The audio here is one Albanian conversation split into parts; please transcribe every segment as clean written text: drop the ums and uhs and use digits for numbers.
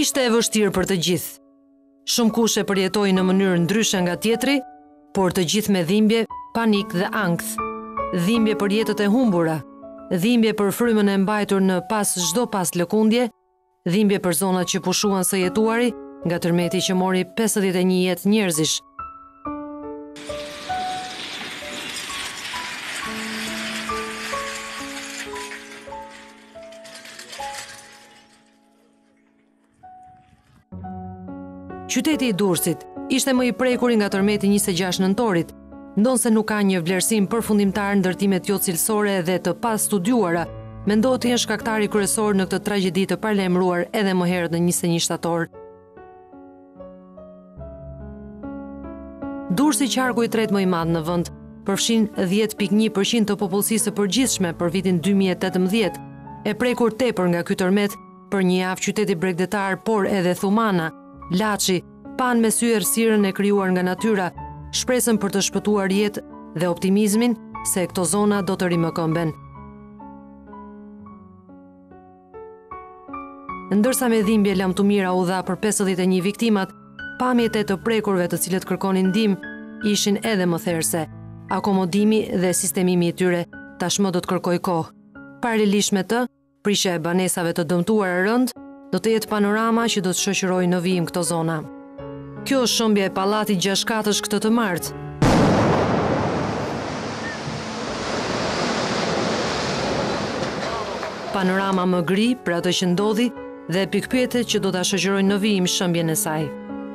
Ishte e vështirë për të gjithë. Shumë kush e përjetoi në mënyrë ndryshe nga tjetri, por të gjithë me dhimbje, panik dhe ankth. Dhimbje për jetët e humbura, dhimbje për frymën e mbajtur në pas çdo pas lëkundje, dhimbje për zonat që pushuan së jetuari nga tërmeti që mori 51 jetë njerëzish. Qyteti i Durrësit ishte më i prekur nga tërmeti 26 nëntorit, ndonse nuk ka një vlerësim përfundimtar ndërtimet jo cilësore dhe të pa studiuara, mendohet të jenë shkaktari kryesor në këtë tragjedi të paralajmëruar edhe më herët në 21 shtator. Durrësi, qarku i tretë më i madh në vend, përfshin 10.1% të popullsisë së përgjithshme për vitin 2018, e prekur tepër nga ky tërmet për një javë qyteti bregdetar, por edhe Thumana, Laçi, pan me sy errësirën e krijuar nga natyra, shpresën për të shpëtuar jetë dhe optimizmin se këto zona do të rimëkëmben. Ndërsa me dhimbje lamtumira u dha për 51 viktimat, pamjet e të prekurve të cilët kërkonin ndihmë ishin edhe më therrse. Akomodimi dhe sistemimi i tyre tashmë do të kërkojë kohë. Paralelisht me të, prishja e banesave të dëmtuara rënd do të jetë panorama që do të shoqërojë në vijim këto zona. Kjo është shëmbja e pallatit 6 katësh këtë të martë. Panorama më gri për atë që ndodhi dhe pikpyetjet që do ta shoqërojnë në vijim shëmbjen e saj.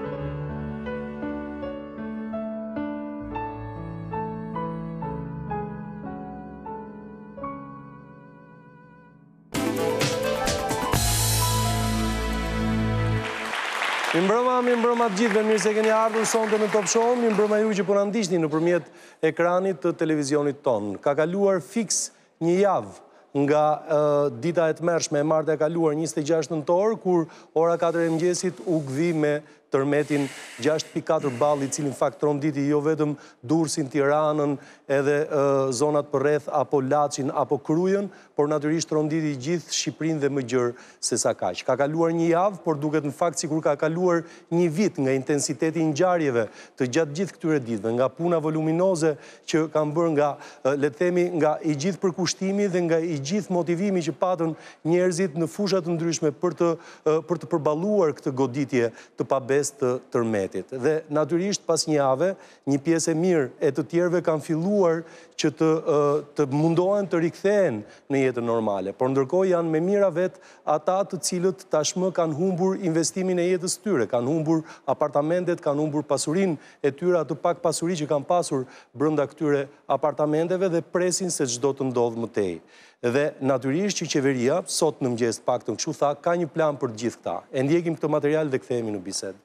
Mirëmbrëma të gjithëve, mirë se keni ardhur sonte në Top Show, mirëmbrëma ju që po na ndiqni nëpërmjet ekranit të televizionit ton. Ka kaluar fiks një javë nga dita e tmerrshme e martë e kaluar 26 nëntor, kur ora 4 e mëngjesit u gdhi me tërmetin 6.4 balli, i cili në fakt tronditi jo vetëm Durrësin, Tiranën, edhe zonat përreth apo Laçin apo Krujën, por natyrisht tronditi gjithë Shqipërinë dhe më gjerë se sa kaq. Ka kaluar një javë, por duket në fakt sikur ka kaluar një vit nga intensiteti i ngjarjeve të gjatë gjithë këtyre ditëve, nga puna voluminoze që kanë bërë nga, le të themi, nga i gjithë përkushtimi dhe nga i gjithë motivimi që patën njerëzit në fusha të ndryshme për të përballuar këtë goditje të pabes të tërmetit. Dhe natyrisht pas një jave, një pjesë e mirë e të tjerëve kanë filluar që të mundohen të rikthehen në jetën normale. Por ndërkohë janë me mira vetë ata të cilët tashmë kanë humbur investimin e jetës tyre, kanë humbur apartamentet, kanë humbur pasurinë e tyre, atë pak pasuri që kanë pasur brenda këtyre apartamenteve dhe presin se çdo të ndodhë më tej. Dhe natyrisht që qeveria, sot në mëngjes paktën kështu tha, ka një plan për të gjithë këta. E ndjekim këtë material dhe kthehemi në bisedë.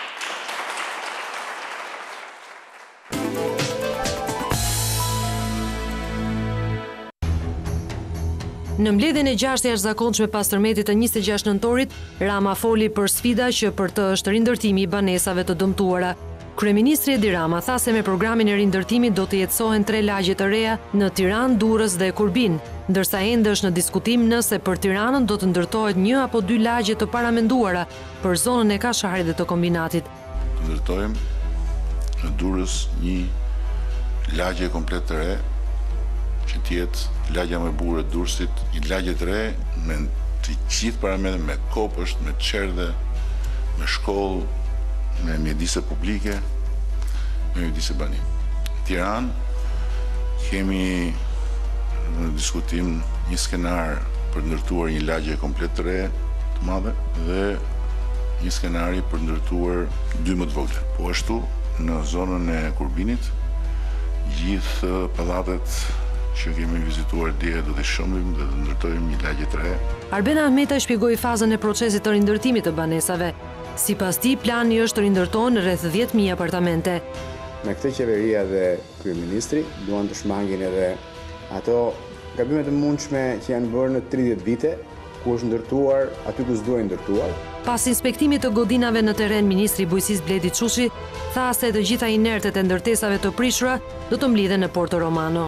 Në mbledhjen e 6 jashtëzakonshme pas tërmetit të 26 nëntorit, Rama foli për sfida që për të është rindërtimi i banesave të dëmtuara. Kryeministri Edi Rama tha se me programin e rindërtimit do të jetësohen 3 lagje të reja në Tiranë, Durrës dhe Kurbin, ndërsa ende është në diskutim nëse për Tiranën do të ndërtohet 1 apo 2 lagje të paramenduara për zonën e Kasharit dhe të kombinatit. Të ndërtojmë në Durrës një lagje komplet të re, që tjetë lagja më e bukur e Durrësit, një lagje të re me të gjithë paramendet, me kopësht, me çerdhe, me shkollë, me mjedise publike, me mjedise banim. Në Tiranë kemi në diskutim një skenar për ndërtuar një lagje komplet të re të madhe dhe një skenari për ndërtuar 2 më të vogla. Po ashtu në zonën e Kurbinit, gjithë pallatet që kemi vizituar dje do të shëmbim dhe të ndërtojmë një lagje të re. Arben Ahmeta shpjegoi fazën e procesit të rindërtimit të banesave. Sipas tij, plani është të rindërtohen rreth 10.000 apartamente. Me këtë qeveria dhe kryeministri duan të shmangin edhe ato gabimet e mundshme që janë bërë në 30 vite, ku është ndërtuar aty ku s'duhet ndërtuar. Pas inspektimit të godinave në terren, ministri i Bujqësisë Bledi Çuçi tha se të gjitha inertet e ndërtesave të prishura do të mblidhen në Porto Romano.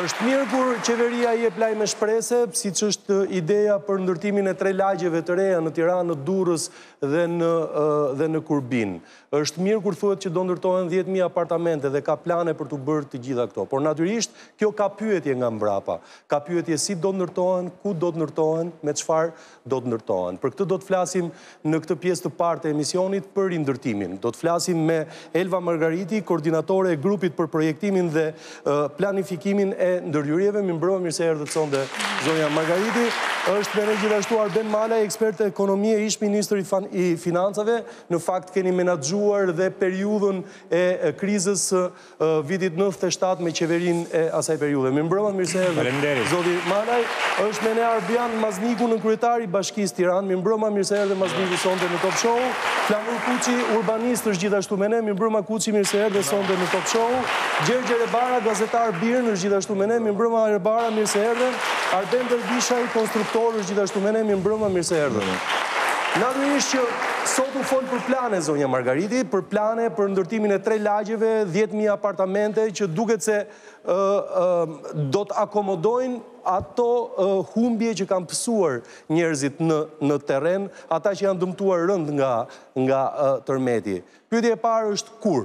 Është mirë kur qeveria jep lajme shprese, siç është ideja për ndërtimin e 3 lagjeve të reja në Tiranë, në Durrës dhe në Kurbin. Është mirë kur thuhet që do ndërtohen 10.000 apartamente dhe ka plane për të bërë të gjitha këto. Por natyrisht kjo ka pyetje nga mbrapa. Ka pyetje si do ndërtohen, ku do të ndërtohen, me çfarë do të ndërtohen. Për këtë do të flasim në këtë pjesë të parë të emisionit për rindërtimin. Do të flasim me Elva Margariti, koordinatore e grupit për projektimin dhe planifikimin e ndërhyrjeve. Mirëmbrëma, mirë se erdhët sonde zonja Margariti. Është me ne gjithashtu Arben Malaj, ekspert e ekonomie, ish ministër i financave. Në fakt keni menaxhuar dhe periudhën e krizës vitit 97 me qeverinë e asaj periudhe. Mirëmbrëma, mirë se erdhët zoti Malaj. Është me ne Arbian Mazniku, kryetari i Bashkisë Tiranë. Mirëmbrëma, mirë se erdhët Mazniku sonde në Top Show. Flamur Kuçi, urbanist, është gjithashtu me ne. Mirëmbrëma Kuçi, mirë se erdhët sonde në Top Show. Gjergje Rebara, gazetar Birn, është gjithashtu me ne. Mirëmbrëma Rebara, mirë se erdhët. Arben Derbishaj, konstruktor, është gjithashtu me ne. Mirëmbrëma, mirë se erdhët. Natyrisht që sot u fol për plane, zonja Margariti, për plane për ndërtimin e 3 lagjeve, 10.000 apartamente, që duket se do të akomodojnë ato humbje që kanë pësuar njerëzit në terren, ata që janë dëmtuar rënd nga tërmeti. Pyetja e parë është kur?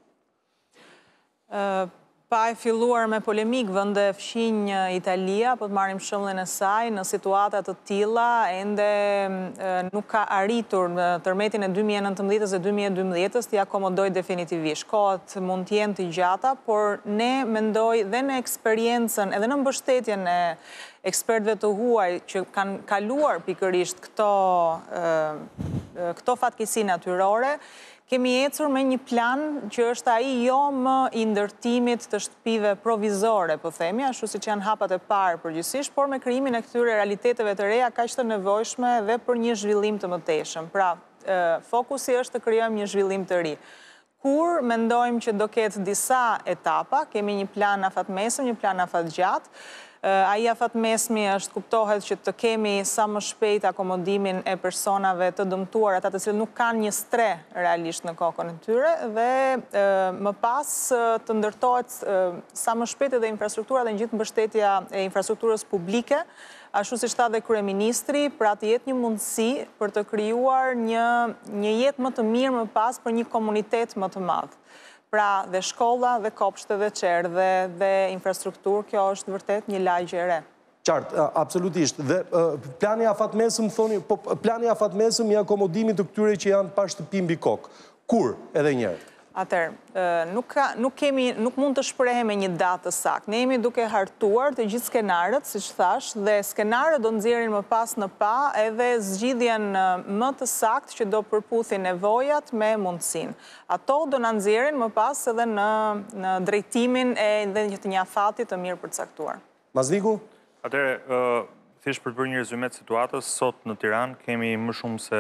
Pa e filluar me polemik, vende fshinj Italia, po të marrim shembullin e saj, në situata të tilla ende nuk ka arritur në tërmetin e 2019 dhe 2012 t'i akomodoj definitivisht. Kohët mund t'jenë të gjata, por ne mendoj dhe në eksperiencën, edhe në mbështetjen e ekspertëve të huaj që kanë kaluar pikërisht këto fatkeqësi natyrore, kemi ecur me një plan që është ai jo më i ndërtimit të shtëpive provizore, po themi, ashtu siç janë hapat e parë përgjithsisht, por me krijimin e këtyre realiteteve të reja kaq të nevojshme dhe për një zhvillim të mëtejshëm. Pra, fokusi është të krijojmë një zhvillim të ri. Kur mendojmë që do ketë disa etapa, kemi një plan afatmesëm, një plan afatgjatë. Ai afatmesmi është kuptohet që të kemi sa më shpejt akomodimin e personave të dëmtuar, ata të cilët nuk kanë një stre realisht në kokën e tyre, dhe më pas të ndërtohet sa më shpejt edhe infrastruktura dhe në gjithë mbështetja e infrastrukturës publike, ashtu si tha dhe kryeministri, pra të jetë një mundësi për të krijuar një jetë më të mirë më pas për një komunitet më të madh. Pra dhe shkolla, dhe kopshte, dhe qerë, dhe infrastruktur, kjo është vërtet një lagje e re. Qartë, absolutisht. Dhe plani afatmesëm, thoni, po plani afatmesëm i akomodimit të këtyre që janë pa shtëpi mbi kokë. Kur, edhe njerë? Atëherë, nuk mund të shprehemi një datë saktë. Ne jemi duke hartuar të gjithë skenarët, siç thash, dhe skenarët do nxjerrin më pas në pa edhe zgjidhjen më të saktë që do përputhin nevojat me mundësinë. Ato do na nxjerrin më pas edhe në drejtimin e një afati të mirë përcaktuar. Mazniku? Atëherë, thjesht për të bërë një rezume të situatës, sot në Tiranë kemi më shumë se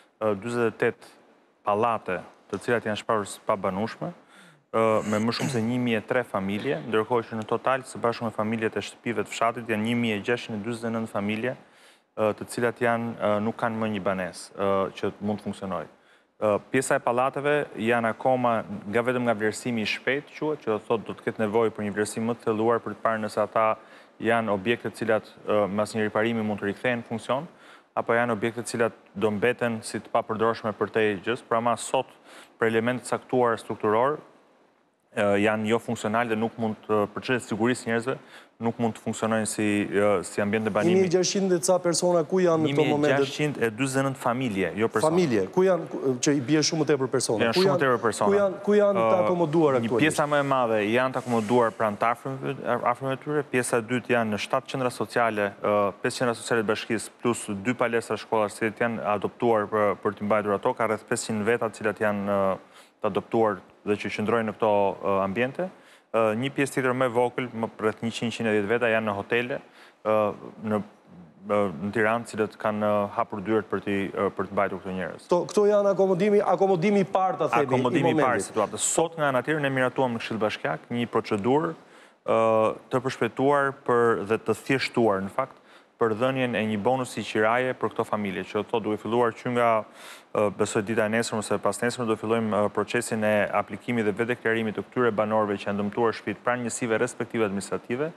48 pallate të cilat janë shparur së pabanueshme, me më shumë se 1.003 familje, ndërkohë që në total, së bashku me familjet e shtëpive të fshatit, janë 1.649 familje, të cilat nuk kanë më një banesë që mund të funksionojë. Pjesa e pallateve janë akoma vetëm nga vlerësimi i shpejtë, që do thotë do të ketë nevojë për një vlerësim më të thelluar për të parë nëse ata janë objekte të cilat mas një riparimi mund të rikthehen në funksion, apo janë objekte të cilat do mbeten si të papërdorshme për te gjës, pra ma sot për elementet caktuar strukturor janë jo funksionale dhe nuk mund të përçesë sigurisë njerëzve, nuk mund të funksionojnë si ambient të banimi. 1.600 dhe ca persona ku janë në këto momentet? 1.629 familje, jo persona. Familje, ku janë, që i bie shumë të tepër persona? Janë shumë të tepër persona. Ku janë të akomoduar aktualisht? Një pjesa më e madhe janë të akomoduar pranë të afërmeve të tyre, pjesa e dytë janë në 7 qendra sociale, 5 qendra sociale të bashkisë, plus 2 palestra shkollare që janë adoptuar për të mbajtur ato, ka rreth 500 veta të cilat janë të adoptuar dhe që qëndrojnë në këto ambiente. Një pjesë tjetër më vogël, më rreth 100-110 veta janë në hotele në Tiranë, cilët kanë hapur dyert për të mbajtur këto njerëz. Këto janë akomodimi i parë, ta themi, i momentit. Akomodimi i parë situatës. Sot nga ana tjetër ne miratuam në Këshill Bashkiak një procedurë të përshpejtuar dhe të thjeshtuar në fakt për dhënien e një bonusi qiraje për këto familje, që thotë duhet filluar që nga besoj dita e nesër ose pas nesër do fillojmë procesin e aplikimit dhe vetë deklarimit të këtyre banorëve që janë dëmtuar shtëpitë pranë njësive respektive administrative,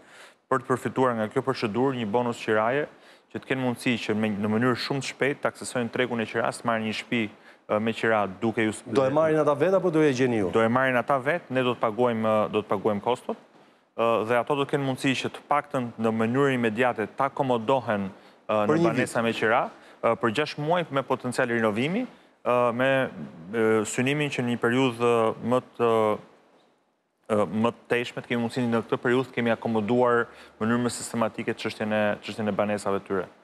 për të përfituar nga kjo procedurë një bonus qiraje, që të kenë mundësi që në mënyrë shumë të shpejtë të aksesojnë tregun e qiras, të marrin një shtëpi me qira duke ju... Do e marrin ata vetë apo do e gjeni ju? Do e marrin ata vetë, ne do të paguajmë kostot, dhe ato do të kenë mundësi që të paktën në mënyrë imediate të akomodohen në banesa me qira, për 6 muaj me potencial rinovimi, me synimin që një periudhë më të teshme të kemi mundësi në këtë periudhë të kemi akomoduar në mënyrë më sistematike çështjen e banesave të tyre.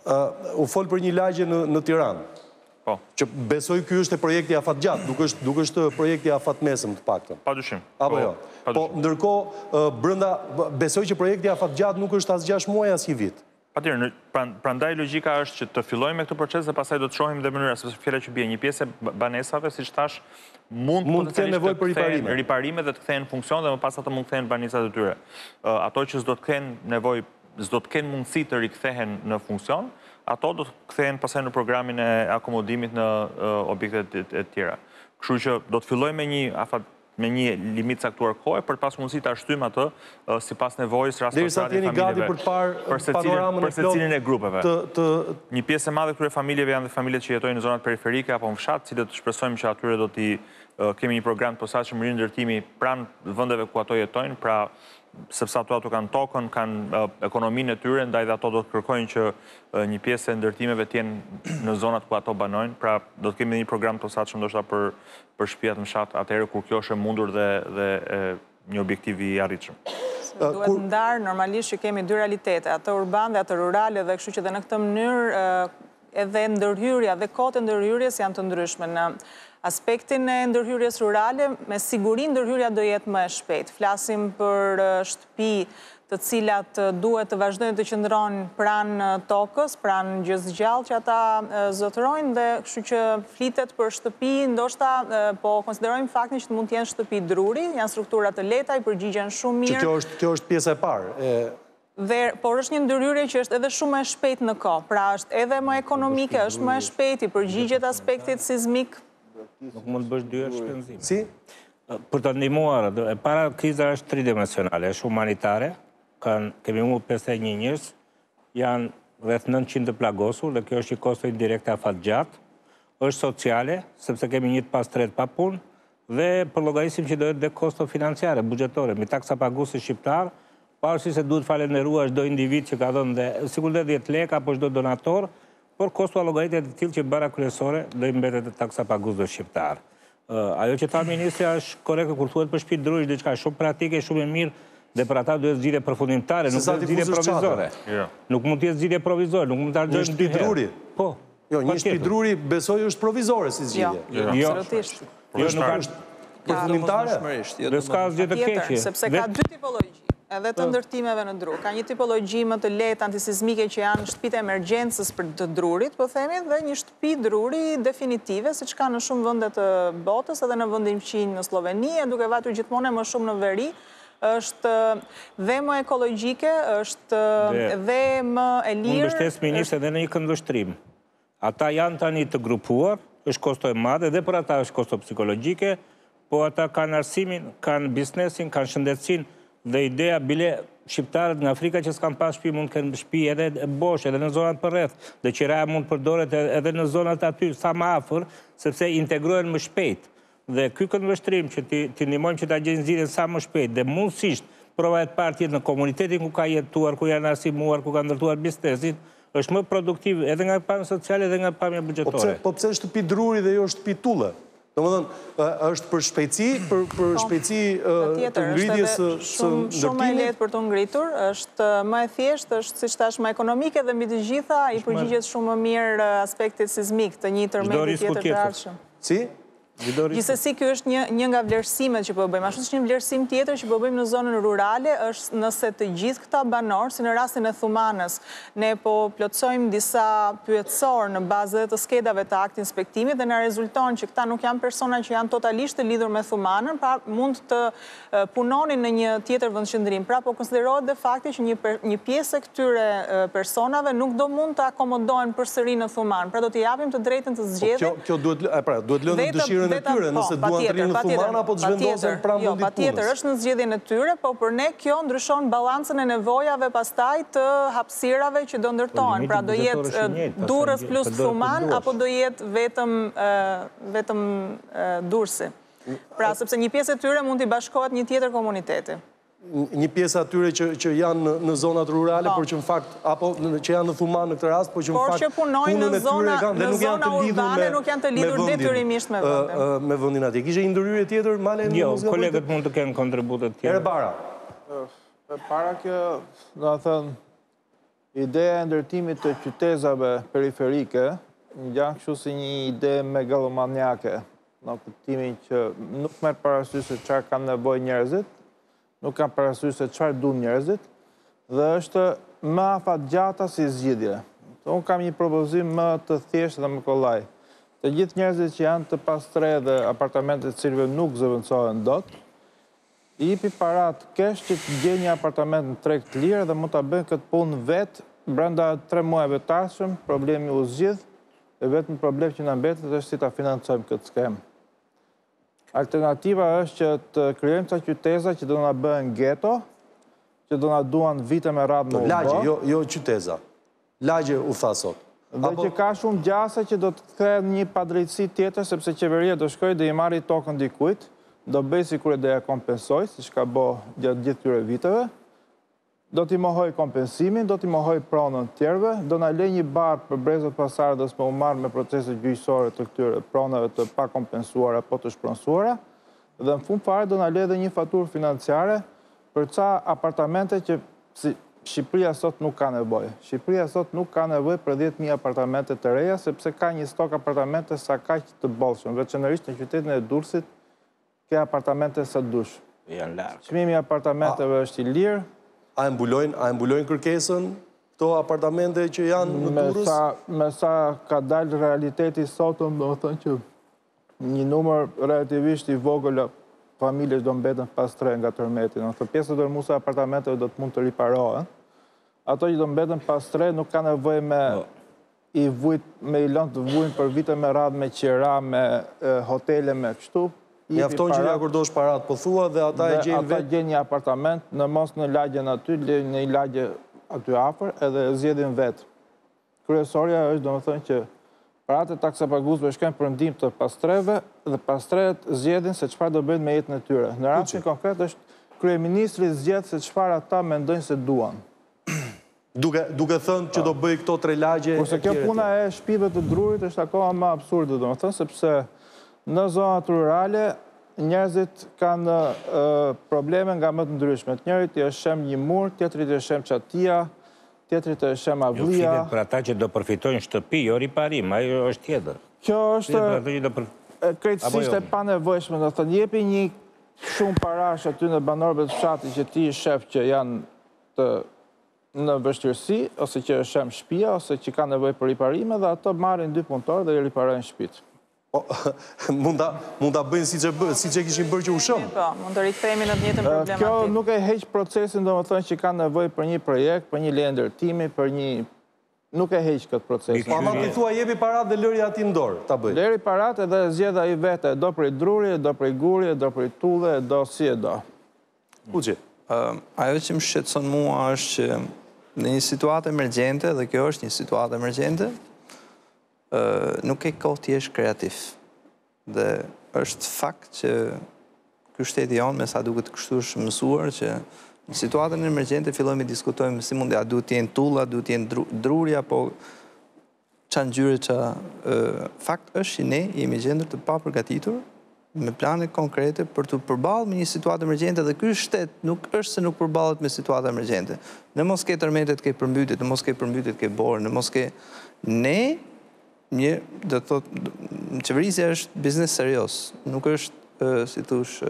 U fol për një lagje në Tiranë. Po. Që besoj ky është projekti afatgjat, nuk është projekti afatmesëm të paktën. Padyshim. Apo jo. Po ndërkohë brenda besoj që projekti afatgjat nuk është as 6 muaj as 1 vit. Patjetër, prandaj logjika është që të fillojmë me këtë proces dhe pastaj do të shohim dhe mënyra, sepse fjala që bie një pjesë e banesave, siç thash, mund të kenë nevojë për riparime dhe të kthehen në funksion dhe më pas ato mund të kthehen banesat e tyre. Ato që s'do të kenë nevojë, s'do të kenë mundësi të rikthehen në funksion, ato do të kthehen pastaj në programin e akomodimit në objektet e tjera. Kështu që do të fillojmë me një limit caktuar kohe për të pasur mundësi ta shtyjmë atë sipas nevojës derisa të jeni gati për të parë panoramën për secilin e grupeve. Një pjesë e madhe këtyre familjeve janë dhe familjet që jetojnë në zonat periferike apo në fshat, cilët shpresojmë që atyre do t'i kemi një program të posaçëm rindërtimi pranë vendeve ku ato jetojnë, pra sepse ato kanë tokën, kanë ekonominë e tyre, ndaj dhe ato do të kërkojnë që një pjesë e ndërtimeve të jenë në zonat ku ato banojnë, pra do të kemi një program të posaçëm ndoshta për shtëpiat në fshat, atëherë kur kjo është e mundur dhe një objektiv i arritshëm. Duhet ndarë normalisht që kemi dy realitete, atë urban dhe atë rurale, dhe kështu që dhe në këtë mënyrë edhe ndërhyrja dhe kohët e ndërhyrjes janë të ndryshme. Në aspektin e ndërhyrjes rurale, me siguri ndërhyrja do jetë më e shpejtë. Flasim për shtëpi të cilat duhet të vazhdojnë të qëndrojnë pranë tokës, pranë gjysgjallë që ata zotërojnë, dhe kështu që flitet për shtëpi, ndoshta po konsiderojmë faktin që mund të jenë shtëpi druri, janë struktura të lehta, i përgjigjen shumë mirë. Që kjo është pjesa e parë. Por është një ndërhyrje që është edhe shumë e shpejtë në kohë, pra është edhe më ekonomike, është më e shpejtë, i përgjigjet aspektit sismik. Nuk mund të bësh dy herë shpenzim. Si? Për të ndihmuar, para kriza është tridimensionale, është humanitare, kemi humbur 51 njerëz, janë rreth 900 të plagosur dhe kjo është një kosto indirekte afatgjat, është sociale, sepse kemi një të pastret pa punë, dhe për llogarisim që do jetë dhe kosto financiare, buxhetore, me taksa paguesi shqiptar, pavarësisht se duhet falenderuar çdo individ që ka dhënë dhe sigurisht 10 lekë apo çdo donator, por kosto llogaritet të tillë që bara kryesore do i mbetet taksa paguesve shqiptar. Ajo që tha ministri është korrekte kur thuhet për shtëpi druri, diçka shumë praktike, shumë e mirë. Dhe për ata duhet zgjidhje përfundimtare, nuk duhet zgjidhje provizore. Nuk mund të jetë zgjidhje provizore, nuk mund të harxojmë dy herë. Po. Jo, një shtëpi druri besoj është provizore si zgjidhje. Jo, absolutisht. Jo, nuk është përfundimtare. Dhe s'ka zgjidhje të keqe. Sepse ka dy tipologji, edhe të ndërtimeve në dru. Ka një tipologji më të lehtë antisizmike që janë shtëpitë emergjencës për të drurit, po themi, dhe një shtëpi druri definitive, siç ka në shumë vende të botës, edhe në vendin fqinj në Sloveni, duke vajtur gjithmonë më shumë në veri, është dhe më ekologjike, është dhe më e lirë. Unë mbështes ministrin edhe në një këndvështrim. Ata janë tani të grupuar, është kosto e madhe, dhe për ata është kosto psikologjike, po ata kanë arsimin, kanë biznesin, kanë shëndetësinë, dhe ideja bile shqiptarët nga Afrika që s'kan pas shtëpi mund të kenë shtëpi edhe bosh, edhe në zonat përreth, dhe qiraja mund përdoret edhe në zonat aty sa më afër, sepse integrohen më shpejt. Dhe ky këndvështrim që ti ndihmojmë që ta gjejnë zgjidhjen sa më shpejt dhe mundësisht prova e parë tjetë në komunitetin ku ka jetuar, ku janë arsimuar, ku ka ndërtuar biznesin, është më produktiv edhe nga pamja sociale edhe nga pamja buxhetore. Po pse shtëpi druri dhe jo shtëpi tulle? Domethënë, është për shpejtësi, për shpejtësi të ngritjes së ndërtimit. Shumë e lehtë për të ngritur, është më e thjeshtë, është siç thash më ekonomike dhe mbi të gjitha i përgjigjet shumë më mirë aspektit sismik të një tërmeti tjetër të ardhshëm. Si? Gjithsesi, kjo është një nga vlerësimet që po bëjmë. Ashtu si një vlerësim tjetër që po bëjmë në zonën rurale është nëse të gjithë këta banorë, si në rastin e Thumanës, ne po plotësojmë disa pyetësor në bazë të skedave të akti inspektimit dhe na rezulton që këta nuk janë persona që janë totalisht të lidhur me Thumanën, pra mund të punonin në një tjetër vendqëndrim. Pra po konsiderohet dhe fakti që një pjesë e këtyre personave nuk do mund të akomodohen përsëri në Thumanë. Pra do t'i japim të drejtën të zgjedhjen. Kjo duhet lënë dëshirën zgjedhjen e tyre, nëse duan të rinë në Thumana, apo të zhvendosen pranë vendit punës. Patjetër, është në zgjedhjen e tyre, po për ne kjo ndryshon balancën e nevojave pastaj të hapësirave që do ndërtohen. Pra do jetë Durrës plus Thuman, apo do jetë vetëm Durrësi. Pra, sepse një pjesë e tyre mund t'i bashkohet një tjetër komuniteti. Një pjesë atyre që janë në zonat rurale, por që në fakt, apo që janë në Thuman në këtë rast, por që në fakt... Por që punojnë në zona urbane, nuk janë të lidhur detyrimisht me vendin. Me vendin atje. Kishe një ndërhyrje tjetër, Malen? Jo, kolegët mund të kenë kontributet tjetër. Ere Bara. Para kjo, do të thënë, ideja e ndërtimit të qytetave periferike, janë kështu si një ide megalomaniake, në kuptimin që nuk merr parasysh se çfarë kanë nevojë njerëzit, nuk kanë parasysh se çfarë duan njerëzit, dhe është më afatgjata si zgjidhje. Unë kam një propozim më të thjeshtë dhe më kollaj. Të gjithë njerëzit që janë të pastre dhe apartamentet cilëve nuk zëvendësohen dot, i jepi parat kesh që të gjejë një apartament në treg të lirë dhe mund ta bëjnë këtë punë vetë brenda 3 muajve të ardhshëm, problemi u zgjidh, dhe vetëm problem që na mbetet është si ta financojmë këtë skemë. Alternativa është që të krijojmë ca qyteza që do na bëhen geto, që do na duan vite me radhë më u bë. Lagje, jo qyteza. Lagje u tha sot. Dhe që ka shumë gjasa që do të kthehet një padrejtësi tjetër, sepse qeveria do shkojë dhe i marrë tokën dikujt, do bëjë sikur do ja kompensoj, siç ka bë gjatë gjithë këtyre viteve, do t'i mohoj kompensimin, do t'i mohoj pronën të tjerëve, do na lejë një barë për brezët pasardhës me u marrë me proceset gjyqësore të këtyre pronave të pakompensuara apo të shpronësuara, dhe në fund fare do na lejë edhe një faturë financiare për ca apartamente që Shqipëria sot nuk ka nevojë. Shqipëria sot nuk ka nevojë për 10.000 apartamente të reja, sepse ka një stok apartamente sa kaq të bollshëm, veçanërisht në qytetin e Durrësit, ka apartamente sa dush. Janë larg. Çmimi i apartamenteve është i lirë. A e mbulojnë kërkesën këto apartamente që janë në Durrës? Me sa ka dalë realiteti sotëm, do të thënë që një numër relativisht i vogël familjes do mbeten pastre nga tërmeti. Në këtë pjesë të dërmuese apartamenteve do të mund të riparohen. Ato që do mbeten pastre nuk ka nevojë me i lënë të vujnë për vite me radhë, me qira, me hotele, me kështu. Mjafton që ja kurdosh parat, po thua, dhe ata e gjejnë vetë. Ata gjejnë një apartament, në mos në lagjen aty, në një lagje aty afër, edhe zgjedhin vetë. Kryesorja është, domethënë, që paratë e taksapaguesve shkojnë për ndihmë të pastreve, dhe pastret zgjedhin se çfarë do bëjnë me jetën e tyre. Në rastin konkret është kryeministri zgjedh se çfarë ata mendojnë se duan. Duke thënë që do bëj këto 3 lagje. Kurse kjo puna e shtëpive të Drurit është akoma më absurde, domethënë, sepse në zonat rurale, njerëzit kanë probleme nga më të ndryshmet. Njëri t'i është shem një mur, tjetri t'i është shem çatia, tjetri t'i është shem avlia. Jo flitet për ata që do përfitojnë shtëpi, jo riparim, ajo është tjetër. Kjo është krejtësisht e panevojshme, do të thënë jepi një shumë parash aty në banorëve të fshatit që ti shef që janë në vështirësi, ose që është shem shtëpia, ose që ka nevojë për riparime, dhe ato marrin 2 punëtorë dhe i riparojnë shtëpitë. Mund ta bëjnë siç e kishin bërë që u shëm. Po, mund të rikthehemi në të njëjtën problematikë. Kjo nuk e heq procesin, domethënë që ka nevojë për një projekt, për një leje ndërtimi, për një nuk e heq këtë proces. Po ama ti thua jepi parat dhe lëri aty në dorë, ta bëj. Lëri parat edhe zgjedh ai vetë, do prej Druri, do prej Guri, do prej Tulle, do si e do. Kuçi. Ajo që më shqetëson mua është që në një situatë emergjente, dhe kjo është një situatë emergjente, nuk e kohë ti është kreativ. Dhe është fakt që ky shteti jonë, me sa duket kështu është mësuar, që në situatën emergjente fillojmë i diskutojmë si mundi, a duhet t'jenë Tulla, duhet t'jenë Druri, apo qa ngjyre që fakt është që ne jemi gjendur të papërgatitur me plane konkrete për të përballë me një situatë emergjente, dhe ky shtet nuk është se nuk përballet me situatë emergjente. Në mos ke tërmetet, ke përmbytjet, në mos ke përmbytjet, ke borë, në mos ke do të thotë, qeverisja është biznes serios, nuk është, si thush,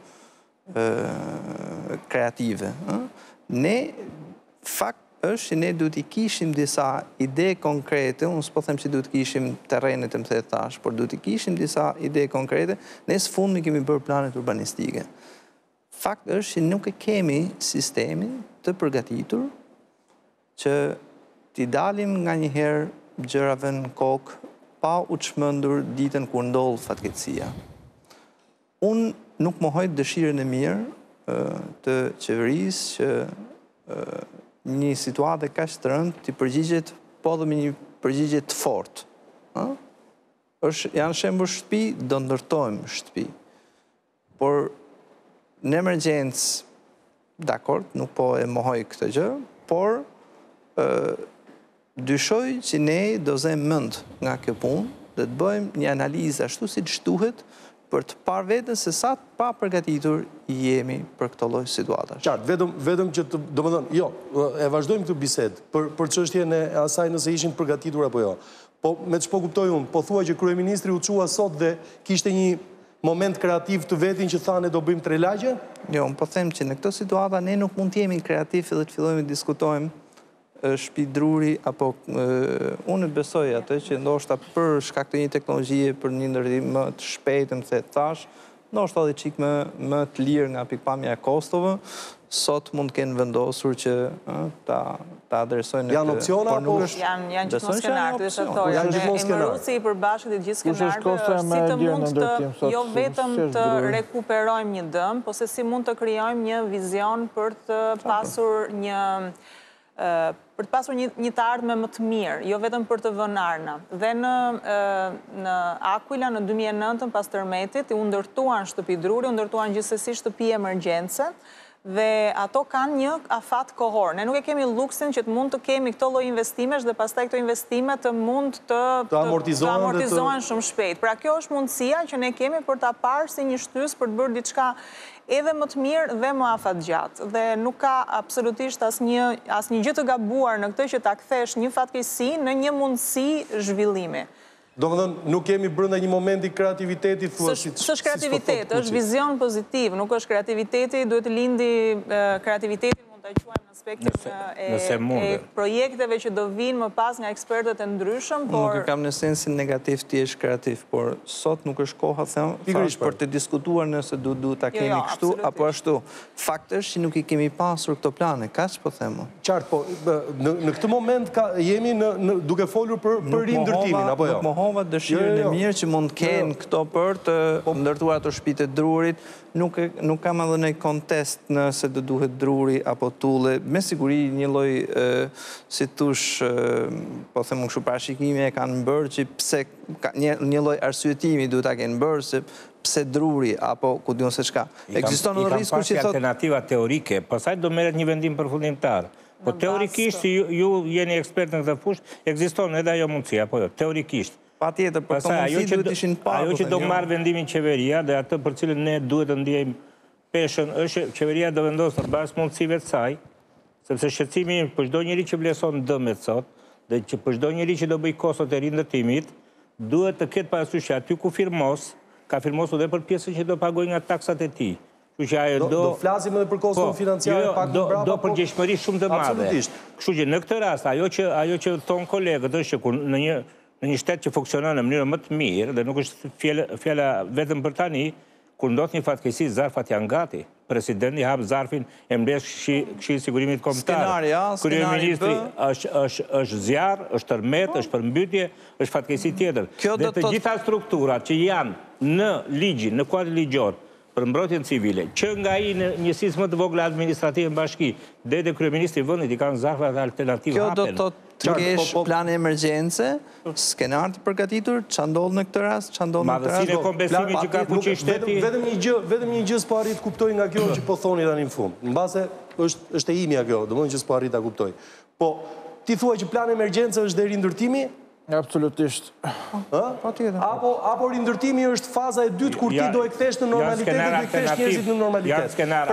kreative. Ne, fakt është që ne duhet i kishim disa ide konkrete, unë s'po them që duhet kishim terrenet e më the thash, por duhet i kishim disa ide konkrete, ne së fundmi kemi bërë planet urbanistike. Fakt është që nuk e kemi sistemin të përgatitur që t'i dalim nga një herë gjërave në kokë pa u çmendur ditën kur ndodh fatkeqësia. unë nuk mohoj dëshirën e mirë të qeverisë që një situatë kaq të rëndë të përgjigjet po dhe me një përgjigje të fortë. Janë shembull shtëpi, do ndërtojmë shtëpi. Por në emergjencë, dakord, nuk po e mohoj këtë gjë, por dyshoj që ne do zem mend nga kjo punë dhe të bëjmë një analizë ashtu siç duhet për të parë vetën se sa të pa përgatitur jemi për këtë lloj situatash. Qartë, vetëm që domethënë, jo, e vazhdojmë këtë bisedë për çështjen e asaj nëse ishin përgatitur apo jo. Po me ç'po kuptoj unë, po thua që kryeministri u çua sot dhe kishte një moment kreativ të vetin që thane do bëjmë 3 lagje? Jo, unë po them që në këtë situata ne nuk mund të jemi kreativ dhe të fillojmë të diskutojmë shtëpi druri, apo unë besoj atë që ndoshta për shkak të një teknologjie, për një ndërtim më të shpejtë, më thash, ndoshta edhe çik më të lirë nga pikpamja e kostove, sot mund të kenë vendosur që ta adresojnë janë opsiona apo janë gjithmonë skenarë, të thotë. Janë gjithmonë skenarë. Emërusi i përbashkët i gjithë skenarëve si të mund të jo vetëm të rekuperojmë një dëm, po se si mund të krijojmë një vizion për të pasur një të ardhme më të mirë, jo vetëm për të vënë arna. Dhe në Aquila në 2009 pas tërmetit, u ndërtuan shtëpi druri, u ndërtuan gjithsesi shtëpi emergjence, dhe ato kanë një afat kohor. Ne nuk e kemi luksin që të mund të kemi këto lloj investimesh dhe pastaj këto investime të mund të amortizohen shumë shpejt. Pra kjo është mundësia që ne kemi për ta parë si një shtysë për të bërë diçka edhe më të mirë dhe më afatgjatë. Dhe nuk ka absolutisht asnjë gjë të gabuar në këtë që ta kthesh një fatkeqësi në një mundësi zhvillimi. Domethënë, nuk kemi brenda një momenti kreativiteti, thua si s'është kreativitet, është vizion pozitiv, nuk është kreativiteti, duhet të lindi kreativitetin mund ta quajmë në aspektin e projekteve që do vinë më pas nga ekspertët e ndryshëm, por nuk e kam në sensin negativ ti je kreativ, por sot nuk është koha për të diskutuar nëse duhet ta kemi kështu apo ashtu. Fakti është që nuk i kemi pasur këto plane, kaq po them. Qartë, po në këtë moment jemi duke folur për rindërtimin apo jo? Nuk mohova dëshirën e mirë që mund kenë këto për të ndërtuar ato shtëpitë e drurit. Nuk kam edhe në kontest nëse do duhet druri apo tulle. Me siguri një lloj, si thush, po them kështu parashikimi e kanë bërë që pse një lloj arsyetimi duhet ta kenë bërë se pse druri apo ku diun se çka. Ekziston edhe risku që thotë alternativa teorike, pastaj do merret një vendim përfundimtar. Po teorikisht ju jeni ekspert në këtë fushë, ekziston edhe ajo mundësi apo jo, teorikisht. Patjetër, por komunizmi duhet ishin parë. Ajo që do marrë vendimin qeveria dhe atë për cilën ne duhet të ndjejmë peshën është qeveria do vendosë në bazë mundësive të saj, sepse shqetësimi për çdo njeri që vlerëson dëmet sot dhe që për çdo njeri që do bëj kostot e rindërtimit, duhet të ketë parasysh që aty ku ka firmosur edhe për pjesën që do pagoj nga taksat e tij. Do flasim edhe për koston financiare pak më brapa. Do përgjegjësi shumë të madhe. Kështu që në këtë rast ajo që thon kolegët është që kur në një shtet që funksionon në mënyrë më të mirë dhe nuk është fjala vetëm për tani, kur ndodh një fatkeqësi, zarfat janë gati. Presidenti hap zarfin e mbledh Këshilli i Sigurimit Kombëtar. Kryeministri është zjarr, është tërmet, është përmbytje, është fatkeqësi tjetër. Dhe të gjitha strukturat që janë në ligjin, në kuadrin ligjor për mbrojtjen civile, që nga ai në njësisë më të vogla administrative në bashki, deri te kryeministri i vendit i kanë zarfat alternativë hapen. Kjo do të thotë të kesh plan emergjence, skenar të përgatitur, ç'a ndodh në këtë rast, ç'a ndodh në këtë rast. Madhësinë e kombesimit që ka fuqi shteti. Vetëm një gjë s'po arrit kuptoj nga kjo që po thoni tani në fund. Mbase është e imja kjo, domethënë që s'po arrit ta kuptoj. Po ti thua që plan emergjence është deri ndërtimi? Absolutisht. Apo rindërtimi është faza e dytë kur ti do e kthesh në normalitet dhe i kthesh njerëzit në normalitet.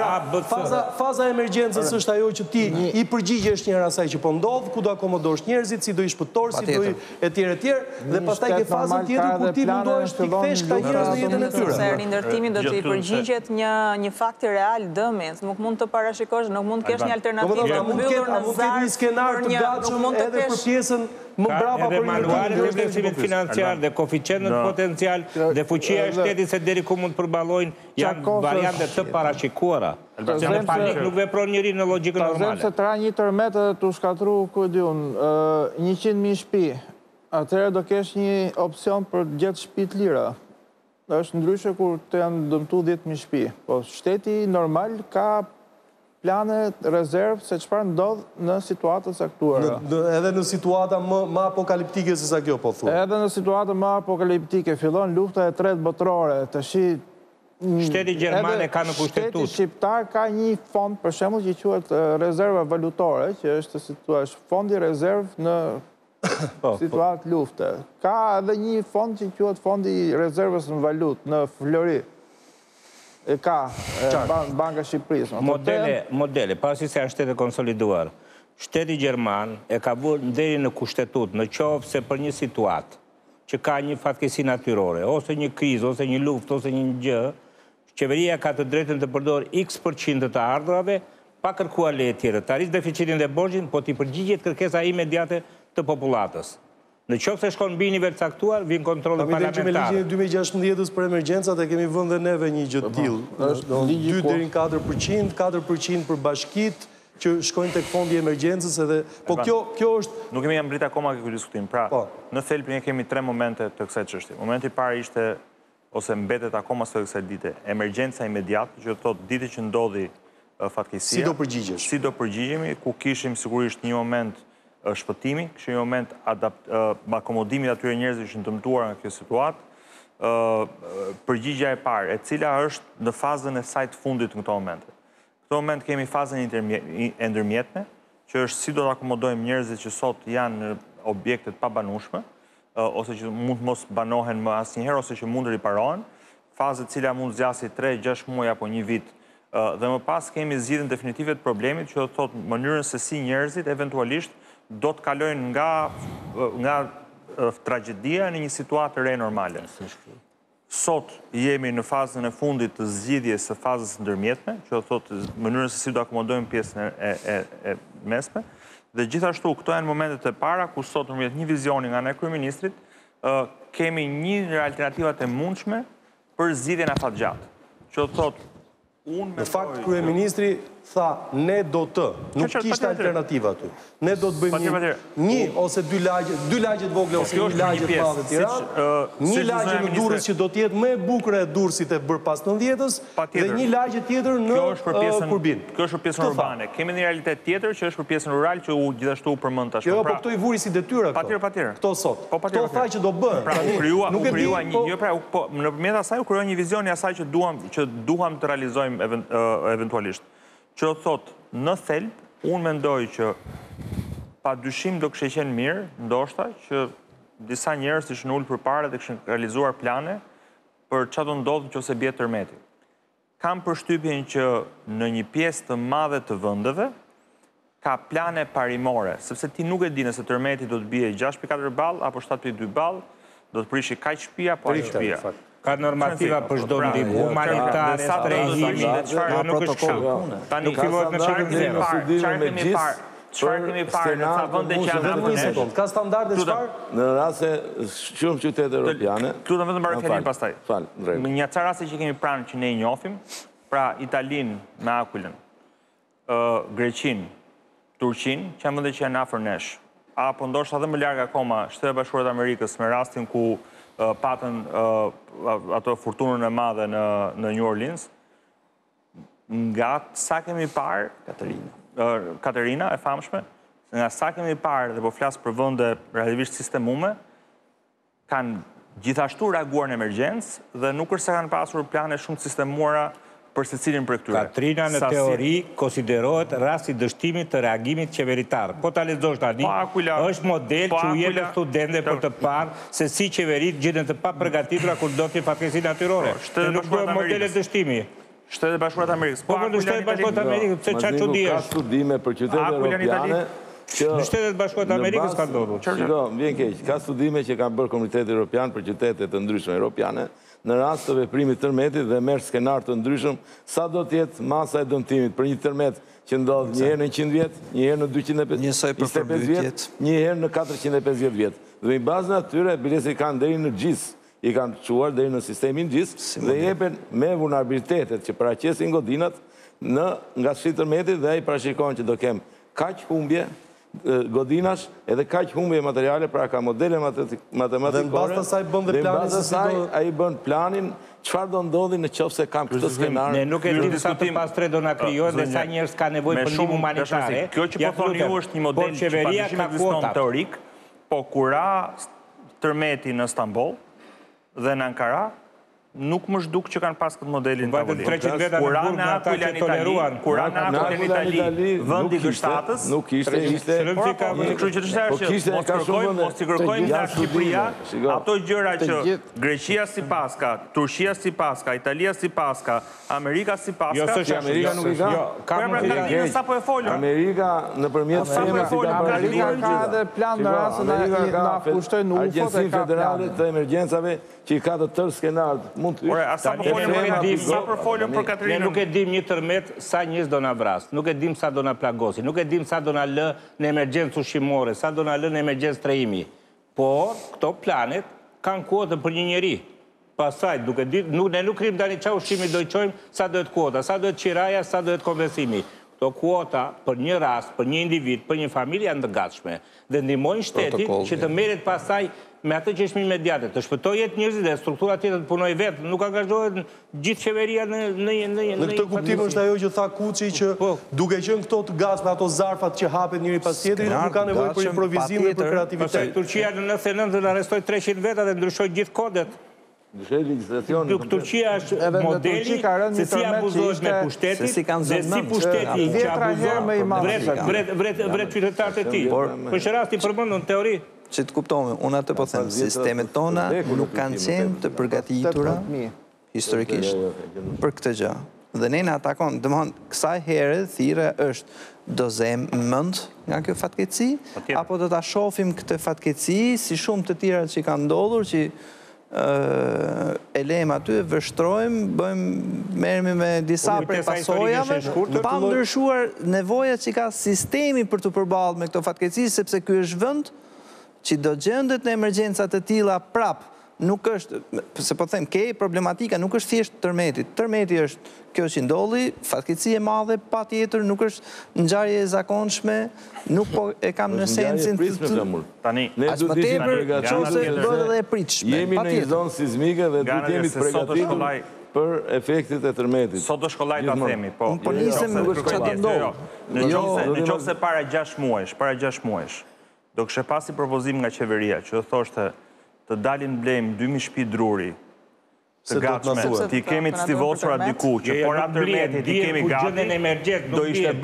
Faza e emergjencës është ajo që ti i përgjigjesh njëra asaj që po ndodh, ku do akomodosh njerëzit, si do i shpëtor, si do i etj. Dhe pastaj ke fazën tjetër kur ti mundohesh të kthesh këta njerëz në jetën e tyre. Se rindërtimi do të i përgjigjet një fakti real dëmit, nuk mund të parashikosh, nuk mund të kesh një alternativë të mbyllur në zarf. Një skenar të gatshëm edhe për pjesën më brapa për manualet e vlerësimit financiar dhe koeficientët potencial dhe fuqia e shtetit se deri ku mund të përballojnë janë variante të parashikuara. Në panik nuk vepron njëri në logjikën normale. Se tra një tërmet edhe të shkatru, ku di unë, 100.000 shtëpi, atëherë do kesh një opsion për gjetë shtëpi të lira. është ndryshe kur të janë dëmtu 10.000 shtëpi. Po shteti normal ka plane rezervë se çfarë ndodh në situatës aktuara. Edhe në situata më apokaliptike se sa kjo, po thuaj. Edhe në situata më apokaliptike, fillon lufta e tretë botërore, tashi Shteti Gjermane ka në kushtetut. Shteti shqiptar ka një fond, për shembull, që quhet rezerva valutore, që është fondi rezervë në situatë lufte. Ka edhe një fond që quhet fondi rezervës në valutë, në Flori. E ka Banka Shqipërisë. Modele, pasi se janë shtete konsoliduar. Shteti Gjerman e ka bërë deri në kushtetut, në qoftë se për një situatë që ka një fatkeqësi natyrore, ose një krizë, ose një luftë, ose një gjë, qeveria ka të drejtën të përdorë X% të ardhurave, pa kërkuar leje tjetër, të arrisë deficitin dhe borxhin, po t'i përgjigjet kërkesa imediate të popullatës. Në qoftë se shkon mbi nivel caktuar, vin kontrolli parlamentar. Me ligjin e 2016 për emergjencat e kemi vënë dhe neve një gjë të tillë. Është 2 deri në 4%, 4% për bashkitë që shkojnë tek fondi i emergjencës edhe po kjo është nuk kemi mbrit akoma këtë diskutim. Pra, në thelb ne kemi 3 momente të kësaj çështje. Momenti i parë ishte ose mbetet akoma së kësaj dite, emergjenca imediate, që thotë ditë që ndodhi fatkeqësia. Si do përgjigjesh? Si do përgjigjemi, ku kishim sigurisht një moment shpëtimi, kishim një moment akomodimit atyre njerëzve që dëmtuar nga kjo situatë. Përgjigja e parë, e cila është në fazën e saj të fundit në këto momente. Në këto moment kemi fazën e ndërmjetme, që është si do të akomodojmë njerëzit që sot janë në objektet pa banueshme, ose që mund të mos banohen më asnjëherë, ose që mund të riparohen, fazë cila mund zgjasë 3-6 muaj apo një vit. Dhe më pas kemi zgjidhjen definitive të problemit, që do të thotë mënyrën se si njerëzit eventualisht do të kalojnë nga tragjedia në një situatë re normale. Sot jemi në fazën e fundit të zgjidhjes së fazës ndërmjetme, që do të thotë mënyrën se si do akomodojmë pjesën e mesme. Dhe gjithashtu, këto janë momentet e para, ku sot nëmjet një vizioni nga ne kryeministrit, kemi një nga alternativat e mundshme për zgjidhjen afatgjatë. Që do të thotë, në fakt, kryeministri tha, ne do të, nuk kishte alternativa aty. Ne do të bëjmë një ose dy lagjet vogle ose një lagjet madhe Tiranë, një lagje në Durrës që do të jetë më e bukur e Durrësit e bërë pas 90-s dhe një lagje tjetër në Kurbin. Kjo është për pjesën urbane. Kemi një realitet tjetër që është për pjesën rural që gjithashtu u përmend tashmë. Jo, po këto i vuri si detyra këto. Patjetër. Këto sot. Këto tha që do bën. Pra, u krijua nëpërmjet asaj u krijua një vizion i asaj që duam të realizojmë eventualisht. Që do të thotë, në thelb, unë mendoj që pa dyshim do kështë qenë mirë, ndoshta, që disa njerëz të ishën ullë për pare dhe këshën realizuar plane për që do ndodhë që ose bjetë tërmeti. Kam përshtypjen që në një pjesë të madhe të vëndeve, ka plane parimore, sepse ti nuk e di nëse tërmeti do të bje 6.4 ball apo 7.2 ball, do të prishi kaq shtëpia apo aq shtëpia. Ka normativa për çdo ndihmë humanitare, strehimi, nuk është kështu. Tani fillohet në çfarë kemi parë në ca vende që janë apo ka standarde çfarë? Në raste shumë qytete europiane. Këtu do vetëm mbaroj fjalën pastaj. Në një ca raste që kemi pranë që ne i njohim, pra Italinë me Aquilën, Greqinë, Turqinë, që janë vende që janë afër nesh, apo ndoshta edhe më larg akoma Shtetet Bashkuara të Amerikës me rastin ku patën ato fortunën e madhe në New Orleans, nga sa kemi parë Katerina e famshme, nga sa kemi parë dhe po flas për vende relativisht sistemume, kanë gjithashtu reaguar në emergjencë dhe nuk është se kanë pasur plane shumë sistemuara për secilin për këtyre. Katrina në teori konsiderohet rasti dështimit të reagimit qeveritar. Po ta lexosh tani, është model që u jep studentëve për të parë se si qeverit gjenden të papërgatitura kur do të kenë fatkeqësi natyrore. Nuk bëhen modele dështimi. Shtetet Bashkuara të Amerikës. Po për Shtetet Bashkuara të Amerikës, pse çfarë çudi është? Ka studime për qytetet europiane. Në Shtetet Bashkuara të Amerikës ka ndodhur. Shiko, vjen keq. Ka studime që kanë bërë Komiteti Evropian për qytete të ndryshme europiane, në rast të veprimit tërmetit dhe merr skenar të ndryshëm, sa do të jetë masa e dëmtimit për një tërmet që ndodh një herë në 100 vjet, një herë në 225 vjet, një herë në 450 vjet. Dhe në bazën atyre bilesi kanë deri në GIS, i kanë çuar deri në sistemin GIS dhe jepen me vulnerabilitetet që paraqesin godinat nga shit tërmetit dhe ai parashikon që do kem kaq humbje godinash, edhe kaq humbje materiale, pra ka modele matematikore. Dhe në bazë të asaj bën dhe planin se si do... Ai bën planin, çfarë do ndodhi në qoftë se kam këtë skenar. Ne nuk e dim sa të pastre do na krijohet dhe sa njerëz ka nevojë për ndihmë humanitare. Kjo që po thoni ju është një model që padyshim ekziston teorik, po kura tërmeti në Stamboll dhe në Ankara, nuk më zhduk që kanë pas këtë modelin të avullim. 300 veta në burg në ata që toleruan. Kura në akul në Itali, vëndi gështatës, nuk ishte, mos i kërkojmë nga Shqipëria, ato gjëra që Greqia si paska, Turqia si paska, Italia si paska, Amerika si paska. Jo, së që Amerika nuk i ka. Sa po e folëm? Amerika në përmjet Amerika ka dhe plan në rrasë në kushtoj në UFO Agjensin Federale të Emergjensave që i ka të tërë skenarët. Sa për folëm për Katrinën? Ne nuk e dim një tërmet sa njës do na vras, nuk e dim sa do na plagosi, nuk e dim sa do na lë në emergjencë ushqimore, sa do na lë në emergjencë trajimi. Por, këto planet kanë kuota për një njeri. Pasaj, ne nuk rrim tani qa ushqimi do i qojmë, sa do të kuota, sa do të qiraja, sa do të kompensimi. Këto kuota për një rast, për një individ, për një familje janë të gatshme dhe ndihmojnë shtetit që të merret pasaj me atë që është imediate, të shpëtoj jetë njerëzit dhe struktura tjetër të punoj vetë, nuk angazhohet gjithë qeveria në këtë kuptim është ajo që tha Kuçi që duke qenë këto të gatshme ato zarfat që hapet njëri pas tjetrit, nuk ka nevojë për improvizim dhe për kreativitet. Turqia në 99 arrestoi 300 veta dhe ndryshoi gjithë kodet. Turqia është modeli se si abuzohet me pushtetit dhe si pushteti që abuzohet vret qytetarët e tij. Për që rasti përmendën në teori. Që të kuptohme, unë atë po them, sistemet tona nuk kanë qenë të përgatitura historikisht për këtë gjë. Dhe ne në atakon, dëmohon, kësaj herë thire është do zem mënd nga kjo fatkeqësi, apo do ta shohim këtë fatkeqësi si shumë të tjera që kanë ndodhur, që e lejmë aty, vështrojmë, merremi me disa prej pasojave, pa ndryshuar nevoja që ka sistemi për të përballur me këto fatkeqësi, sepse ky është vend që do gjendet në emergjencat të tilla prap, nuk është, se po them, problematika nuk është thjesht tërmeti. Tërmeti është kjo që ndolli, fatkeqësi e madhe, pa tjetër, nuk është ngjarje e zakonshme, nuk po e kam në sensin tani. As më tepër, nëse bëhet edhe e pritshme. Jemi në një zonë sismike dhe duhet jemi të përgatitur për efektet e tërmetit. Sot do shkollaj ta themi, po. Po nisem nuk çfarë do ndodh. Në qoftë se para 6 muajsh, do kështë pasi propozim nga qeveria që do thoshte të dalin blejmë 2000 shtëpi druri të gatshme, ti kemi të stivosura diku, që por atë tërmeti ti kemi gati, do ishte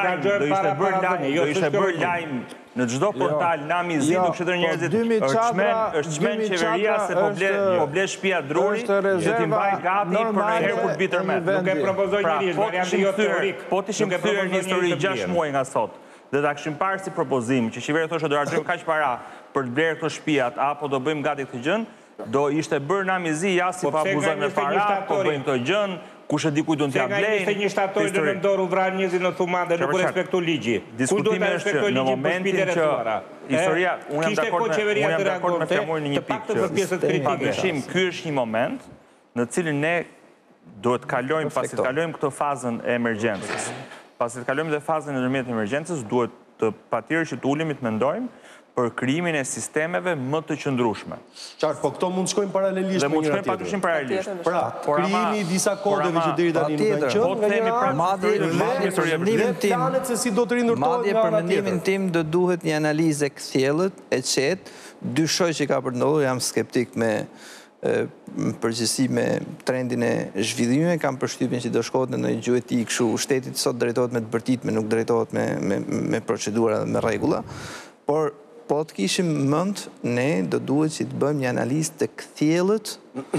bërë lajm në çdo portal nami zi, nuk shëtër njerëzit është çmen qeveria se po ble shtëpia druri që ti mbaj gati për në herë kur të bi tërmet. Nuk e propozoj njëri, varianti jo teorik. Po të ishim kthyer një histori 6 muaj nga sot, dhe ta këshim parë si propozim, që qeveria thoshte do harxojmë kaq para për të blerë këto shtëpiat, apo do bëjmë gati këtë gjën, do ishte bërë namizi, ja si po abuzojmë me para, po bëjmë këtë gjën, kush e di kujt do t'ia blejnë. Se një shtatori do në dorë u vran njerëzit në Thuman dhe nuk respektu ligji. Diskutimi është në momentin që historia, unë jam dakord me fjamurin në një pikë që padyshim ky është një moment në cilin ne duhet kalojmë, pasi të kalojmë këtë fazën e emergjencës. Pasi të kalojmë dhe fazën e ndërmjet emergjencës, duhet të patjetër që të ulemi të mendojmë për krijimin e sistemeve më të qëndrueshme. Qartë, po këto mund të shkojnë paralelisht me njëra tjetër. Padyshim paralelisht. Pra, krijimi i disa kodeve që deri tani nuk kanë qenë. Planet se si do të rindërtohet nga ana tjetër. Madje për mendimin tim do duhet një analizë e kthjellët, e qetë, dyshoj që ka për ndodhur, jam skeptik me përgjithësi me trendin e zhvillimit, kam përshtypjen që do shkohet në një gjuhëti kështu, shteti sot drejtohet me të bërtitme, nuk drejtohet me procedura dhe me rregulla, por po të kishim mend, ne do duhet që të bëjmë një analizë të kthjellët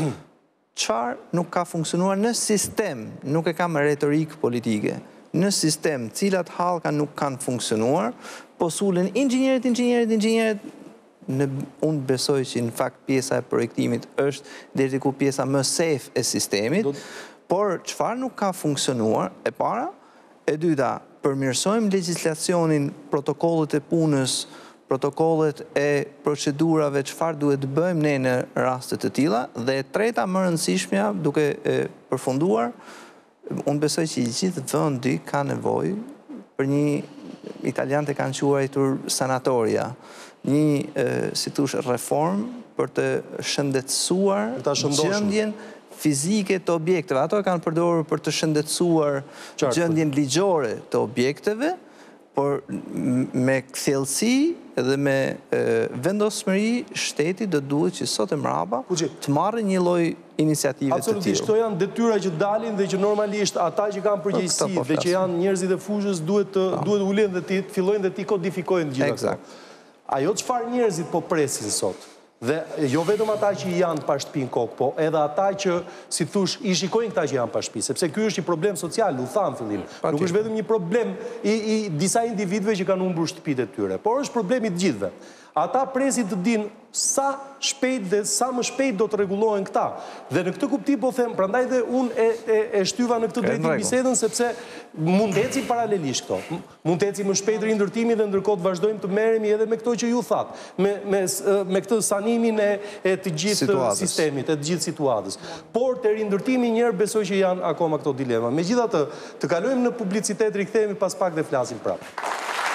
çfarë nuk ka funksionuar në sistem, nuk e kam retorik politike, në sistem, cilat hallka nuk kanë funksionuar, po sulen inxhinierët, unë besoj që në fakt pjesa e projektimit është deri ku pjesa më safe e sistemit, por çfarë nuk ka funksionuar, e para, e dyta, përmirësojmë legjislacionin, protokollet e punës, protokollet e procedurave, çfarë duhet të bëjmë ne në raste të tilla, dhe e treta më rëndësishmja, duke përfunduar, unë besoj që i gjithë vendi ka nevojë për një italianët e kanë quajtur sanatoria, një, si thush, reform për të shëndetësuar gjendjen fizike të objekteve. Ato e kanë përdorur për të shëndetësuar gjendjen ligjore të objekteve, por me thellësi dhe me vendosmëri shteti do duhet që sot e mrapa të marrë një lloj iniciative të tillë. Absolutisht, këto janë detyra që dalin dhe që normalisht ata që kanë përgjegjësi dhe që janë njerëzit e fushës duhet ulen dhe të fillojnë dhe të kodifikojnë gjitha këto. Ajo çfarë njerëzit po presin sot, dhe jo vetëm ata që janë pa shtëpi në kokë, po edhe ata që, si thush, i shikojnë këta që janë pa shtëpi, sepse ky është një problem social, u thamë fillim. Nuk është vetëm një problem i disa individëve që kanë humbur shtëpitë e tyre, por është problemi të gjithëve. Ata presin të dinë sa shpejt dhe sa më shpejt do të rregullohen këta. Dhe në këtë kuptim po them, prandaj dhe unë e shtyva në këtë drejtim bisedën, sepse mund të eci paralelisht këto. Mund të eci më shpejt rindërtimi dhe ndërkohë të vazhdojmë të merremi edhe me këto që ju thatë, me këtë sanimin e të gjithë sistemit, e të gjithë situatës. Por të rindërtimi njërë besoj që janë akoma këto dilema. Megjithatë, të kalojmë në publicitet, rikthehemi pas pak dhe flasim prapë.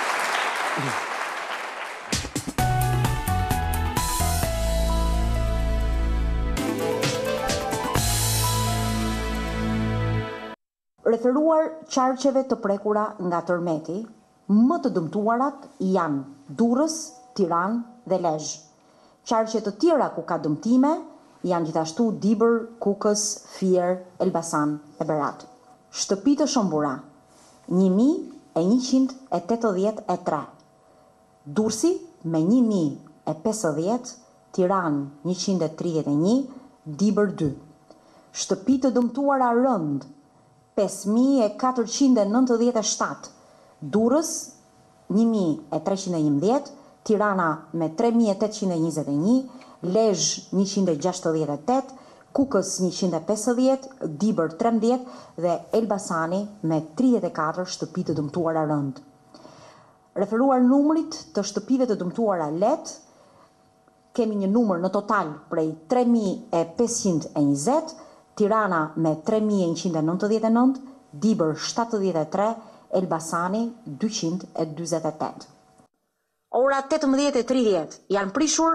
Referuar qarqeve të prekura nga tërmeti, më të dëmtuarat janë Durrës, Tiranë dhe Lezhë. Qarqe të tjera ku ka dëmtime janë gjithashtu Dibër, Kukës, Fier, Elbasan e Berat. Shtëpi të shëmbura 1183. Durrësi me 1050, Tiranë 131, Dibër 2. Shtëpi të dëmtuara rënd 5497, Durrës 1311, Tirana me 3821, Lezhë 168, Kukës 150, Dibër 13 dhe Elbasani me 34 shtëpi të dëmtuara rënd. Referuar numrit të shtëpive të dëmtuara let, kemi një numër në total prej 3520, Tirana me 3199, Dibër 73, Elbasani 228. Ora 18:30 janë prishur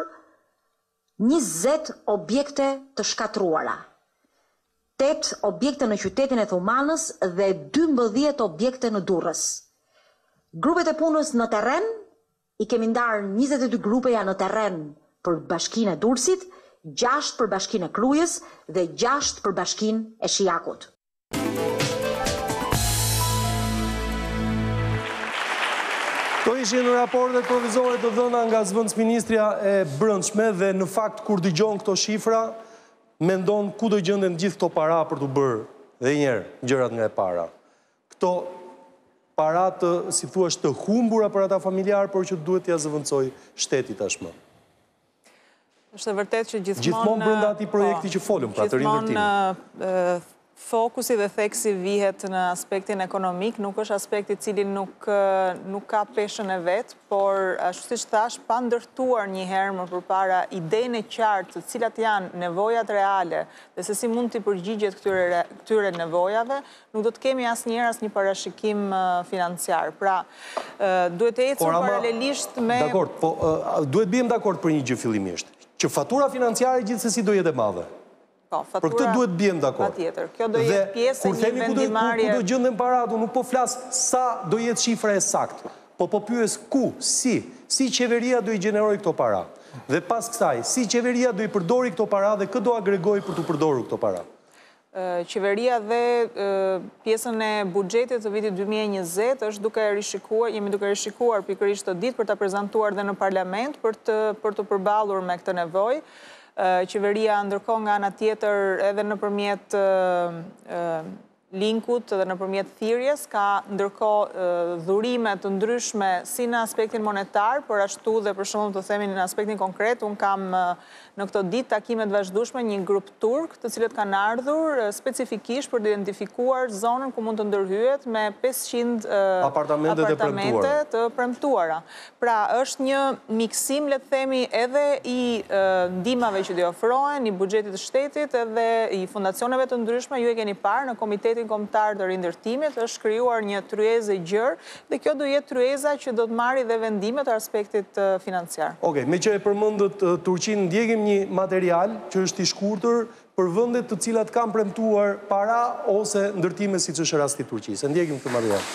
20 objekte të shkatruara, 8 objekte në qytetin e Thumanës dhe 12 objekte në Durrës. Grupet e punës në terren, i kemi ndarë 22 grupe janë në terren për bashkinë e Durrësit, 6 për bashkinë e Krujës dhe 6 për bashkinë e Shijakut. To ishin raportet provizore të dhëna nga zëvendësministria e Brendshme dhe në fakt kur dëgjon këto shifra, mendon ku do gjenden gjithë këto para për të bërë dhe njerë gjërat nga e para. Këto para të, si thuash, të humbura për ata familjar, por që duhet t'ja zëvendësoj shteti tashmë. Është e vërtet që gjithmonë brenda atij projekti që folëm, pra të rindërtimit. Gjithmonë fokusi dhe theksi vihet në aspektin ekonomik, nuk është aspekti cili nuk ka peshën e vetë, por ashtu siç thash, pa ndërtuar një herë më përpara idenë e qartë të cilat janë nevojat reale dhe se si mund t'i përgjigjet këtyre nevojave, nuk do të kemi asnjëherë asnjë parashikim financiar. Pra, duhet të ecur paralelisht me... Dakord, po duhet bijem dakord për një gjë fillimisht, që fatura financiare gjithsesi do jetë e madhe. Për këtë duhet bijem dakord. Kjo do jetë pjesë e një vendimarrje. Ku do gjenden parat, nuk po flas sa do jetë shifra e saktë, po pyes ku, si qeveria do i gjeneroj këto para. Dhe pas kësaj, si qeveria do i përdori këto para dhe këtë do agregoj për të përdorur këto para. Qeveria dhe pjesën e buxhetit të vitit 2020 jemi duke rishikuar pikërisht të ditë për ta prezantuar dhe në parlament për të përballur me këtë nevojë. Qeveria ndërkohë nga ana tjetër edhe nëpërmjet linkut dhe nëpërmjet thirrjes ka ndërkohë dhurime të ndryshme si në aspektin monetar, por ashtu dhe për shembull të themi në aspektin konkret, un kam në këto ditë takime të vazhdueshme një grup turk, të cilët kanë ardhur specifikisht për të identifikuar zonën ku mund të ndërhyet me 500 apartamente të premtuara. Pra, është një miksim, le të themi, edhe i ndihmave që do ofrohen, i buxhetit të shtetit edhe i fondacioneve të ndryshme, ju e keni parë në komitetin Bashkimin Kombëtar të Rindërtimit është krijuar një tryezë gjerë dhe kjo do jetë tryeza që do të marrë dhe vendimet e aspektit financiar. Okej, me që e përmendët Turqinë, ndjekim një material që është i shkurtër për vendet të cilat kanë premtuar para ose ndërtime siç është rasti i Turqisë. Ndjekim këtë material.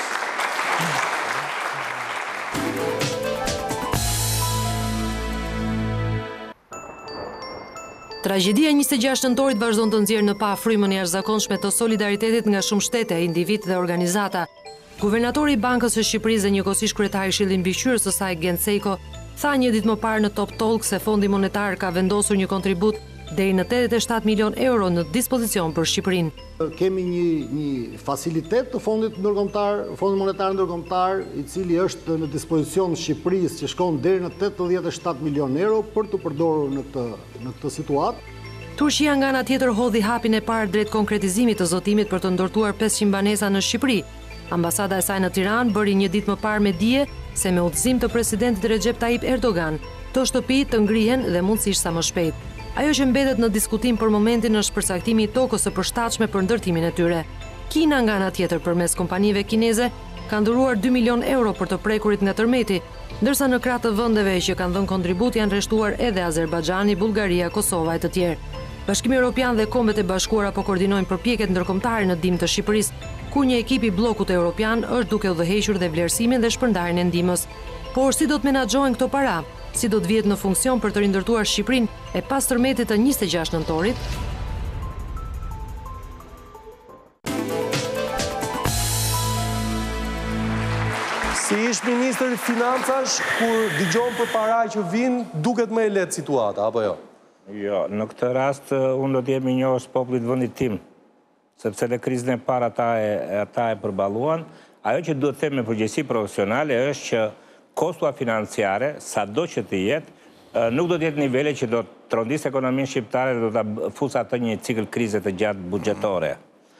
Tragjedia 26 nëntorit vazhdon të nxjerrë në pa frymën e jashtëzakonshme të solidaritetit nga shumë shtete, individ dhe organizata. Guvernatori i Bankës së Shqipërisë dhe njëkohësisht kryetari i Këshillit Mbikëqyrës së saj Gent Sejko tha një ditë më parë në Top Talk se Fondi Monetar ka vendosur një kontribut deri në 87 milion euro në dispozicion për Shqipërinë. Kemi një facilitet të Fondit Monetar Ndërkombëtar, i cili është në dispozicion Shqipërisë që shkon deri në 87 milion euro për të përdorur në këtë situatë. Turqia nga ana tjetër hodhi hapin e parë drejt konkretizimit të zotimit për të ndërtuar 500 banesa në Shqipëri. Ambasada e saj në Tiranë bëri një ditë më parë me dije se me udhëzim të presidentit Recep Tayyip Erdogan, këto shtëpi të ngrihen dhe mundësisht sa më shpejt. Ajo që mbetet në diskutim për momentin është përcaktimi i tokës së përshtatshme për ndërtimin e tyre. Kina nga ana tjetër përmes kompanive kineze ka ndëruar 2 milion euro për të prekurit nga tërmeti, ndërsa në krah të vendeve që kanë dhënë kontribut janë rreshtuar edhe Azerbajxhani, Bullgaria, Kosova e të tjerë. Bashkimi Evropian dhe Kombet e Bashkuara po koordinojnë përpjekjet ndërkombëtare në ndihmë të Shqipërisë, ku një ekip i bllokut evropian është duke udhëhequr dhe vlerësimin dhe shpërndarjen e ndihmës. Por si do të menaxhohen këto para? Si do të vihet në funksion për të rindërtuar Shqipërinë e pas tërmetit të 26 nëntorit? Si ish ministër financash, kur dëgjon për para që vinë, duket më e lehtë situata, apo jo? Jo, në këtë rast unë do të jemi njohës popullit vendit tim, sepse dhe krizën e parë ata e përballuan. Ajo që duhet të them me përgjegjësi profesionale është që kostua financiare, sado që të jetë, nuk do të jetë nivele që do të trondisë ekonominë shqiptare dhe do të fusë atë një cikël krize të gjatë buxhetore.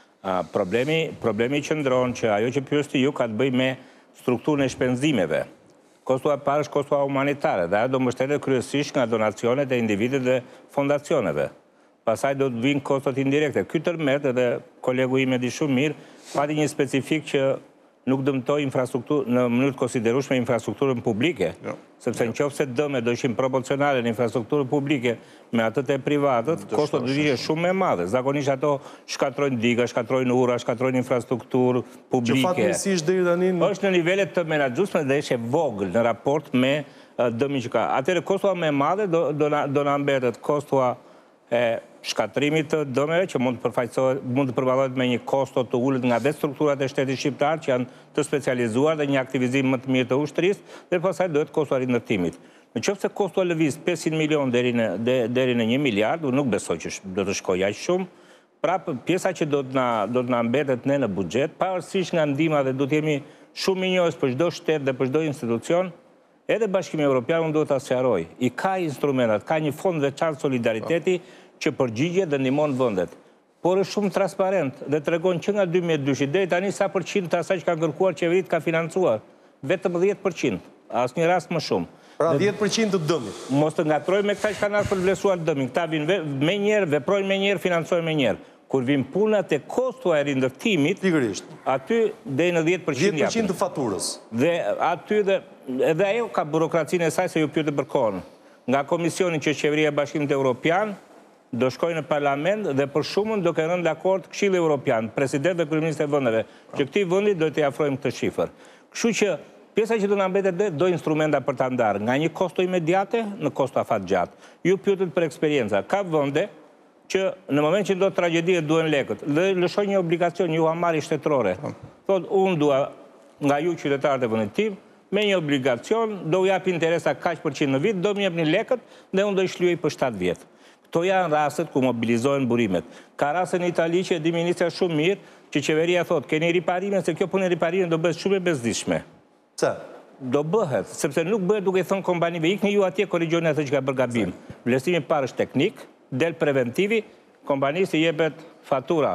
Problemi qëndron që ajo që pyesti ju ka të bëjë me strukturën e shpenzimeve. Kostua parë është kostua humanitare dhe ajo do mbështetet kryesisht nga donacionet e individëve dhe fondacioneve. Pastaj do të vinë kostot indirekte. Ky tërmet, edhe kolegu im e di shumë mirë, pati një specifik që nuk dëmtoj në mënyrë të konsiderueshme infrastrukturën publike, sepse nëse dëmet do ishin proporcionale në infrastrukturën publike me atët e privatët, kostot do ishin shumë më madhe. Zakonisht ato shkatrojnë diga, shkatrojnë ura, shkatrojnë infrastrukturë publike. Që fatmirësisht deri tani është në nivelet të menaxhueshme dhe është e vogël në raport me dëmin që ka. Atëherë kostua më e madhe do na mbetet kostua e shkatrimit të dëmeve që mund të përballohet me një kosto të ulët nga vetë strukturat e shtetit shqiptar që janë të specializuar dhe një aktivizim më të mirë të ushtrisë dhe pastaj duhet kostua rindërtimit. Nëse kostua lëviz 500 milion deri në 1 miliard, unë nuk besoj që do të shkojë aq shumë. Prapë pjesa që do të na mbetet ne në buxhet, pavarësisht nga ndihma dhe do të jemi shumë mirënjohës për çdo shtet dhe për çdo institucion, edhe Bashkimi Evropian unë duhet ta sqaroj. I ka instrumentat, ka një fond veçantë solidariteti që përgjigjet dhe ndihmon vendet. Por është shumë transparent dhe tregon që nga 2002 deri tani sa përqind të asaj që ka kërkuar qeverit ka financuar. Vetëm 10%, asnjë rast më shumë. Pra 10% të dëmit. Mos të ngatrojmë me këta që kanë ardhur vlerësuar dëmin. Këta vinë me njëherë, veprojnë me njëherë, financojnë me njëherë. Kur vin punat e kostua e rindërtimit, aty deri në 10% 10% të faturës. Dhe aty edhe ajo ka burokracinë e saj se ju pyetë për kohën. Nga komisioni që është qeveria e Bashkimit Evropian do shkojnë në parlament dhe për shumën do kenë rënë dakord Këshilli Evropian, president dhe kryeministët e vendeve, që këtij vendi do t'i afrojmë këtë shifër. Kështu që pjesa që do na mbetet do instrumenta për ta ndarë nga një kosto imediate në kosto afatgjatë. Ju pyetet për eksperjenca. Ka vende që në moment që do tragjedi duhen lekët dhe lëshojnë një obligacion, një huamari shtetërore. Thotë, unë dua nga ju qytetarët e vendit tim me një obligacion, do u jap interesa kaq % në vit, do më jepni lekët dhe unë do i shlyej për 7 vjet. Këto janë rastet ku mobilizohen burimet. Ka raste në Itali që e di ministra shumë mirë, që qeveria thotë, keni riparime, se kjo punë e riparime do bëhet shumë e bezdishme. Pse? Do bëhet, sepse nuk bëhet duke thënë kompanive, ikni ju atje, korrigjoni atë që ka bërë gabim. Vlerësimi parë është teknik, del preventivi, kompanisë i jepet fatura.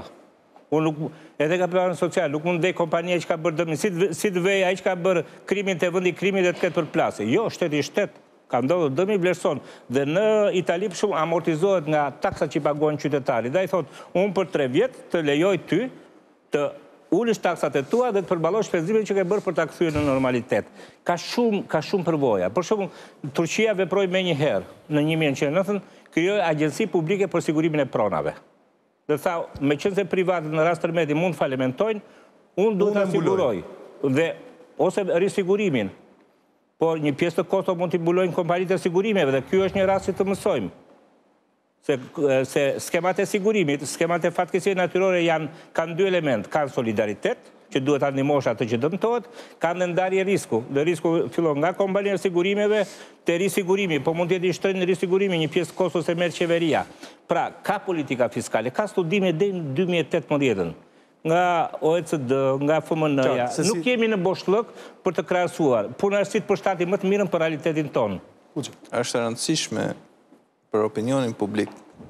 Edhe ka planin social, nuk mund ndej kompania që ka bërë dëmin, si të vej ai që ka bërë krimin të vendi krimin dhe të ketë përplasje. Jo, shteti shtet. Ka ndodhur dëmi vlerëson dhe në Itali për shumë amortizohet nga taksa që i paguajnë qytetarit. Dhe i thotë, unë për 3 vjet të lejoj ty të ullësh taksat e tua dhe të përballosh shpenzimet që ke bërë për ta kthyer në normalitet. Ka shumë përvoja. Për shembull, Turqia veproi më një herë në 1990, krijoi agjenci publike për sigurimin e pronave. Dhe tha, meqense privatët në rast tërmeti mund falimentojnë, unë duhet ta siguroj dhe ose risigurimin. Por një pjesë të kostos mund t'i mbulojnë kompanitë e sigurimeve dhe ky është një rast që të mësojmë. Se skemat e sigurimit, skemat e fatkeqësive natyrore kanë dy element, kanë solidaritet, që duhet ta ndihmosh atë që dëmtohet, kanë ndarje risku. Dhe risku fillon nga kompania e sigurimeve te risigurimi, po mund të jetë i shtrenjtë në risigurimi, një pjesë kostos e merr qeveria. Pra, ka politika fiskale, ka studime deri në 2018 nga OECD, nga FMN-ja. Nuk jemi në boshllëk për të krahasuar. Punësit për shtati më të mirën për realitetin tonë. Është e rëndësishme për opinionin publik,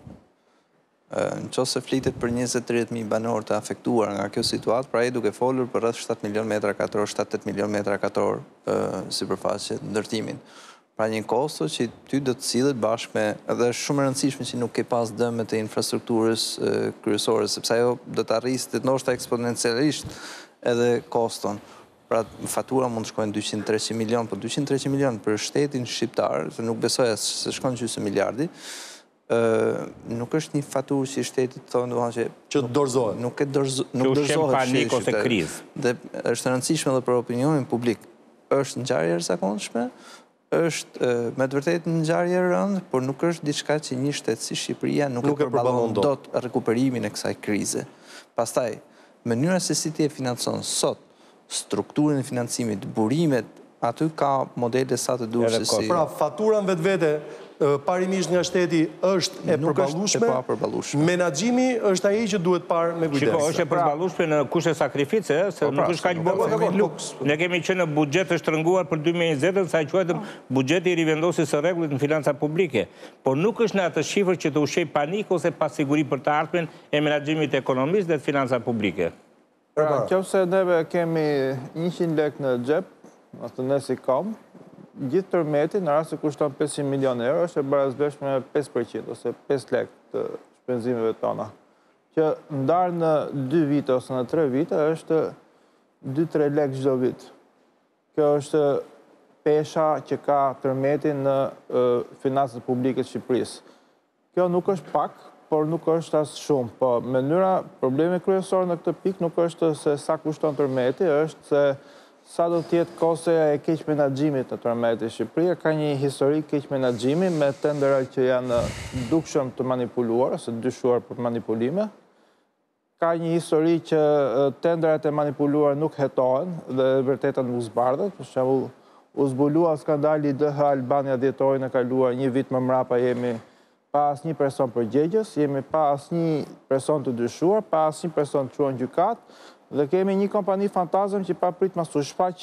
në qoftë se flitet për 20-30.000 banor të afektuar nga kjo situatë, pra ai duke folur për rreth 7 milion metra katror, 7-8 milion metra katror sipërfaqe ndërtimin. Pra një kosto që ty do të sillet bashkë me, edhe është shumë e rëndësishme që nuk ke pas dëme të infrastrukturës kryesore, sepse ajo do të arrisë ndoshta eksponencialisht edhe koston. Pra fatura mund të shkojnë 200-300 milion, po 200-300 milion për shtetin shqiptar, se nuk besoja se shkon gjysmë miliardi, nuk është një faturë që shtetit thonë që dorëzohet. Nuk dorëzohet panik ose krizë. Dhe është rëndësishme edhe për opinionin publik. Është ngjarje e jashtëzakonshme, është me të vërtetë një ngjarje e rëndë, por nuk është diçka që një shtet si Shqipëria nuk e përballon dot rekuperimin e kësaj krize. Pastaj, mënyra se si ti e financon sot strukturën e financimit, burimet, aty ka modele sa të durshme si. Pra, fatura në vetvete parimisht nga shteti është e përballueshme. Menaxhimi është ai që duhet parë me kujdes. Shiko, është e përballueshme në kushte sakrifice, se nuk është kaq bërë luks. Ne kemi qenë në buxhet të shtrënguar për 2020, sa quajtëm buxheti i rivendosjes së rregullit në financa publike, por nuk është në atë shifër që të ushqej panik ose pasiguri për të ardhmen e menaxhimit të ekonomisë dhe të financa publike. Pra, nëse neve kemi 100 lek në xhep, ose ne si kom, gjithë tërmeti, në rast se kushton 500 milion euro, është e barazveshme me 5% ose 5 lek të shpenzimeve tona. Që ndarë në 2 vite ose në 3 vite, është 2-3 lek çdo vit. Kjo është pesha që ka tërmeti në financat publike të Shqipërisë. Kjo nuk është pak, por nuk është as shumë. Po, mënyra, problemi kryesor në këtë pikë nuk është se sa kushton tërmeti, është se sa do t'jetë kostoja e keq menaxhimit të tërmetit. Shqipëria ka një histori keq menaxhimi me tendera që janë dukshëm të manipuluar, ose dyshuar për manipulime. Ka një histori që tenderat e manipuluar nuk hetohen dhe vërtetat nuk zbardhet. Për shembull, u zbulua skandali DH Albania dhjetorin e kaluar, një vit më mrapa jemi pa asnjë person përgjegjës, jemi pa asnjë person të dyshuar, pa asnjë person të çuar në gjykat, dhe kemi një kompani fantazëm që pa prit mas u shfaq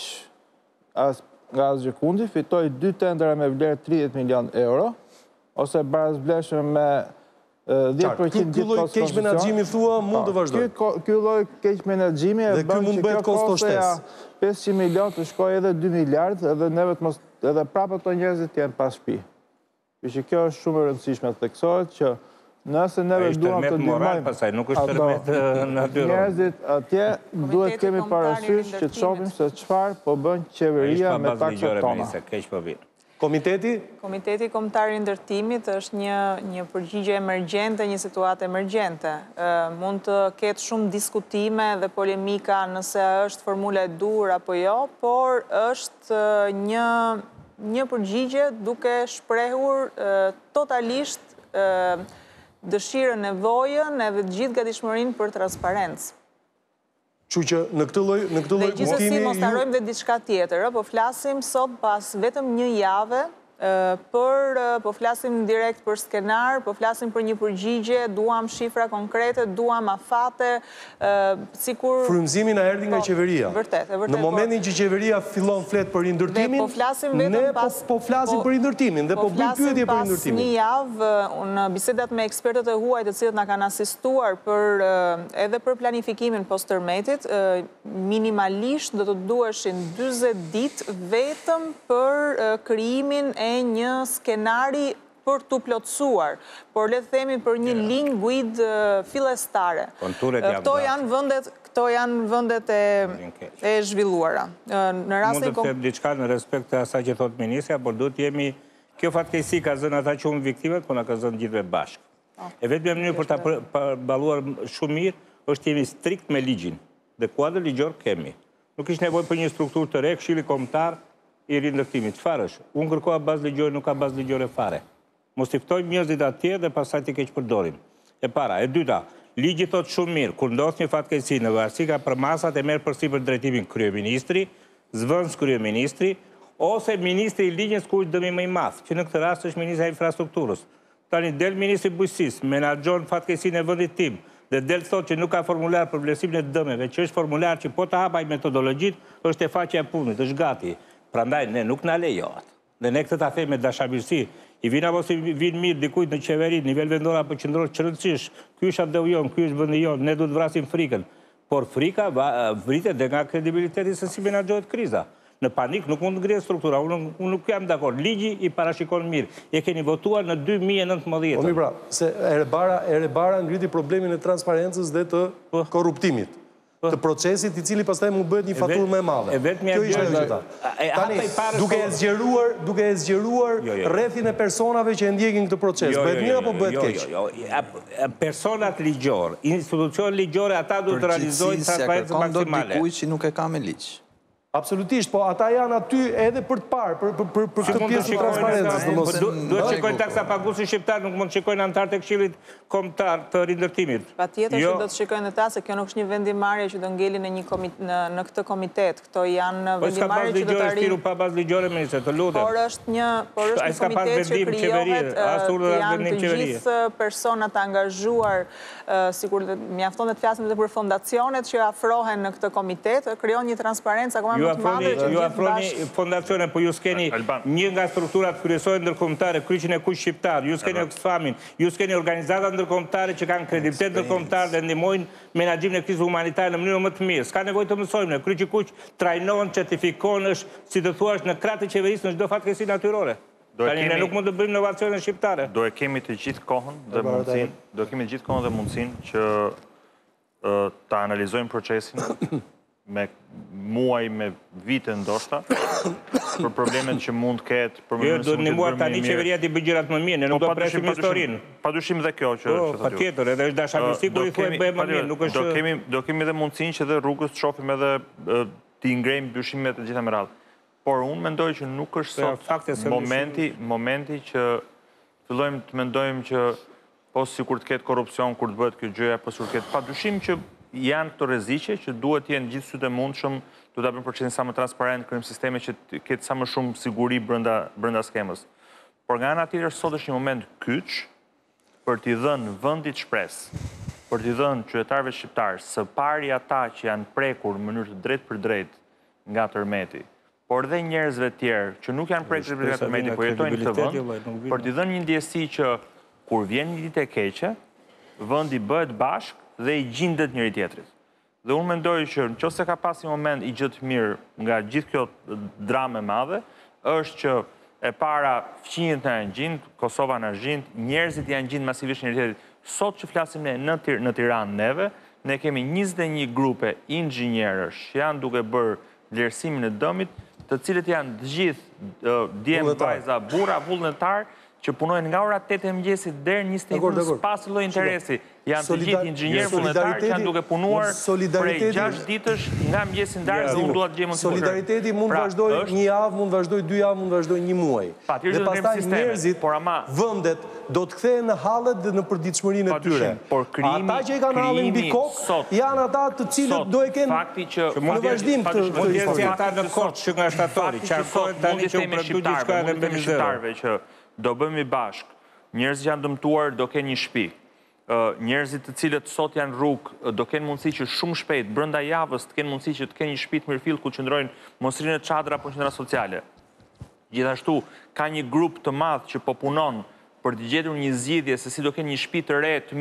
nga asgjë kundi, fitoi 2 tendera me vlerë 30 milion euro, ose barazvleshme me 10% Ky lloj keq menaxhimi thua mund të vazhdojë. Ky lloj keq menaxhimi e bën që kjo kostoja 500 milion të shkojë edhe 2 miliard, edhe neve edhe prapë ato njerëzit janë pas shtëpi. Që kjo është shumë e rëndësishme të theksohet që nëse neve duam të ndihmojmë njerëzit atje, duhet kemi parasysh që të shohim se çfarë po bën qeveria me taksat tona. Komiteti? Komiteti Kombëtar i Ndërtimit është një përgjigje emergjente, një situatë emergjente. Mund të ketë shumë diskutime dhe polemika nëse është formula e dur apo jo, por është një përgjigje duke shprehur totalisht dëshirën, nevojën edhe gjithë gatishmërinë për transparencë. Kështu që në këtë lloj dhe gjithsesi mos harrojmë dhe diçka tjetër, po flasim sot pas vetëm një jave po flasim direkt për skenar, po flasim për një përgjigje, duam shifra konkrete, duam afate, sikur frymëzimi na erdhi nga qeveria. Vërtet. Në momentin që qeveria fillon flet për rindërtimin, ne po flasim për rindërtimin dhe po bëjmë pyetje për rindërtimin. Një javë në bisedat me ekspertët e huaj të cilët na kanë asistuar edhe për planifikimin post-tërmetit, minimalisht do të duheshin 40 ditë vetëm për krijimin e një skenari për t'u plotësuar, por le të themi për një linjë guid fillestare. Këto janë vendet e zhvilluara. Në Mund të them diçka në respekt të asaj që thot ministra, por duhet jemi, kjo fatkeqësi ka zënë ata që humbin viktimat, por na ka zënë gjithëve bashkë. E vetmja mënyrë për ta përballuar shumë mirë është jemi strikt me ligjin dhe kuadër ligjor kemi. Nuk ishte nevojë për një strukturë të re, Këshilli Kombëtar i rindërtimit. Çfarë është? Unë kërkoha bazë ligjore, nuk ka bazë ligjore fare. Mos i ftojmë njerëzit atje dhe pastaj ti keq përdorim. E para, e dyta, ligji thot shumë mirë, kur ndodh një fatkeqësi në varësi ka për masat e merr përsipër drejtimin kryeministri, zvëns kryeministri ose ministri i ligjit ku është dëmi më i madh, që në këtë rast është ministri i infrastrukturës. Tani del ministri i bujqësisë, menaxhon fatkeqësinë e vendit tim dhe del thotë që nuk ka formular për vlerësimin e dëmeve, që është formular që po të hapaj metodologjit, është e faqja e punit, është gati. Prandaj ne nuk na lejohet. Dhe ne këtë ta them me dashamirësi. I vjen apo si vin mirë dikujt në qeveri, nivel vendor apo qendror çrëndësish. Ky është abdeu jon, ky është vendi jon, ne duhet vrasim frikën. Por frika vritet dhe nga kredibiliteti se si menaxhohet kriza. Në panik nuk mund të ngrihet struktura. Unë nuk jam dakord. Ligji i parashikon mirë. E keni votuar në 2019. Po mi pra, se Erebara ngriti problemin e transparencës dhe të korruptimit. Të procesit i cili pastaj mund bëhet një faturë më e madhe. Kjo ishte rezultat. Tani, duke e zgjeruar rrethin e personave që e ndjekin këtë proces, bëhet mirë apo bëhet keq? Personat ligjor, institucion ligjore, ata duhet të realizojnë transparencë maksimale. Përgjithësia dikuj që nuk e ka me ligj. Absolutisht, po ata janë aty edhe për të parë, për këtë pjesë të transparencës. Duhet shikojnë taksa paguesi shqiptar, nuk mund të shikojnë anëtarët e Këshillit Kombëtar të rindërtimit. Patjetër që do të shikojnë ata, se kjo nuk është një vendimarrje që do ngeli në këtë komitet. Këto janë vendimarrje që do të arrijnë. Pa bazë ligjore, ministre, të lutem. Por është një komitet që krijohet, janë të gjithë personat angazhuar, sikur mjafton të flasim edhe për fondacionet që afrohen në këtë komitet, krijon një transparencë ju afroni fondacione, po ju s'keni një nga strukturat kryesore ndërkombëtare, kryqin e kuq shqiptar, ju s'keni Oxfamin, ju s'keni organizata ndërkombëtare që kanë kredibilitet ndërkombëtar dhe ndihmojnë menaxhimin e krizës humanitare në mënyrë më të mirë. S'ka nevojë të mësojmë ne. Kryqi kuq trajnon, certifikon, është, si të thuash, në krah të qeverisë në çdo fatkeqësi natyrore. Tani ne nuk mund të bëjmë inovacione shqiptare. Do e kemi të gjithë kohën dhe mundësinë që ta analizojmë procesin me muaj, me vite ndoshta, për problemet që mund të ketë, për mënyrën se mund të bërë tani qeveria t'i bëjë gjërat më mirë, ne nuk do presim historinë. Padyshim dhe kjo që thotë. Patjetër, edhe është dashamirësi kur i thuaj bëjmë më mirë, nuk është. Do kemi edhe mundësinë që dhe rrugës të shohim edhe t'i ngrejmë dyshimet e gjitha me radhë. Por unë mendoj që nuk është sot momenti që fillojmë të mendojmë që po sikur të ketë korrupsion kur të bëhet kjo gjëja, po sikur të ketë padyshim që janë këto rreziqe që duhet jenë gjithë sytë e mundshëm, duhet ta bëjmë procesin sa më transparent, krijojmë sisteme që të ketë sa më shumë siguri brenda skemës. Por nga ana tjetër sot është një moment kyç për t'i dhënë vendit shpresë, për t'i dhënë qytetarëve shqiptar, së pari ata që janë prekur në mënyrë të drejtë për drejtë nga tërmeti, por dhe njerëzve tjerë që nuk janë prekur nga tërmeti, por jetojnë në këtë vend, për t'i dhënë një ndjesi që kur vjen një ditë e keqe, vendi bëhet bashkë dhe i gjendet njëri tjetrit. Dhe unë mendoj që nëse ka pas një moment i gjithë mirë nga gjithë kjo dramë e madhe, është që e para fqinjet në gjind, Kosova në gjind, njerëzit janë gjind masivisht njëri tjetrit. Sot që flasim ne në Tiranë neve, ne kemi 21 grupe inxhinierësh që janë duke bërë vlerësimin e dëmit, të cilët janë të gjithë djemë, vajza, burra, vullnetar, që punojnë nga ora 8 e mëngjesit deri 21 pas lloj interesi. Janë të gjithë inxhinierë vullnetar që janë duke punuar prej 6 ditësh nga mëngjesi darkë dhe unë dua të gjej mund të solidariteti mund vazhdoj një javë, mund vazhdoj 2 javë, mund vazhdoj një muaj. Dhe pastaj njerëzit, vendet do të kthehen në hallet dhe në përditshmërinë e tyre. Ata që i kanë hallën mbi kokë janë ata të cilët do e kenë në vazhdim të historisë. Ata në kohë që nga shtatori, qarkohen tani që u përdu diçka edhe me shqiptarëve që do bëhemi bashkë, njerëzit që janë dëmtuar do kenë një shtëpi, njerëzit të cilët sot janë rrugë do kenë mundësi që shumë shpejt, brenda javës të kenë mundësi që të kenë një shtëpi të mirëfillt ku qëndrojnë mos rinë çadra apo qendra sociale. Gjithashtu ka një grup të madh që po punon për të gjetur një zgjidhje se si do kenë një shtëpi të re, të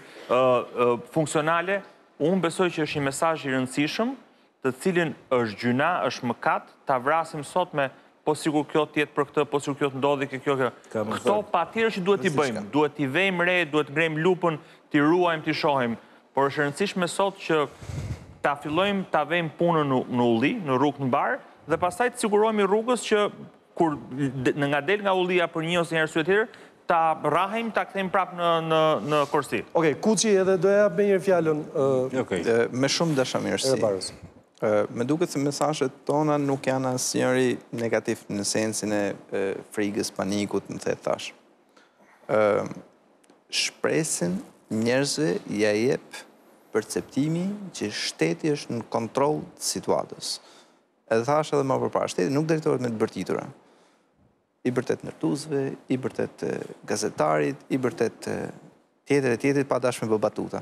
mirë, funksionale. Unë besoj që është një mesazh i rëndësishëm, të cilin është gjyna, është mëkat, ta vrasim sot me po sigur kjo tjetë për këtë, po sigur kjo të ndodhi, kjo. Këto pa tjerë që duhet t'i bëjmë, duhet t'i vejmë re, duhet t'ngrejmë lupën, t'i ruajmë, t'i shohim, por është rëndësishme sot që ta fillojmë ta vejmë punën në ulli, në rrugë në barë, dhe pastaj të sigurojmë rrugës që kur nga del nga ullia për një ose një arsye tjetër, ta rrahim, ta kthejmë prapë në korsi. Okej, Kuçi edhe do jap me një fjalën. Me shumë dashamirësi. Me duket se mesazhet tona nuk janë asnjëri negativ në sensin e frikës, panikut, më the tash. Shpresën njerëzve ja jep perceptimi që shteti është në kontroll të situatës. Edhe thash edhe më përpara, shteti nuk drejtohet me të bërtitura. I bërtet ndërtuesve, i bërtet gazetarit, i bërtet tjetër e tjetër pa dashme bë batuta.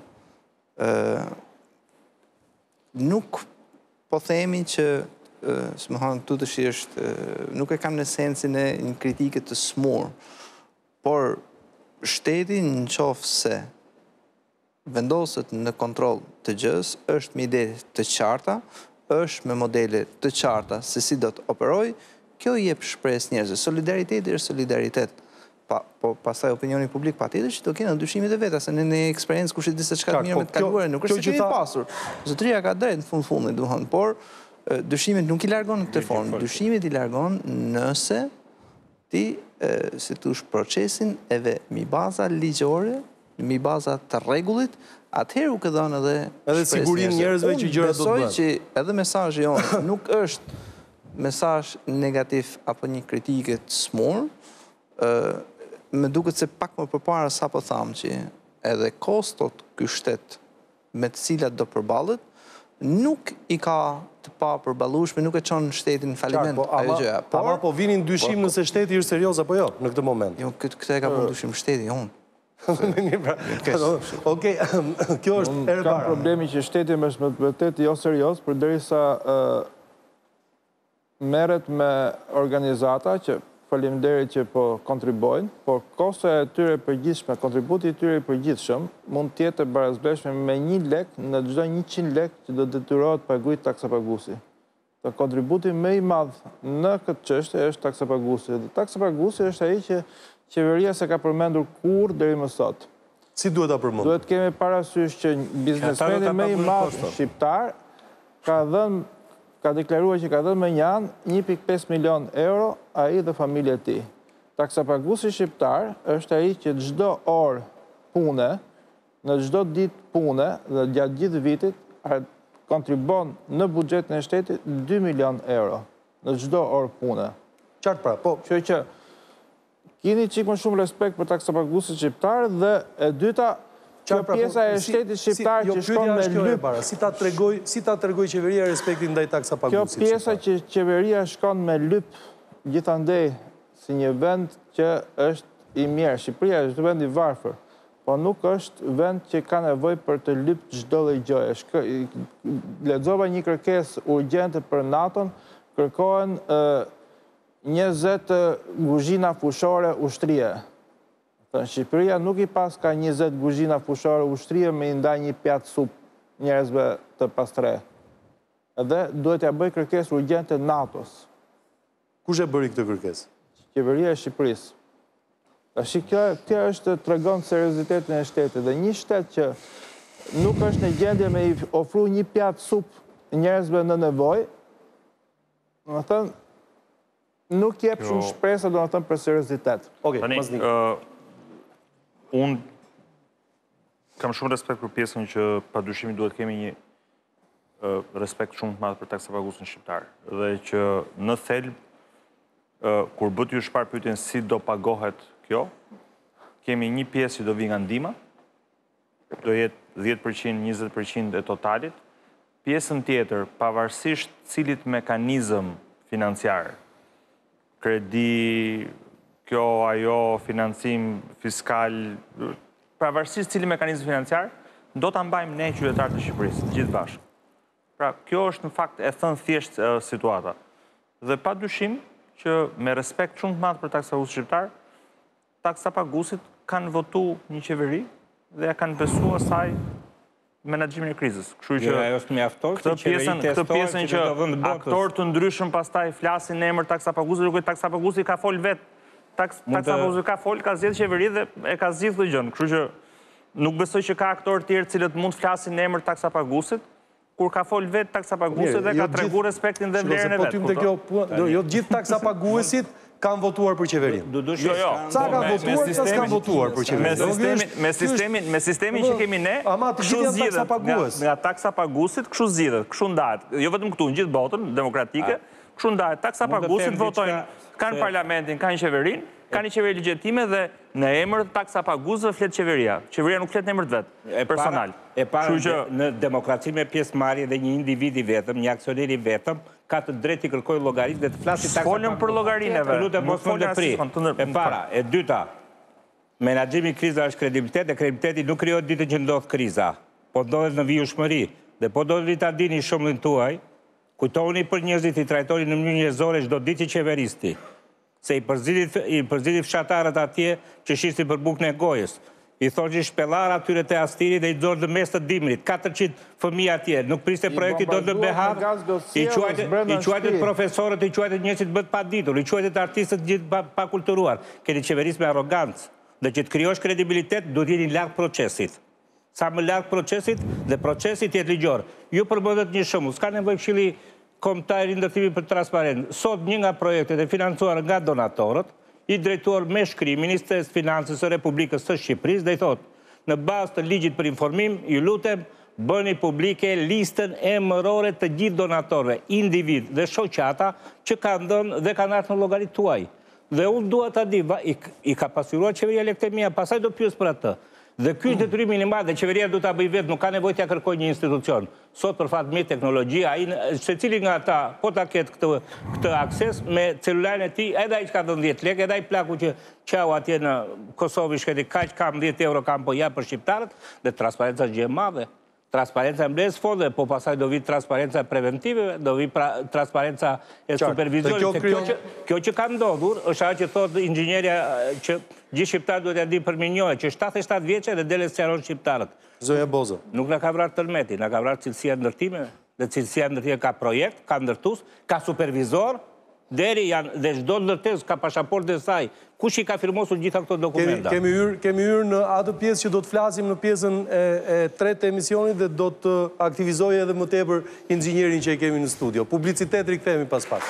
Nuk po themi që, së më thonë, tutësh është, nuk e kam në sensin e një kritike të smur, por shteti në qofë se vendoset në kontrol të gjës, është me ide të qarta, është me modele të qarta se si do të operoj, kjo jep shpresë njerëzve. Solidariteti është solidaritet. Po pastaj opinioni publik patjetër që do kenë ndryshimet e veta, se në eksperiencë kush e di se çka të mirë me të kaluar, nuk është se kemi pasur. Zotëria ka drejt në fundit, domethënë, por dyshimet nuk i largon në këtë formë. Dyshimet i largon nëse ti si thosh procesin edhe mi baza ligjore, mi baza të rregullit, atëherë u ka dhënë edhe sigurinë njerëzve që gjërat do të bëhen. Besoj që edhe mesazhi jonë nuk është mesazh negativ apo një kritike të smur, me duket se pak më përpara sapo tham që edhe kostot ky shtet me të cilat do përballet nuk i ka të pa përballueshme, nuk e çon shtetin në faliment ajo gjëja. Po vinin dyshim nëse shteti është serioz apo jo në këtë moment. Jo, këtë e ka bën dyshim shteti, unë. Okej, kjo është erë para. Ka problemi që shteti është me vërtet jo serioz, përderisa merret me organizata që faleminderit që po kontribojnë, por kostoja e tyre përgjithshme, kontributi i tyre i përgjithshëm mund të jetë barazbleshme me 1 lek në çdo 100 lek që do detyrohet paguajë taksapaguesi. Kontributi më i madh në këtë çështje është taksapaguesi. Dhe taksapaguesi është ai që qeveria s'e ka përmendur kurrë deri më sot. Si duhet ta përmend? Duhet kemi parasysh që biznesmeni më i madh shqiptar ka deklaruar që ka dhënë me një anë 1.5 milion euro ai dhe familja e tij. Taksapaguesi shqiptar është ai që çdo orë pune, në çdo ditë pune dhe gjatë gjithë vitit kontribon në buxhetin e shtetit 2 milion euro në çdo orë pune. Qartë pra, po. Kështu që keni çik më shumë respekt për taksapaguesit shqiptar dhe e dyta kjo pjesa e shtetit shqiptar që shkon me lyp. Si ta tregoj qeveria respektin ndaj taksapaguesit? Kjo pjesa që qeveria shkon me lyp gjithandej si një vend që është i mirë. Shqipëria është vend i varfër, po nuk është vend që ka nevojë për të lyp çdo lloj gjëje. Lexova një kërkesë urgjente për NATO-n, kërkohen 20 kuzhina fushore ushtrie. Shqipëria nuk i pas ka 20 kuzhina fushore ushtrie me i ndaj një pjatë sup njerëzve të pastre. Edhe duhet ja bëj kërkesë urgjente NATO-s. Kush e bëri këtë kërkesë? Qeveria e Shqipërisë. Kjo është tregon seriozitetin e shtetit. Dhe një shtet që nuk është në gjendje me i ofru një pjatë sup njerëzve në nevojë, domethënë nuk jep shumë shpresë domethënë për seriozitet. Okej, unë kam shumë respekt për pjesën që padyshim duhet kemi një respekt shumë të madh për taksapaguesin shqiptar. Dhe që në thelb, kur bëhet ju shpar pyetjen si do pagohet kjo, kemi një pjesë që do vi nga ndihma, do jetë 10%, 20% e totalit. Pjesën tjetër, pavarësisht cilit mekanizëm financiar, kredi, kjo, ajo, financim fiskal, pavarësisht cili mekanizëm financiar, do ta mbajmë ne qytetarët e Shqipërisë, gjithë bashkë. Pra, kjo është në fakt e thënë thjesht situata. Dhe pa dyshim që me respekt shumë të madh për taksapaguesit shqiptar, taksapaguesit kanë votu një qeveri dhe ja kanë besuar asaj menaxhimin e krizës. Kështu që këtë pjesën që aktorë të ndryshëm pastaj flasin në emër taksapaguesit, duket taksapaguesi ka fol vetë, taksapaguesi ka fol, ka zgjedhë qeveri dhe e ka zgjidhur këtë gjë. Kështu që nuk besoj që ka aktorë tjerë cilët mund të flasin në emër taksapaguesit, kur ka fol vetë taksapaguesit dhe ka treguar respektin dhe vlerën e vet. Jo të gjithë taksapaguesit kanë votuar për qeverinë. Sa kanë votuar, sa s'kan votuar për qeverinë. Me sistemin që kemi ne, kështu zgjidhet nga taksapaguesit, kështu zgjidhet, kështu ndahet. Jo vetëm këtu, në gjithë botën demokratike, kështu ndahet. Taksapaguesit votojnë, kanë parlamentin, kanë qeverinë, kanë një qeveri legitime dhe në emër të taksapaguesve flet qeveria. Qeveria nuk flet në emër të vet, personal. E para, në demokraci me pjesëmarrje dhe një individi vetëm, një aksioneri vetëm, ka të drejtë të kërkojë llogaritë dhe të flasë taksapaguesit. Folëm për llogarineve. E para, e dyta, menaxhimi i krizave është kredibilitet dhe kredibiliteti nuk krijohet ditën që ndodh kriza, po ndodhet në vijueshmëri. Dhe po do të ta dini shumën tuaj, kujtoni për njerëzit i trajtoni në mënyrë njerëzore çdo ditë qeveristi. Se i përzidit fshatarët atje që shistin për bukën e gojës. I thonë shpellar atyre të astiri dhe i dorë dhe mes të dimrit. 400 fëmijë atje. Nuk priste projekti do të behar. I quajtet profesorët, i quajtet njësit bët pa ditur, i quajtet artistët gjithë pa kulturuar. Keni qeveris me arrogancë. Dhe që të kryosh kredibilitet, do t'jeni lartë procesit. Sa më lartë procesit dhe procesit jetë ligjor. Ju përbëndet një shumë. S'ka nevojë Këshilli Kombëtar i ndërtimi për transparent. Sot një nga projektet e financuar nga donatorët, i drejtuar me shkrim Ministres Financës së Republikës së Shqipërisë dhe i thotë, në bazë të ligjit për informim, ju lutem, bëni publike listën emërore të gjithë donatorëve, individ dhe shoqata që kanë dhënë dhe kanë ardhur në llogaritë tuaj. Dhe unë dua ta di, i ka pasuruar qeveria lektemia, pastaj do pyes për atë. Dhe ky është detyrimi i madh dhe qeveria duhet ta bëjë vetë, nuk ka nevojë t'ia kërkojë një institucion. Sot për fat me teknologji, ai secili nga ata po ta ketë këtë akses me celularin e tij, edhe ai që ka 10 lekë, edhe ai plaku që qau atje në Kosovë shkëti kaq kam 10 euro kam po jap për shqiptarët, dhe transparenca është gjë e madhe. Transparenca mbledh fonde, po pastaj do vi transparenca preventive, do vi transparenca e supervizionit. Kjo që ka ndodhur është ajo që thotë inxhinierja që gjithë shqiptarët duhet ja dinë për minjohet, që 77 vjeçë dhe dele sqaron shqiptarët. Zoja Bozo. Nuk na ka vrarë tërmeti, na ka vrarë cilësia e ndërtimeve, dhe cilësia e ndërtimeve ka projekt, ka ndërtues, ka supervizor, deri janë dhe çdo ndërtesë ka pasaportën e saj. Kush i ka firmosur gjitha këto dokumenta? Kemi hyrë në atë pjesë që do të flasim në pjesën e tretë të emisionit dhe do të aktivizoj edhe më tepër inxhinierin që e kemi në studio. Publicitet rikthehemi pas pak.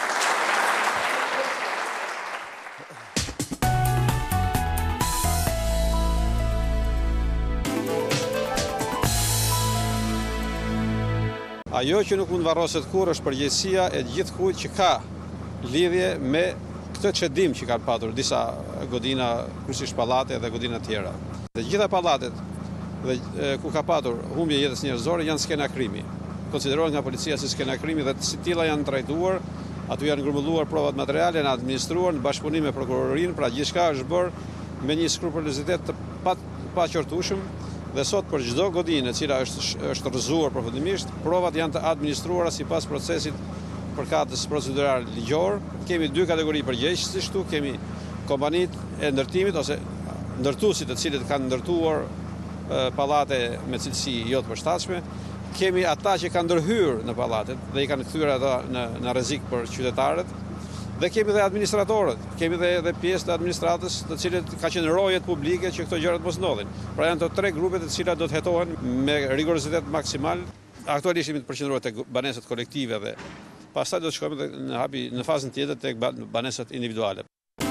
Ajo që nuk mund varroset kur është përgjegjësia e gjithkujt që ka lidhje me këtë çedim që kanë patur disa godina, kryesisht pallate dhe godina tjera. Dhe gjitha pallatet ku ka patur humbje jetës njerëzore janë skena krimi. Konsiderohet nga policia si skena krimi dhe si tilla janë trajtuar, aty janë ngrumbulluar provat materiale, janë administruar në bashkëpunim me prokurorinë, pra gjithçka është bërë me një skrupulozitet të paqortueshëm. Dhe sot për çdo godinë e cila është rrëzuar përfundimisht, provat janë të administruara sipas procesit përkatës procedural ligjor. Kemi dy kategori përgjegjësish këtu, kemi kompanitë e ndërtimit ose ndërtuesit të cilët kanë ndërtuar pallate me cilësi jo të përshtatshme. Kemi ata që kanë ndërhyrë në pallatet dhe i kanë kthyer ata në rrezik për qytetarët. Dhe kemi dhe administratorët, kemi dhe pjesë të administratës të cilët ka qenë rojet publike që këto gjërat mos ndodhin. Pra janë të tre grupet të cilat do të hetohen me rigorozitet maksimal. Aktualisht jemi të përqendruar tek banesat kolektive dhe pastaj do të shkojmë në fazën tjetër tek banesat individuale.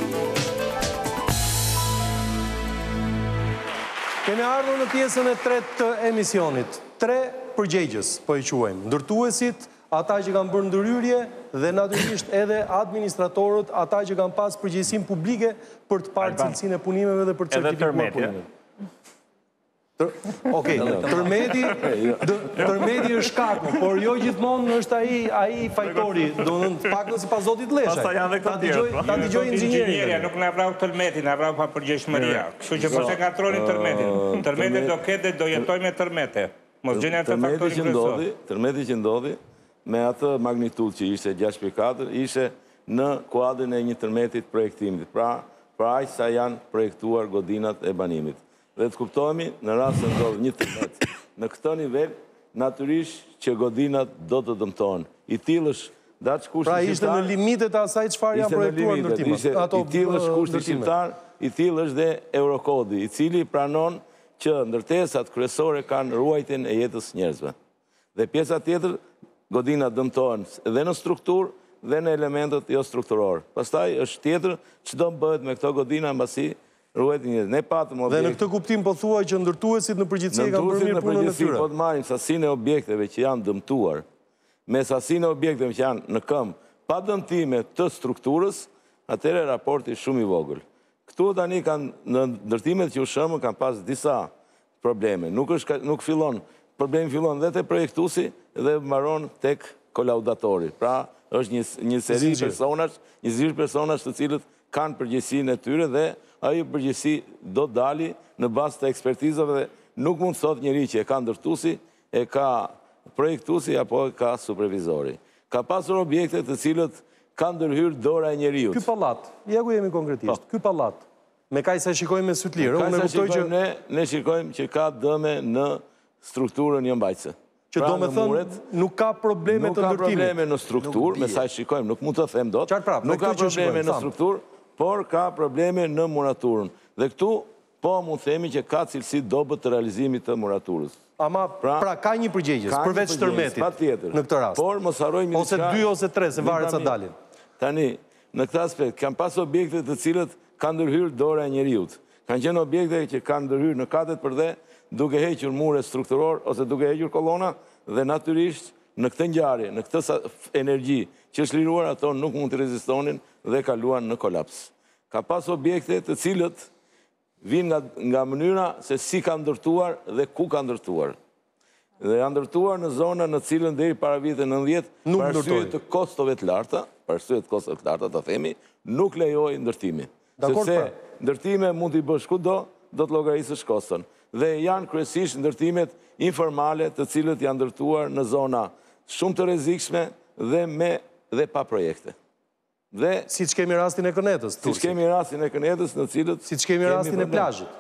Kemi ardhur në pjesën e tretë të emisionit. 3 përgjegjës, po i quajmë. Ndërtuesit, ata që kanë bërë ndërhyrje dhe natyrisht edhe administratorët, ata që kanë pas përgjegjësinë publike për të parë cilësinë e punimeve dhe për të certifikuar punimeve. Okej, tërmeti është shkaku, por jo gjithmonë është ai fajtori, domethënë paktën sipas zotit Leshaj. Pastaj janë edhe këto tjerë. Ta dëgjoj inxhinierin. Nuk na vrau tërmeti, na vrau pa përgjegjësia. Kështu që mos e ngatroni tërmetin. Tërmeti do ketë, do jetojmë me tërmete. Mos gjeni atë faktorin kryesor. Tërmeti që ndodhi me atë magnitudë që ishte 6.4, ishte në kuadrin e një tërmetit projektimit. Pra aq sa janë projektuar godinat e banimit. Dhe të kuptohemi, në rast se ndodh një tërmet në këtë nivel, natyrisht që godinat do të dëmtohen. I tillë është datë kushti shqiptar. Pra ishte në limitet e asaj çfarë janë projektuar ndërtimet. I tillë është kushti shqiptar, i tillë është dhe Eurokodi, i cili pranon që ndërtesat kryesore kanë ruajtjen e jetës njerëzve. Dhe pjesa tjetër, godinat dëmtohen edhe në strukturë dhe në elementet jo strukturor. Pastaj është tjetër ç'do bëhet me këto godina mbasi ruajtjen e jetës. Ne patëm objekte. Dhe në këtë kuptim po thuaj që ndërtuesit në përgjithësi kanë bërë mirë punën e tyre. Po të marrim sasinë e objekteve që janë dëmtuar me sasinë e objekteve që janë në këmbë pa dëmtime të strukturës, atëherë raporti shumë i vogël. Këtu tani në ndërtimet që u shëmën kanë pas disa probleme. Nuk fillon, problemi fillon dhe te projektuesi dhe mbaron tek kolaudatori. Pra, është një seri personash të cilët kanë përgjegjësinë e tyre dhe ai përgjegjësi do dali në bazë të ekspertizave dhe nuk mund të thotë njëri që e ka ndërtuesi, e ka projektuesi apo e ka supervizori. Ka pasur objekte të cilët kanë ndërhyrë dora e njeriut. Ky pallat, ja ku jemi konkretisht, ky pallat, me kaq sa shikojmë me syt lirë, unë e kuptoj që ne shikojmë që ka dëme në strukturën jo mbajtëse. Që do me thënë, nuk ka probleme të ndërtimit. Nuk ka probleme në strukturë, me sa shikojmë, nuk mund të them dot. Nuk ka probleme në strukturë, por ka probleme në muraturën. Dhe këtu, po mund themi që ka cilësi dobët të realizimit të muraturës. Ama, pra ka një përgjegjës, përveç tërmetit në këtë rast. Por, mos harrojmë ose 2 ose 3, se varet sa dalin. Tani, në këtë aspekt, kanë pas objekte të cilët kanë ndërhyrë dora e njeriut. Kanë qenë objekte që kanë ndërhyrë në katet për dhe, duke hequr mure strukturor, ose duke hequr kolona, dhe natyrisht në këtë ngjarje, në këtë energji që është liruar, ato nuk mund të rezistonin dhe kaluan në kolaps. Ka pas objekte të cilët vinë nga mënyra se si ka ndërtuar dhe ku ka ndërtuar. Dhe janë ndërtuar në zona në cilën deri para vitit 90, për arsye të kostove të larta, të themi, nuk lejoi ndërtimi. Sepse ndërtime mund t'i bësh kudo, do të llogarisësh koston. Dhe janë kryesisht ndërtimet informale të cilët janë ndërtuar në zona shumë të rrezikshme dhe pa projekte. Si që kemi rastin e Kënetës, si që kemi rastin e Kënetës, në cilët... Si që kemi rastin e plazhit.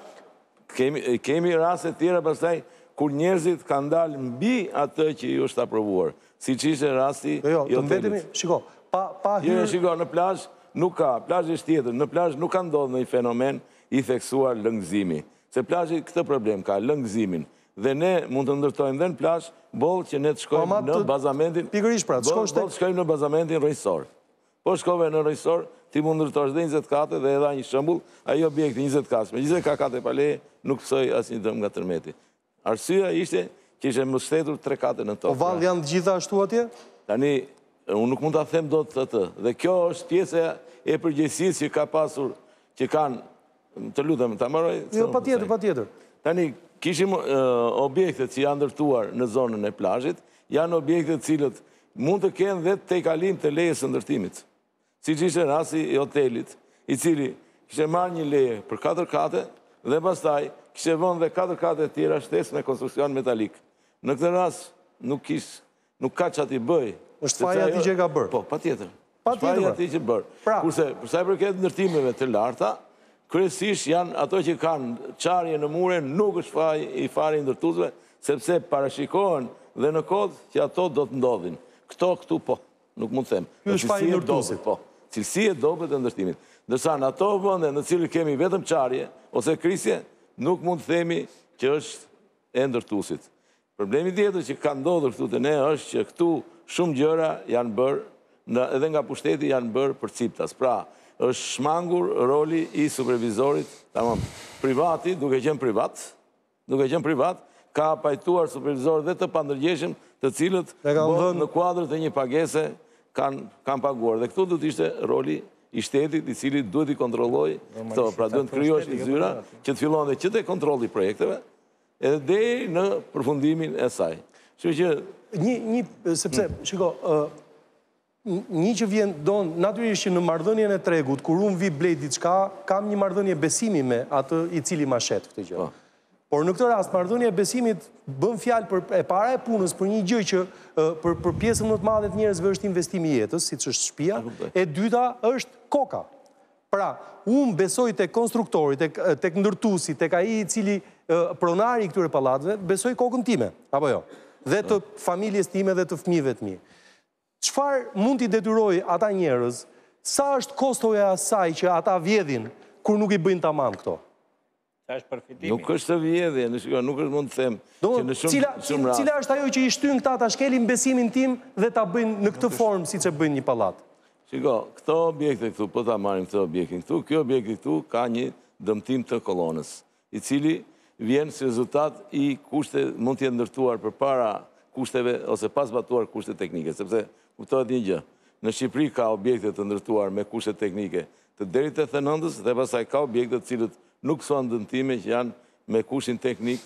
Kemi rastet tjera pastaj, kur njerëzit kanë dalë mbi atë që ju është aprovuar. Si që ishe rasti... Jo, të mbetemi, shiko, pa hyrë... Shiko, në plazh nuk ka, plazh është tjetër, në plazh nuk ka ndodhë në i fenomen i theksuar lëngëzimi. Se plazhi këtë problem ka, lëngëzimin. Dhe ne mund të ndërtojmë dhe në plazh, boll që ne të shkojmë në bazamentin... Pikërisht pra, boll të shkojmë në bazamentin rrojësor. Po shkove në rrojësor, ti mund ndërtojsh dhe 20 kate dhe edha një shembull, ai objekti 20 kate, me 20 kate pa leje, nuk pësoj asnjë dëm nga tërmeti. Arsyeja ishte që ishte mbështetur 3 kate në tokë. Po vallë janë të gjitha ashtu atje? Tani, unë nuk mund ta them dot atë. Dhe kjo është pjesa e përgjegjësisë që ka pasur, që kanë, të lutem, ta mbaroj. Jo, patjetër. Tani, kishim objektet që janë ndërtuar në zonën e plazhit, janë objektet të cilët mund të kenë dhe tejkalim të lejes së ndërtimit. Si që ishte rasti i hotelit, i cili kishte marrë një leje për 4 kate dhe pastaj kishte vënë dhe 4 kate tjera shtesë me konstruksion metalik. Në këtë rast nuk ka që ati bëj. Është faja ati që ka bërë? Po, patjetër. Faja ati që bërë. Kurse, përsa i përket ndërtimeve të larta, kryesisht janë ato që kanë qarje në mure, nuk është i fari ndërtuesve, sepse parashikohen dhe në kod që ato do të ndodhin. Këtu po, nuk mund të them. Ky është faji ndërtuesit. Po, cilësi e dobët e ndërtimit. Ndërsa në ato vende në cilë kemi vetëm qarje ose krisje, nuk mund të themi që është e ndërtuesit. Problemi tjetër që ka ndodhur këtu të ne është që këtu shumë gjëra janë bërë, edhe nga pushteti janë bërë për ciptas. Pra, është shmangur roli i supervizorit, privati, duke qenë privat, ka pajtuar supervizor dhe të pandërgjeshëm të cilët në kuadrët e një pagese kanë paguar. Dhe këtu duhet ishte roli i shtetit i cili duhet i kontrolloj këto. Pra duhet të kryosh një zyra që të fillon dhe që të kontrolli projekteve edhe dhe në përfundimin e saj. Sepse, shiko, një që vjen donë, natyrisht që në marrëdhënien e tregut, kur unë vi blej diçka, kam një marrëdhënie besimi me atë i cili ma shet këtë gjë. Por në këtë rast, marrëdhënia e besimit bën fjalë e para e punës për një gjë që për pjesën më të madhe të njerëzve është investimi i jetës, siç është shtëpia, e dyta është koka. Pra, unë besoj tek konstruktori, tek ndërtuesi, tek ai i cili pronari i këtyre pallatëve, besoj kokën time, apo jo, dhe të familjes time dhe të fëmijëve të mi. Çfarë mund t'i detyroj ata njerëz, sa është kostoja asaj që ata vjedhin kur nuk i bëjnë tamam këto? Nuk është të vjedhje, nuk është mund të them që në shumë rast. Cila është ajo që i shtyn këta ta shkelin besimin tim dhe ta bëjnë në këtë formë siç e bëjnë një pallat? Shiko, këto objekte këtu, po ta marrim këtë objektin këtu, kjo objekti këtu ka një dëmtim të kolonës, i cili vjen si rezultat i kushte mund të jetë ndërtuar përpara kushteve ose pas batuar kushte teknike, sepse kuptohet një gjë. Në Shqipëri ka objekte të ndërtuar me kushte teknike të deri te thënëndës dhe pastaj ka objekte të cilët nuk son dëmtime që janë me kushtin teknik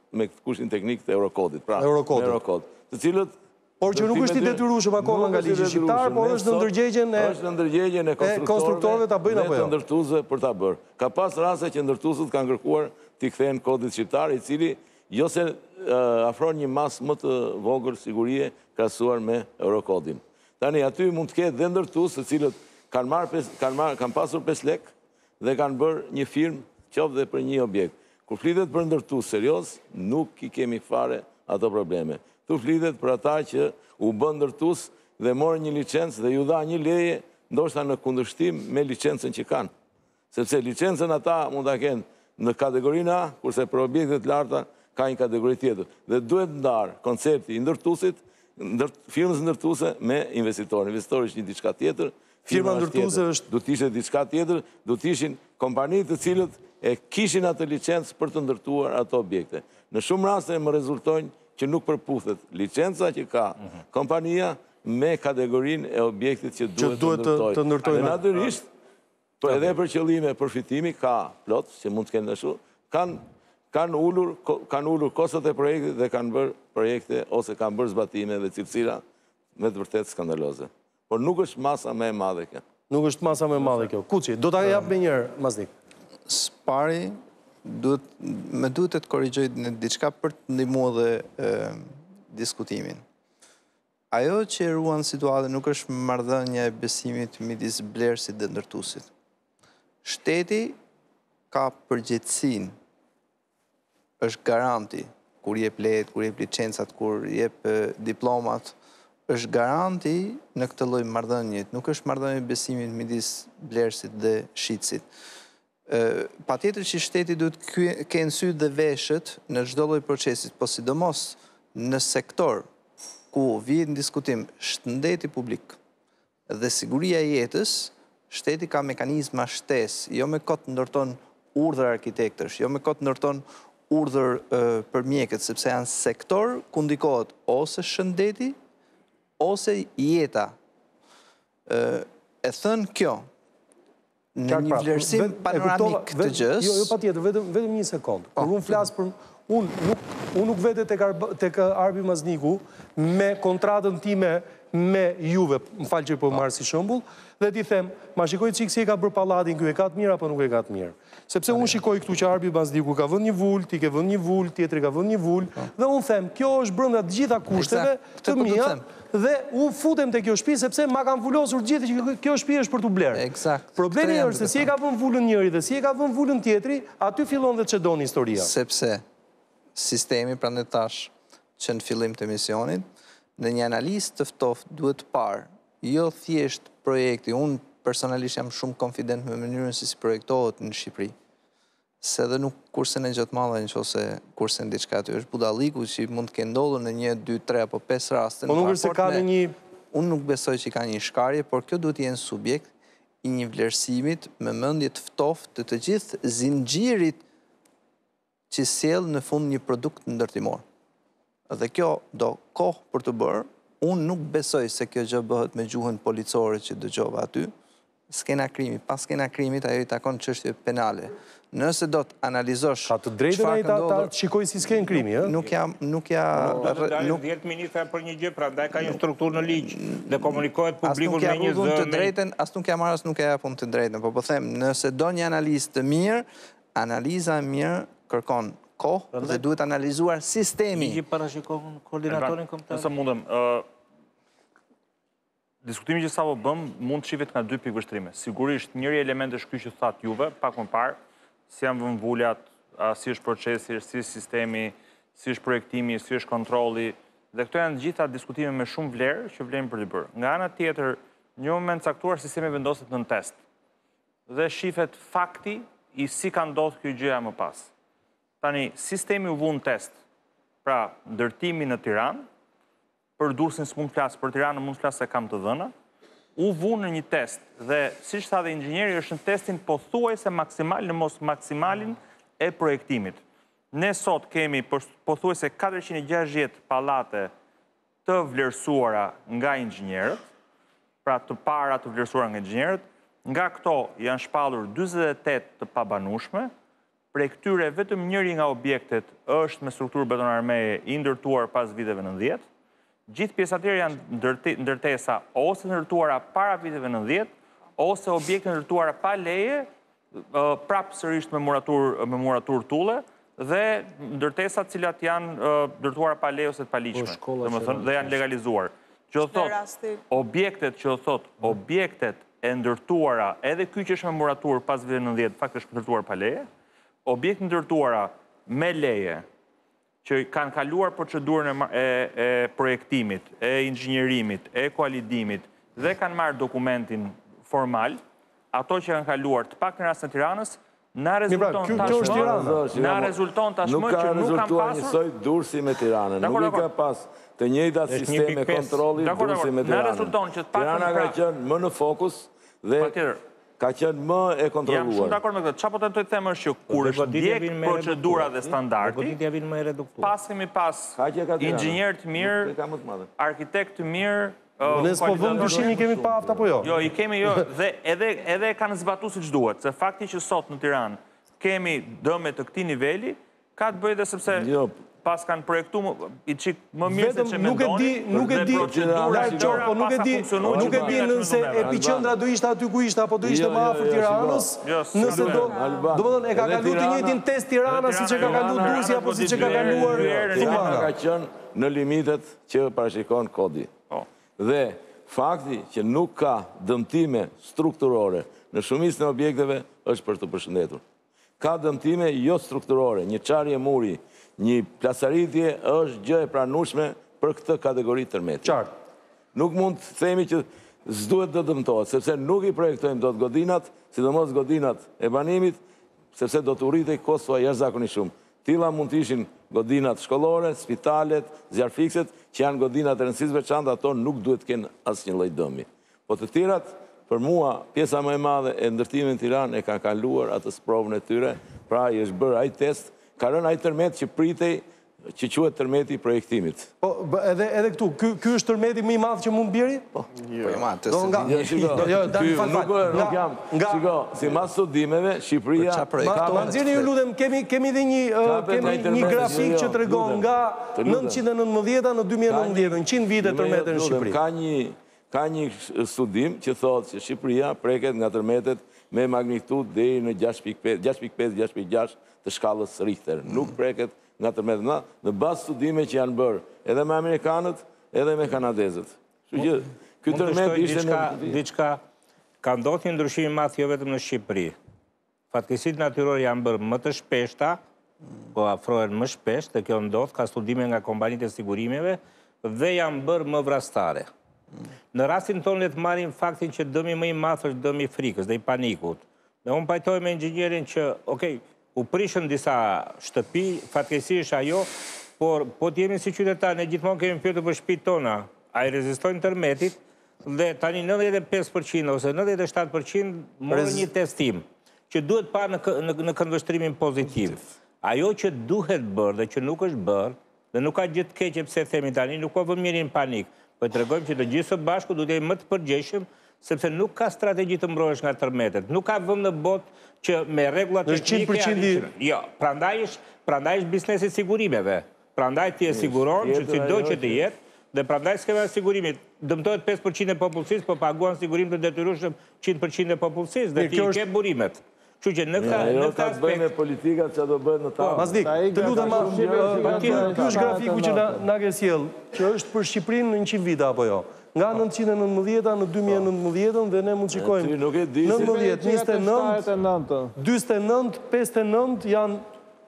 të Eurokodit. Pra, Eurokod. Të cilët... Por që nuk është i detyrueshëm akoma nga ligji shqiptar, por është në ndërgjegjen e konstruktorëve ta bëjnë apo jo. Të ndërtuesve për ta bërë. Ka pas raste që ndërtuesët kanë kërkuar t'i kthejnë kodit shqiptar, i cili jo se afron një masë më të vogël sigurie krahasuar me Eurokodin. Tani aty mund të ketë dhe ndërtues të cilët kanë pasur 5 lek dhe kanë bërë një firmë qoftë dhe për një objekt. Kur flitet për ndërtues serioz, nuk i kemi fare ato probleme. Tu flitet për ata që u bën ndërtues dhe morën një licencë dhe ju dha një leje, ndoshta në kundërshtim me licencën që kanë. Sepse licencën ata mund ta kenë në kategorinë A, kurse për objektet larta ka një kategori tjetër. Dhe duhet ndar koncepti i ndërtuesit, firmës ndërtuese me investitorin. Investitori është një diçka tjetër. Firma ndërtuese është... Du të ishte diçka tjetër, du të ishin kompani të cilët e kishin atë licencë për të ndërtuar ato objekte. Në shumë raste më rezultojnë që nuk përputhet licenca që ka kompania me kategorinë e objektit që duhet të ndërtojnë. Dhe natyrisht, edhe për qëllime përfitimi, ka plot që mund të kenë ashtu, kanë ulur kostot e projektit dhe kanë bërë projekte ose kanë bërë zbatime dhe cilësira me të vërtet skandaloze. Por nuk është masa me e madhe kjo. Nuk është masa me e madhe kjo. Kuçi, do t'a jap me njërë, Maznik. Spari, me duhet të korrigjoj në diçka për të ndihmuar dhe diskutimin. Ajo që e ruan situatën nuk është marrëdhënia e besimit midis blerësit dhe ndërtuesit. Shteti ka përgjegjësinë, është garanti kur jep lejet, kur jep licencat, kur jep diplomat, është garanti në këtë lloj marrëdhënie, nuk është marrëdhënie besimit midis blerësit dhe shitësit. Patjetër që shteti duhet kenë sy dhe veshët në çdo lloj procesi, po sidomos në sektor ku vjen në diskutim shëndeti publik dhe siguria e jetës, shteti ka mekanizma shtesë, jo me kot ndërton urdhër arkitektësh, jo me kot ndërton urdhër për mjekët, sepse janë sektor ku ndikohet ose shëndeti ose jeta. E thënë kjo, në një vlerësim panoramik të gjës... Jo, patjetër, vetëm një sekundë. Kur unë flasë për... Unë nuk vete tek Arbi Mazniku me kontratën time me Juve, më falë që i po marë si shëmbull, dhe ti them, ma shikoj qikë si e ka bërë palatin, kjo e ka të mirë apo nuk e ka të mirë. Sepse unë shikoj këtu që Arbi Mazniku ka vënd një vull, ti ke vënd një vull, tjetëri ka vënd një vull, dhe unë them, kjo është brënda të gjitha kushteve të mija, dhe unë futem të kjo shpi, sepse ma kam vullosur gjithë që kjo shpi është për të blerë. Problemi është se si e ka vënd vullën njëri dhe si e ka vënd vullën tjetëri, aty fillon dhe që doni historia. Sepse sistemi pranë tash që në fillim të misionit, në një analizë të ftoftë duhet parë, jo thjesht projekti, unë personalisht jam shumë konfident me mënyrën si projektohet në Shqipëri, se dhe nuk kursen e gjatë madhe në qose kursen diçka aty, është budalliku që mund të kenë ndodhur në 1, 2, 3 apo 5 raste. Po nuk është se ka në një... Unë nuk besoj që ka një shkarje, por kjo duhet jenë subjekt i një vlerësimit me mendje të ftoftë të gjithë zinxhirit që sjell në fund një produkt ndërtimor. Dhe kjo do kohë për të bërë, unë nuk besoj se kjo gjë bëhet me gjuhën policore që dëgjova aty, skena krimi, pas skena krimit ajo i takon çështje penale. Nëse do të analizosh... Ka të drejtën ai ta shikoj si skenë krimi, e? Nuk ja... Nuk 10 ministra për një gjë, prandaj ka një strukturë në ligj dhe komunikohet publikun me një zë... As nuk ja marr, as nuk ja japun të drejtën, po po them, nëse do një analizë të mirë, analiza e mirë kërkon kohë dhe duhet analizuar sistemi. Ligji parashikon koordinatorin kombëtar. Nëse mundem, diskutimi që sa po bëm mund të shihet nga 2 pikë vështrime. Sigurisht njëri element është ky që thatë Juve, pak më parë, si janë vënë vullat, si është procesi, si është sistemi, si është projektimi, si është kontrolli. Dhe këto janë gjitha diskutime me shumë vlerë që vlerën për të bërë. Nga ana tjetër, një moment caktuar sistemi vendoset në test. Dhe shifet fakti i si ka ndodhur kjo gjëja më pas. Tani, sistemi u vu në test. Pra, ndërtimi në Tiranë, për Durrësin s'mund të flas, për Tiranën mund të flas se kam të dhëna, u vu në një test dhe siç tha dhe inxhinieri është në testin pothuajse maksimal në mos maksimalin e projektimit. Ne sot kemi pothuajse 460 pallate të vlerësuara nga inxhinierët, pra të para të vlerësuara nga inxhinierët, nga këto janë shpallur 48 të pabanueshme, prej këtyre vetëm njëri nga objektet është me strukturë betonarmeje i ndërtuar pas viteve 90. Gjithë pjesa tjerë janë ndërtesa ose ndërtuara para viteve 90, ose objekte ndërtuara pa leje, prapë sërish me muraturë tulle, dhe ndërtesat cilat janë ndërtuara pa leje ose të paligjshme, dhe janë legalizuar. Që thot, objektet e ndërtuara, edhe ky që është me muraturë pas viteve 90, fakt është ndërtuar pa leje, objekte ndërtuara me leje, që kanë kaluar procedurën e projektimit, e inxhinierimit, e kualidimit, dhe kanë marrë dokumentin formal, ato që kanë kaluar të pak në rast në Tiranës, na rezulton tashmë që nuk kanë pasur njësoj Durrësi me Tiranën. Nuk i ka pas të njëjta sisteme kontrolli Durrësi me Tiranën. Tirana ka qenë më në fokus dhe ka qenë më e kontrolluar. Jam shumë dakord me këtë. Çfarë po tentoj të them është që kur është ndjek procedura dhe standardi, pas kemi pas inxhinier të mirë, arkitekt të mirë, ne s'po vëmë dyshimin kemi pa aft apo jo? Jo, i kemi jo, dhe edhe kanë zbatuar siç duhet, se fakti që sot në Tiranë kemi dëme të këtij niveli, ka të bëjë edhe sepse pas kanë projektuar i çik më mirë se ç'e mendoni. Nuk e di nëse epiqendra do ishte aty ku ishte apo do ishte më afër Tiranës. Nëse domethënë e ka kaluar të njëjtin test Tirana siç e ka kaluar Durrësi apo siç e ka kaluar Tirana ka qenë në limitet që parashikon kodi. Dhe fakti që nuk ka dëmtime strukturore në shumicën e objekteve është për të përshëndetur. Ka dëmtime jo strukturore, një çarje muri, një plasaritje është gjë e pranueshme për këtë kategori tërmeti. Qartë. Nuk mund të themi që s'duhet të dëmtohet, sepse nuk i projektojmë dot godinat, sidomos godinat e banimit, sepse do të urritej kosto jashtëzakonisht shumë. Tilla mund të ishin godinat shkollore, spitalet, zjarfikset, që janë godinat e rëndësisë veçantë, ato nuk duhet të kenë asnjë lloj dëmi. Po të tjerat, për mua, pjesa më e madhe e ndërtimit në Tiranë e ka kaluar atë provën e tyre, pra i është bërë ai test, ka rënë ai tërmet që pritej, që quhet tërmeti i projektimit. Po, edhe këtu, ky është tërmeti më i madh që mund bjeri? Po, si mas studimeve, Shqipëria... Ma nxjerrni ju lutem, kemi dhe një grafik që tregon nga 919 në 2019, 100 vite tërmete në Shqipëri. Ka një studim që thotë që Shqipëria preket nga tërmetet me magnitud deri në 6.5-6.6 të shkallës Richter. Nuk preket nga tërmetet në bazë studime që janë bërë edhe me amerikanët, edhe me kanadezët. Ky tërmet ishte në diçka ka ndodhur një ndryshim i madh jo vetëm në Shqipëri. Fatkeqësitë natyrore janë bërë më të shpeshta, po afrohen më shpesh, dhe kjo ndodh ka studime nga kompanitë e sigurimeve dhe janë bërë më vrastare. Në rastin tonë le të marrim faktin që dëmi më i madh është dëmi i frikës dhe i panikut. Ne unë pajtoj me inxhinierin që, u prishën disa shtëpi, fatkeqësisht ajo, por po të jemi si qytetarë, ne gjithmonë kemi pyetur për shtëpitë tona, a i rezistojnë tërmetit, dhe tani 95% ose 97% morën një testim, që duhet pa në këndvështrimin pozitiv. Ajo që duhet bërë dhe që nuk është bërë, dhe nuk ka gjithë keqe pse themi tani, nuk po vëmë njërin panik, po të tregojmë që të gjithë së bashku duhet jemi më të përgjegjshëm, sepse nuk ka strategji të mbrohesh nga tërmetet. Nuk ka vend në botë që me rregullat teknike. Jo, prandaj është biznesi i sigurimeve. Prandaj ti e siguron që çdo që të jetë, dhe prandaj skema e sigurimit dëmtohet 5% e popullsisë, po paguan sigurim të detyrueshëm 100% e popullsisë dhe ti ke burimet. Kështu që në këtë aspekt bëjmë politikat që do bëhet në tavë. Mazdik, të lutem, ky është grafiku që na ke sjell, që është për Shqipërinë në 100 vite apo jo. Nga 919 në 2019 dhe ne mund të shikojmë 19, 29, 49, 59 janë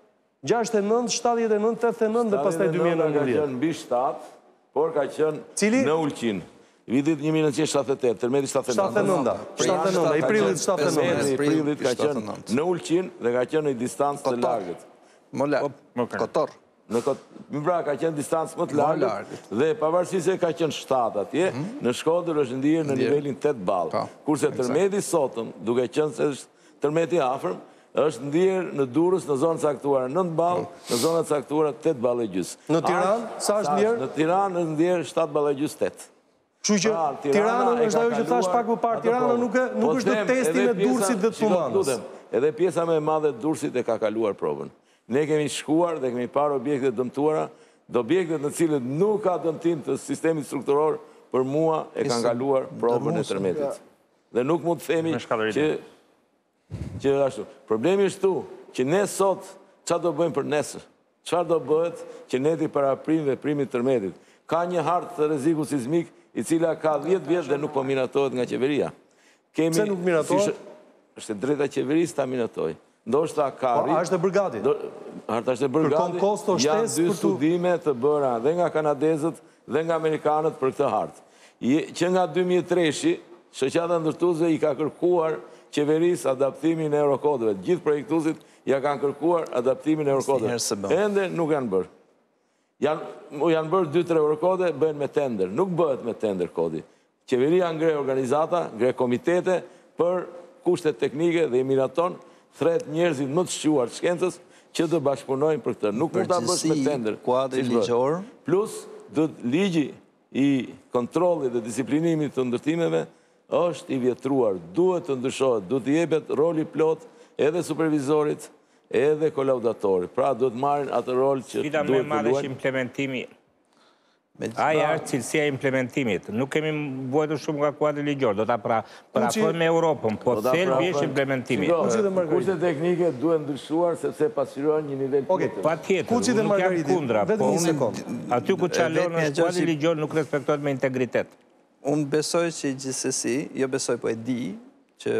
69, 79, 89 dhe pastaj 2019. Ka qenë mbi 7, por ka qenë në ullqin. Vitit 1978, tërmeti 79. 79, i prillit 79. Tërmeti i prillit ka qenë në ullqin dhe ka qenë në distancë të largët. Më largë, Kotor. Pra, ka qenë distancë më të largët dhe pavarësisht se ka qenë 7 atje, në Shkodër është ndjerë në nivelin 8 balë. Kurse tërmeti sotëm, duke qenë se është tërmeti afërm, është ndjerë në Durrës në zonë caktuara 9 balë, në zonë caktuara 8 balë e gjys. Në Tiranë, sa është ndjerë? Në Tiranë është ndjerë 7 balë e gjys 8. Kështu që Tirana është ajo që thash pak më parë, Tirana nuk është në testin e Durrësit dhe të Tumanës. Edhe pjesa më e madhe e Durrësit e ka kaluar provën. Ne kemi shkuar dhe kemi parë objekte dëmtuara, dhe objektet në cilët nuk ka dëmtim të sistemit strukturor, për mua e kanë kaluar provën e tërmetit. Dhe nuk mund të themi që ashtu. Problemi është tu, që ne sot, qa do bëjmë për nesër? Qar do bëhet që ne ti paraprim dhe primit tërmetit? Ka një hartë të rreziku sismik, i cila ka 10 vjetë dhe nuk po minatohet nga qeveria. Se nuk minatohet? është drejta qeverisë ta minatoj. Ndoshta ka rritë... A është e bërgati? Harta është e bërgati. Janë 2 studime të bëra dhe nga kanadezët dhe nga amerikanët për këtë hartë. Që nga 2003, shoqata ndërtuese i ka kërkuar qeverisë adaptimin e Eurokodëve. Gjithë projektuesit ja kanë kërkuar adaptimin e Eurokodëve. Ende nuk janë bërë. Janë bërë 2-3 Eurokode, bëhen me tender. Nuk bëhet me tender kodi. Qeveria ngre organizata, ngre komitete për kushtet teknike dhe i miraton thret njerëzit më të shquar të shkencës që të bashkëpunojnë për këtë. Nuk mund ta bësh me tender. Kuadri ligjor. Plus, ligji i kontrollit dhe disiplinimit të ndërtimeve është i vjetruar. Duhet të ndryshohet, duhet të jepet roli plot edhe supervizorit, edhe kolaudatorit. Pra, duhet marrin atë rol që duhet të luajnë. Sfida më e madhe është implementimi. Aja është cilësia e implementimit. Nuk kemi vuajtur shumë nga kuadri ligjor, do ta parafojmë me Europën, po thelbi është implementimi. Kushtet teknike duhen ndryshuar sepse pasqyrojnë një nivel tjetër. Patjetër, nuk jam kundra, po aty ku çalon është kuadri ligjor nuk respektohet me integritet. Unë besoj që gjithsesi, jo besoj, po e di që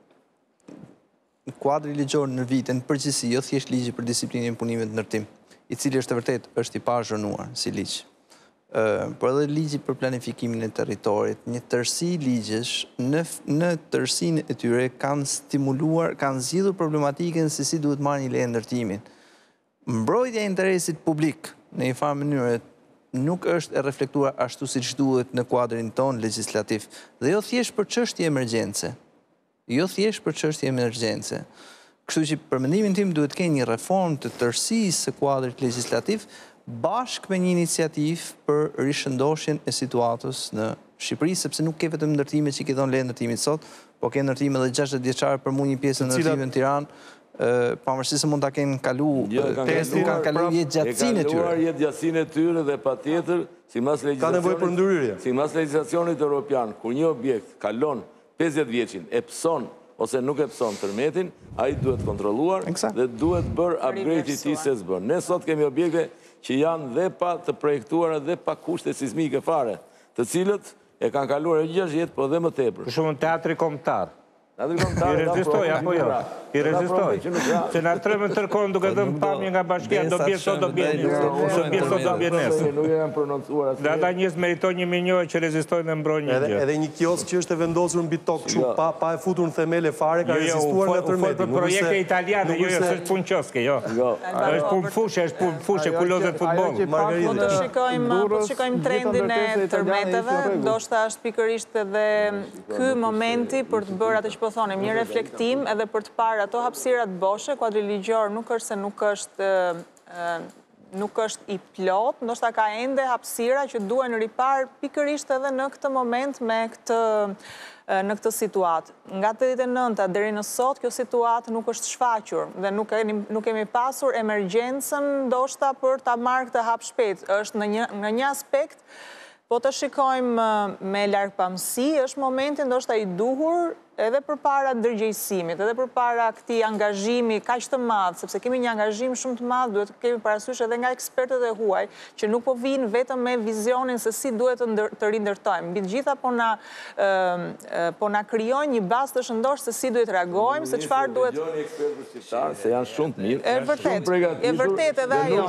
kuadri ligjor në vitin përgjithësi, jo thjesht ligji për disiplinin e punimit të ndërtim, i cili është vërtet është i pazhënuar si ligj. Por edhe ligji për planifikimin e territorit, një tërësi ligjesh në tërësinë e tyre kanë stimuluar, kanë zgjidhur problematikën se si duhet marrë një leje ndërtimin. Mbrojtja e interesit publik në një farë mënyrë nuk është e reflektuar ashtu siç duhet në kuadrin ton legjislativ, dhe jo thjesht për çështje emergjence. Jo thjesht për çështje emergjence. Kështu që për mendimin tim duhet të kenë një reformë të tërësisë së kuadrit legjislativ bashkë me një iniciativë për rishëndoshjen e situatës në Shqipëri, sepse nuk ke vetëm ndërtime që i ke dhënë leje ndërtimit sot, po ke ndërtime edhe 60 vjeçare për mua një pjesë ndërtime në Tiranë, pavarësisht se mund ta kenë kalu testin, kanë kalu jetëgjatësinë e tyre. Kanë kaluar jetëgjatësinë e tyre dhe patjetër, sipas legjislacionit evropian, kur një objekt kalon 50 vjeçin e pson ose nuk e pson tërmetin, ai duhet kontrolluar dhe duhet bërë upgrade i tij se s'bën. Ne sot kemi objekte që janë dhe pa të projektuara dhe pa kushte sismike fare, të cilët e kanë kaluar 60, po dhe më tepër. Për shembull teatri kombëtar. I rezistoj, apo jo? I rezistoj. Se na tremën tërkohën duke dhënë pamje nga bashkia, do bje sot, do bje nesër. Nuk janë prononcuar asnjë. Dhe ata njerëz meritojnë një minjore që rezistojnë dhe mbrojnë një gjë. Edhe një kiosk që është e vendosur mbi tokë kështu pa e futur në themele fare ka rezistuar nga tërmeti. Për projekte italiane, jo, s'është punë qioske, jo. Është punë fushë, është punë fushë, kulozë futboll. Po të shikojmë trendin e tërmeteve, ndoshta është pikërisht edhe ky momenti për të bërë atë që po thonim, një reflektim edhe për të parë ato hapësirat boshe, kuadri ligjor nuk është se nuk është i plot, ndoshta ka ende hapësira që duhen ripar pikërisht edhe në këtë moment me në këtë situatë. Nga 89 deri në sot, kjo situatë nuk është shfaqur dhe nuk kemi pasur emergjencën ndoshta për ta marrë këtë hap shpejt. Është në një aspekt, po të shikojmë me largpamësi, është momenti ndoshta i duhur edhe për para ndërgjegjësimit, edhe për para këtij angazhimi kaq të madh, sepse kemi një angazhim shumë të madh, duhet të kemi parasysh edhe nga ekspertët e huaj, që nuk po vinë vetëm me vizionin se si duhet të rindërtojmë. Mbi të gjitha po na krijojnë një bazë të shëndosh se si duhet reagojmë, se çfarë duhet. Dëgjoni ekspertët shqiptar se janë shumë të mirë. E vërtet edhe ajo.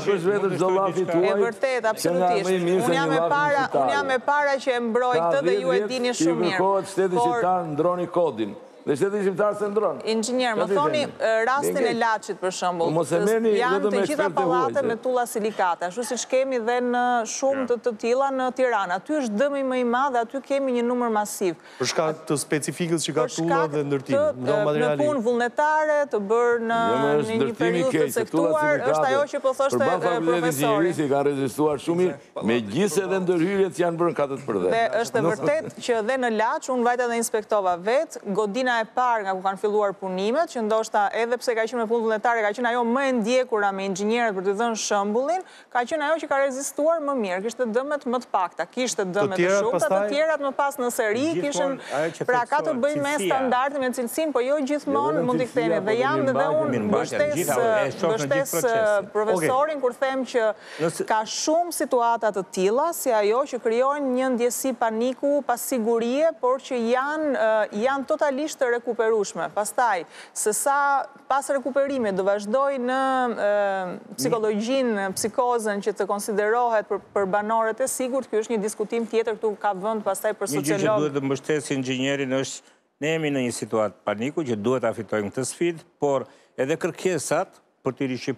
E vërtet, absolutisht. Unë jam e para që e mbroj këtë dhe ju e dini shumë mirë. Kërkohet shteti shqiptar ndroni kodin. Dhe shteti shqiptar se ndron. Inxhinier, më thoni rastin e Laçit për shembull. Janë të gjitha pallate me tulla silikate, ashtu siç kemi dhe në shumë të tilla në Tiranë. Aty është dëmi më i madh dhe aty kemi një numër masiv. Për shkak të specifikës që ka tulla dhe ndërtimi, në punë vullnetare, të bërë në një periudhë të caktuar, është ajo që po thoshte profesori. Ka rezistuar shumë mirë, megjithëse edhe ndërhyrjet janë bërë katët për dhe. Dhe është e vërtet që edhe në Laç, unë vajta dhe inspektova vetë, godina e parë nga ku kanë filluar punimet, që ndoshta edhe pse ka qenë me punë vullnetare, ka qenë ajo më e ndjekura me inxhinierët për të dhënë shembullin, ka qenë ajo që ka rezistuar më mirë, kishte dëmet më të pakta, kishte dëmet të shumta, të tjerat më pas në seri kishin, pra ka të bëjnë me standardin, me cilësinë, po jo gjithmonë mund t'i kthehemi. Dhe jam edhe unë mbështes profesorin kur them që ka shumë situata të tilla si ajo që krijojnë një ndjesi paniku, pasigurie, por që janë totalisht të rekuperueshme. Pastaj, se sa pas rekuperimit do vazhdoj në psikologjinë, psikozën që të konsiderohet për banorët e sigurt, ky është një diskutim tjetër, këtu ka vend pastaj për sociolog. Një gjë që duhet të mbështesë inxhinierin është ne jemi në një situatë paniku që duhet ta fitojmë këtë sfidë, por edhe kërkesat për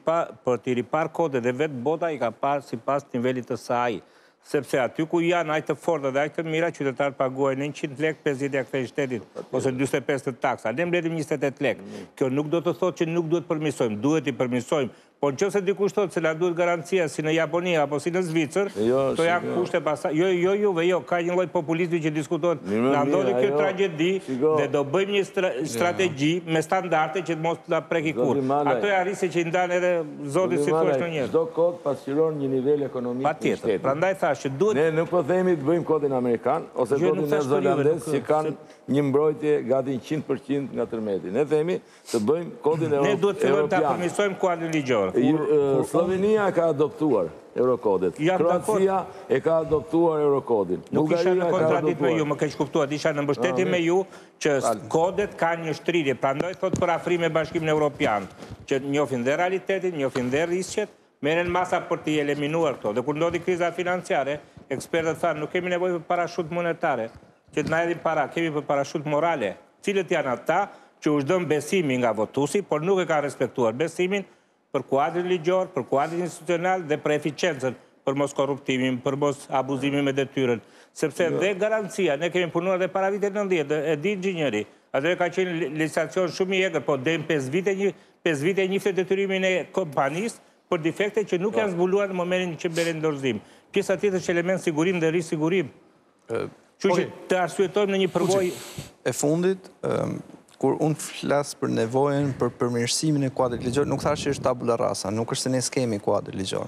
të ripar kodet dhe vetë bota i ka parë sipas nivelit të saj. Sepse aty ku janë aq të forta dhe aq të mira, qytetarët paguajnë 100 lekë 50 ja kthejnë shtetit ose 45 të taksa. Ne mbledhim 28 lekë. Kjo nuk do të thotë që nuk duhet përmirësojmë, duhet i përmirësojmë. Por nëse dikush thotë se na duhet garancia si në Japoni apo si në Zvicër, to janë kushte pastaj. Jo, ka një lloj populizmi që diskutohet. Na ndodhi kjo tragjedi dhe do bëjmë një strategji me standarde që mos ta preki kurrë. Ato janë rrisje që i ndan edhe zoti si thua në njerëz. Çdo kod pasqyron një nivel ekonomik të shtetit. Prandaj thash që duhet ne nuk po themi të bëjmë kodin amerikan ose kodin neozelandez që kanë një mbrojtje gati 100% nga tërmeti. Ne themi të bëjmë kodin europian. Ne duhet të fillojmë ta përmirësojmë kuadrin ligjor. Slovenia ka adoptuar Eurokodet. Kroacia e ka adoptuar Eurokodin. Nuk isha në kontradikt me ju, më keq kuptuat, isha në mbështetje me ju që kodet kanë një shtrirje. Prandaj thot për afrimë me Bashkimin Evropian, që njohin dhe realitetin, njohin dhe rrezikët, merren masa për të eliminuar këto. Dhe kur ndodhi kriza financiare, ekspertët thanë nuk kemi nevojë për parashut monetare, që të na hedhin para, kemi për parashut morale. Cilët janë ata që u zhdën besimi nga votuesi, por nuk e kanë respektuar besimin për kuadrin ligjor, për kuadrin institucional dhe për eficiencën, për mos korruptimin, për mos abuzimin me detyrën. Sepse dhe garancia, ne kemi punuar dhe para vitit 90, e di inxhinieri, atë ka qenë licitacion shumë i egër, po deri 5 vite njifte detyrimin e kompanisë për defekte që nuk janë zbuluar në momentin që bëren dorëzim. Pjesa tjetër është element sigurim dhe risigurim. Kështu që të arsyetojmë në një përvojë e fundit, kur unë flasë për nevojën për përmirësimin e kuadrit ligjor, nuk thash që është tabula rasa, nuk është se ne s'kemi kuadrit ligjor.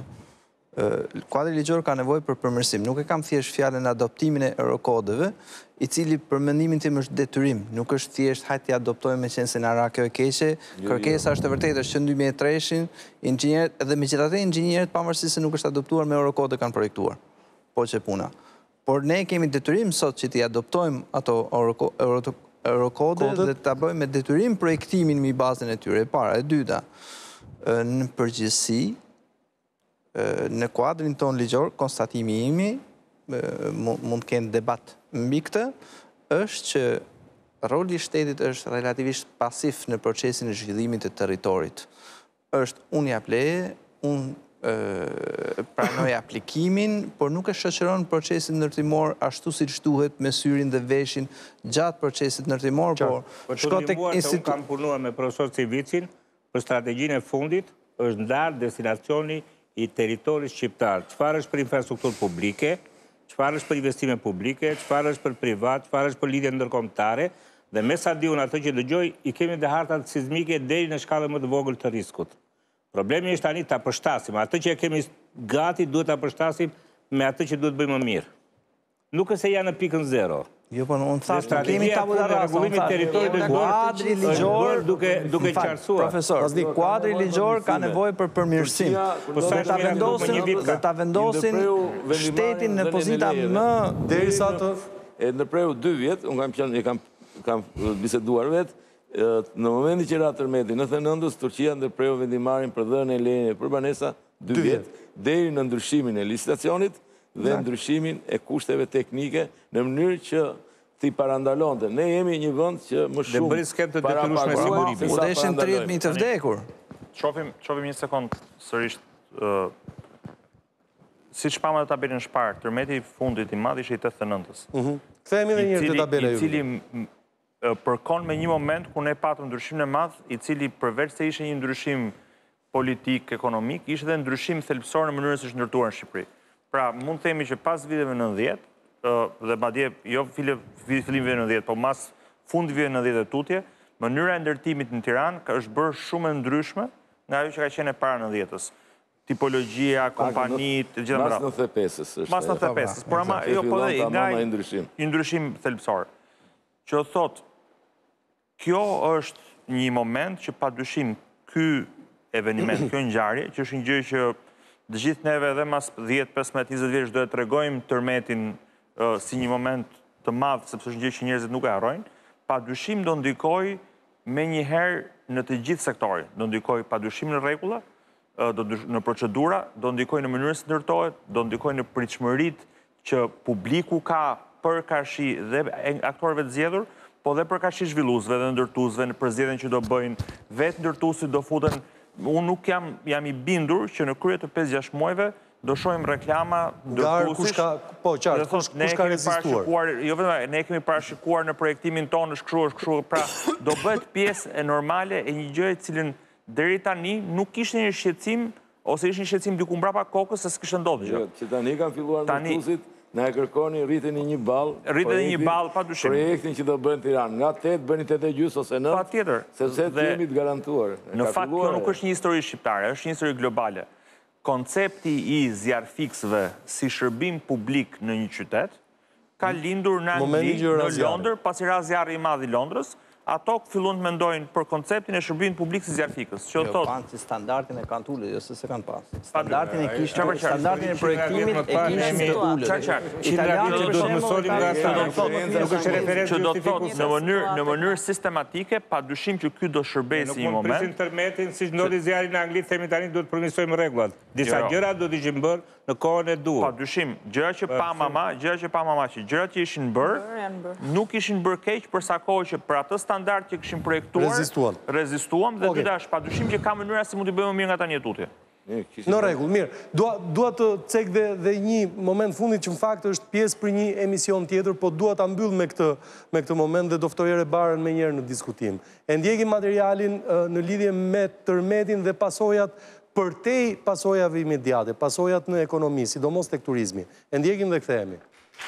Kuadri ligjor ka nevojë për përmirësim. Nuk e kam thjesht fjalën adoptimin e eurokodeve, i cili për mendimin tim është detyrim, nuk është thjesht hajtë t'i adoptojmë me qenë se në ra kjo e keqe. Kërkesa është e vërtetë është që në 2003 inxhinierët dhe megjithatë inxhinierët pavarësisht se nuk është adoptuar me eurokode kanë projektuar. Po që puna. Por ne kemi detyrim sot që t'i adoptojmë ato eurokode dhe t'a bëjmë me detyrim projektimin mbi bazën e tyre. E para, e dyta, në përgjithësi në kuadrin ton ligjor, konstatimi imi, mund të kenë debat mbi këtë, është që roli i shtetit është relativisht pasif në procesin e zhvillimit të territorit. Është unë jap leje, unë pranoj aplikimin, por nuk e shoqëron procesin ndërtimor ashtu siç duhet me syrin dhe veshin gjatë procesit ndërtimor, por shko tek institut. Kam punuar me profesor Civicin për strategjinë e fundit, është ndarë destinacioni i territorit shqiptar. Çfarë është për infrastrukturë publike, çfarë është për investime publike, çfarë është për privat, çfarë është për lidhje ndërkombëtare, dhe me sa di unë ato që dëgjoj, i kemi dhe hartat sismike deri në shkallën më të vogël të riskut. Problemi është tani ta përshtasim, atë që kemi gati duhet ta përshtasim me atë që duhet bëjmë më mirë. Nuk është se janë në pikën zero. Jo, po unë thash, kemi tabula rasa. Rregullimit territorit është kuadri ligjor duke qartësuar. Profesor, kuadri ligjor ka nevojë për përmirësim. Dhe ta vendosin shtetin në pozita më derisa të ndërprehu 2 vjet, unë kam biseduar vetë, në momentin që ra tërmeti në 99-ës, Turqia ndërprehu vendimarrjen për dhënë e lejen për banesa 2 vjet, deri në ndryshimin e licitacionit dhe ndryshimin e kushteve teknike në mënyrë që t'i parandalonte. Ne jemi një vend që më shumë parapaguam se sa deshin 30.000 të vdekur. Qofim një sekond sërish. Siç pamë në tabelën shpar, tërmeti i fundit i madh ishte i 89-ës. Kthehemi edhe një herë te tabela i cili përkon me një moment ku ne patëm ndryshimin e madh, i cili përveç se ishte një ndryshim politik, ekonomik, ishte edhe ndryshim thelbësor në mënyrën se është ndërtuar në Shqipëri. Pra, mund të themi që pas viteve 90, dhe madje jo fillim viteve 90, po mas fundi viteve 90 e tutje, mënyra e ndërtimit në Tiranë është bërë shumë e ndryshme nga ajo që ka qenë para 90-ës. Tipologjia, kompanit, gjithë mas 95-ës është. Mas 95-ës, por ama jo po dhe nga një ndryshim thelbësor. Që thot, kjo është një moment që padyshim ky eveniment, kjo ngjarje, që është një gjë që të gjithë neve edhe mas 10, 15, 20 vjeç do të tregojmë tërmetin si një moment të madh, sepse është një gjë që njerëzit nuk e harrojnë, padyshim do ndikoj me njëherë në të gjithë sektorin. Do ndikoj padyshim në rregulla, në procedura, do ndikoj në mënyrën se ndërtohet, do ndikoj në pritshmëritë që publiku ka për karshi dhe aktorëve të zgjedhur, po dhe për karshi zhvilluesve dhe ndërtuesve në përzgjedhjen që do bëjnë, vetë ndërtuesit do futen. Unë nuk jam i bindur që në krye të 5-6 muajve do shohim reklama ndërtuesish. Po, qartë, kush ka rezistuar? Jo vetëm, ne kemi parashikuar në projektimin tonë, është kështu, pra do bëhet pjesë e normale e një gjëje cilën deri tani nuk kishte një shqetësim ose ishte një shqetësim diku mbrapa kokës se s'kishte ndodhur gjë. Që tani kanë filluar ndërtuesit, na e kërkoni rriteni një ball. Rriteni një ball padyshim. Projektin që do bëjnë Tiranë, nga 8 bëni 8.5 ose 9. Patjetër. Sepse jemi të garantuar. Në fakt kjo nuk është një histori shqiptare, është një histori globale. Koncepti i zjarfiksëve si shërbim publik në një qytet ka lindur në Angli, në Londër, pasi ra zjarri i madh i Londrës. Ato fillon të mendojnë për konceptin e shërbimit publik si zjarfikës. Jo, panë si standartin e kanë tullë, jo se kanë pas. Standartin e kishtë, standartin e projektimit e kishtë të ullë. Italianë do të mësonim nga ata, që do të thotë në mënyrë sistematike, pa dyshim që ky do shërbejë si një moment. Nuk mund prisim tërmetin, si ndodhi zjarri në Angli, themi tani do të përmirësojmë rregullat. Disa gjëra do të ishin bërë në kohën e duhur. Pa dyshim, gjëra që pa mama, që gjërat që ishin bërë, nuk ishin bërë keq për sa kohë që për atë standard që këshim projektuar, rezistuam dhe dyta është pa dyshim që ka mënyra se mund të bëjmë mirë nga tani e tutje. Në rregull, mirë. Dua të cek dhe një moment fundit që në fakt është pjesë për një emision tjetër, po dua ta mbyll me këtë moment dhe do ftoj Ere Barën më njëherë në diskutim. E ndjekim materialin në lidhje me tërmetin dhe pasojat përtej pasojave imediate, pasojat në ekonomi, sidomos tek turizmi. E ndjekim dhe kthehemi.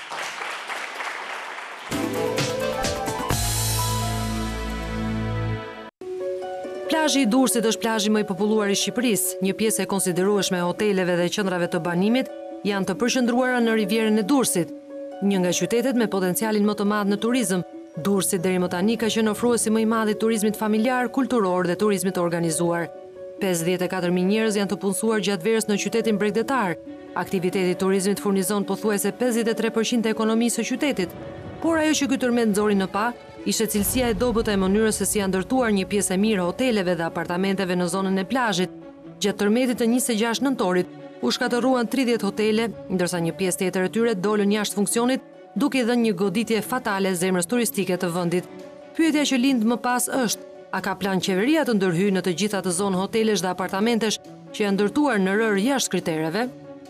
Plazhi i Durrësit është plazhi më i populluar i Shqipërisë. Një pjesë e konsiderueshme e hoteleve dhe qendrave të banimit janë të përqendruara në rivjerën e Durrësit. Një nga qytetet me potencialin më të madh në turizëm, Durrësi deri më tani ka qenë ofruesi më i madh i turizmit familjar, kulturor dhe turizmit të organizuar. 54.000 njerëz janë të punësuar gjatë verës në qytetin bregdetar. Aktiviteti i turizmit furnizon pothuajse 53% e ekonomisë së qytetit. Por ajo që ky tërmet nxori në pa ishte cilësia e dobët e mënyrës se si janë ndërtuar një pjesë e mirë hoteleve dhe apartamenteve në zonën e plazhit. Gjatë tërmetit të 26 nëntorit, u shkatërruan 30 hotele, ndërsa një pjesë tjetër e tyre dolën jashtë funksionit, duke i dhënë një goditje fatale zemrës turistike të vendit. Pyetja që lind më pas është: a ka plan qeveria të ndërhyjë në të gjitha të zonë hotelesh dhe apartamentesh që janë ndërtuar në rër jashtë kritereve?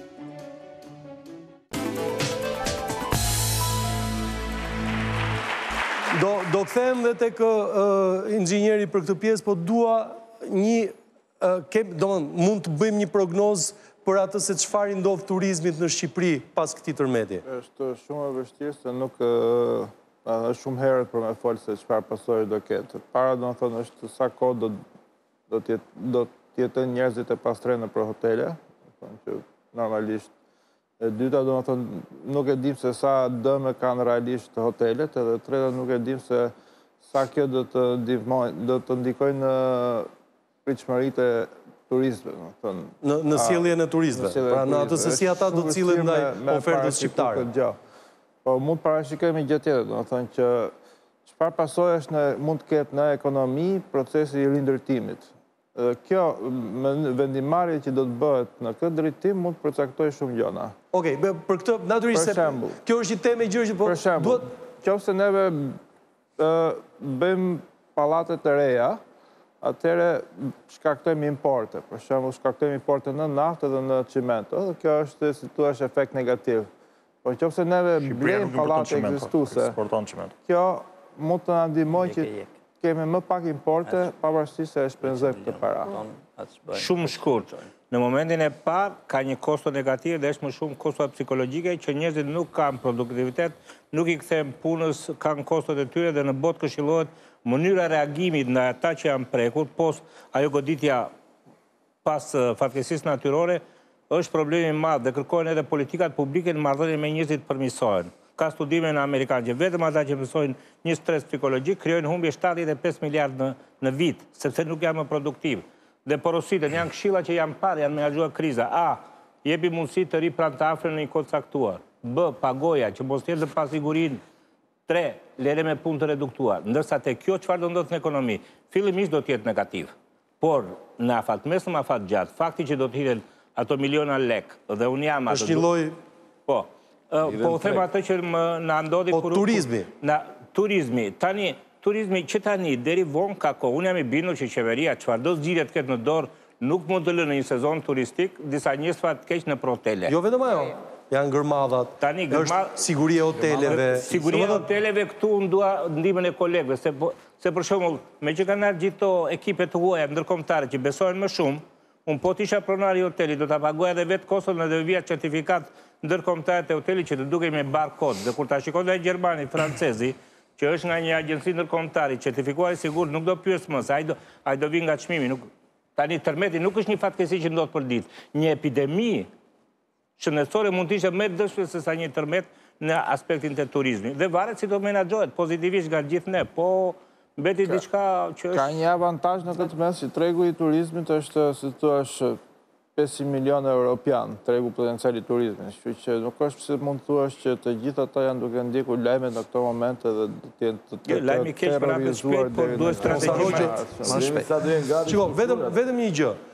Do kthehem dhe tek inxhinieri për këtë pjesë, po dua mund të bëjmë një prognozë për atë se çfarë ndodh turizmit në Shqipëri pas këtij tërmeti. Është shumë e vështirë se nuk është shumë herët për me folë se çfarë pasojë do ketë. Para do të thonë është sa kohë do të jetë njerëzit e pastrena për hotele, që normalisht E dyta, do më thënë, nuk e dim se sa dëme kanë realisht hotelet, edhe treta nuk e dim se sa kjo do të ndikojnë në pritshmëritë e turizmit. Në sjelljen e turistëve, pra në atë se si ata do të cilën ndaj ofertës shqiptare. Po mund të parashikojmë gjë tjetër, do të thënë që çfarë pasojësh mund të ketë në ekonomi procesi i rindërtimit. Kjo vendimarrje që do të bëhet në këtë drejtim mund të përcaktojë shumë gjëra. Okej, për këtë natyrisht se kjo është një temë e gjerë që po duhet qofse neve bëjmë pallate të reja, atëherë shkaktojmë importe. Për shembull, shkaktojmë importe në naftë dhe në çimento, dhe kjo është si thua efekt negativ. Po qofse neve blejmë pallate ekzistuese, kjo mund të na ndihmojë që kemi më pak importe, pavarësisht se e shpenzojmë këtë para. Shumë shkurt. Në momentin e parë, ka një kosto negativ dhe është më shumë kosto psikologjike që njerëzit nuk kanë produktivitet, nuk i kthejmë punës, kanë kostot e tyre dhe në botë këshillohet mënyra reagimit në ata që janë prekur, post ajo goditja pas fatkeqësisë natyrore, është problemi madh dhe kërkojnë edhe politikat publike në marrëdhënie me njerëzit përmirësohen. Ka studime në Amerikanë që vetëm ata që mësojnë një stres psikologjik krijojnë humbje 75 miliardë në vit, sepse nuk janë më produktiv. Dhe porositën janë këshilla që janë parë, janë menaxhuar kriza. A, jepi mundësi të ri pranë të afrën në një kohë caktuar. B, pagoja që mos të jetë pasigurinë. 3, lere me punë të reduktuar. Ndërsa te kjo çfarë do ndodhë në ekonomi, fillimisht do të jetë negativ. Por në afat mesëm, afat gjatë, fakti që do të hidhen ato miliona lek dhe unë jam ato. Është një lloj. Po. Po u them atë që na ndodhi kur turizmi. Turizmi. Tani turizmi që tani deri vonë ka kohë. Unë jam i bindur që qeveria çfarëdo zgjidhje të ketë në dorë nuk mund të lënë në një sezon turistik disa njerëz fat keq në protele. Jo vetëm ajo. Janë gërmadhat. Tani është siguria e hoteleve. Siguria e hoteleve këtu unë dua ndihmën e kolegëve se për shembull, me që kanë ardhur gjithto ekipet të huaja ndërkombëtare që besojnë më shumë, unë po të isha pronar i hotelit, do të paguaja dhe vetë kostot në dhe vija certifikat ndërkombëtare të hotelit që të duke me barkod. Dhe kur ta shikon dhe Gjermani, Francezi, që është nga një agjenci ndërkombëtare, certifikuar i sigur, nuk do pyes më, se ai do vi nga çmimi. Tani tërmeti nuk është një fatkeqësi që ndodh për ditë. Një epidemi shëndetësore mund të ishte më dëshpëruese se sa një tërmet në aspektin të turizmit. Dhe varet si do menaxhohet pozitivisht nga gjithë ne, po mbeti diçka që është... Ka një avantazh në këtë mes që tregu i turizmit është, si thua, 500 milionë europian, tregu potencial i turizmit. Kështu që nuk është se mund të thuash që të gjithë ata janë duke ndjekur lajmet në këto momente dhe të lajmi keq për atë shpejt, por duhet strategji më shpejt. Shiko, vetëm një gjë.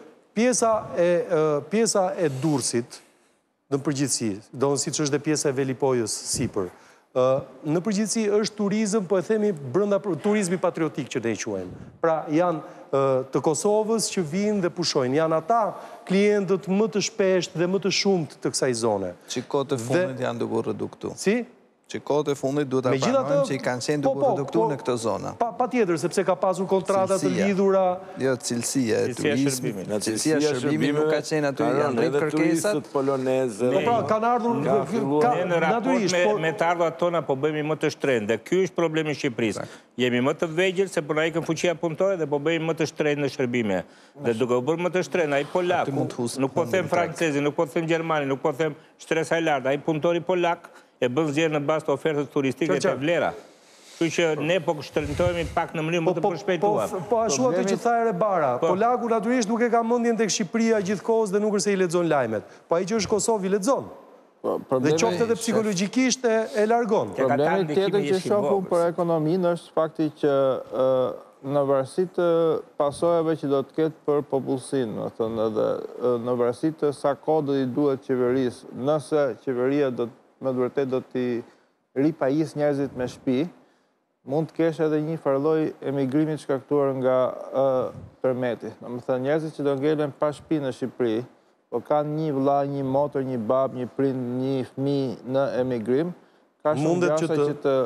Pjesa e Durrësit në përgjithësi, do në si që është dhe pjesa e Velipojës sipër, në përgjithësi është turizm, po e themi brenda turizmi patriotik që ne i quajmë. Pra janë të Kosovës që vinë dhe pushojnë. Janë ata klientët më të shpesht dhe më të shumt të kësaj zone. Që kohët e fundit janë duke reduktu. Si? Që kohët e fundit duhet të pranojmë që i kanë qenë duke reduktu në këtë zona. Pa tjetër, sepse ka pasur kontratat të lidhura... Jo, cilësia e turizmi. Cilësia e shërbimi nuk ka qenë aty, janë rritë kërkesat. Po pra, kanë ardhur... Ne në raport me të ardhurat tona po bëjmë më të shtrenjtë, dhe ky është problemi i Shqipërisë. Jemi më të vegjël se po na ikën fuqia punëtore dhe po bëjmë më të shtrenjtë në shërbime. Dhe duke u bërë më të shtrenjtë, ai polak, nuk po them francezi, nuk po them gjermani, nuk po them shtresa e lartë, ai punëtori polak e bën zgjedhje në bazë të ofertës turistike të vlera. Kështu që ne po shtrëngtojmë pak në mënyrë më të përshpejtuar. Po ashtu atë që tha Ere Bara, polaku natyrisht nuk e ka mendjen tek Shqipëria gjithkohës dhe nuk është se i lexon lajmet. Po ai që është Kosovë i lexon. Dhe qoftë edhe psikologjikisht e largon. Problemi tjetër që shohum për ekonominë është fakti që në varësi të pasojave që do të ketë për popullsinë, në varësi të sa kohë do i duhet qeverisë, nëse qeveria me vërtet do t'i ripajis njerëzit me shtëpi, mund të kesh edhe një farloj emigrimit shkaktuar nga tërmeti. Në më thënë, njerëzit që do ngelen pa shtëpi në Shqipëri, po kanë një vëlla, një motor, një bab, një prind, një fëmijë në emigrim, ka shumë gjasa që të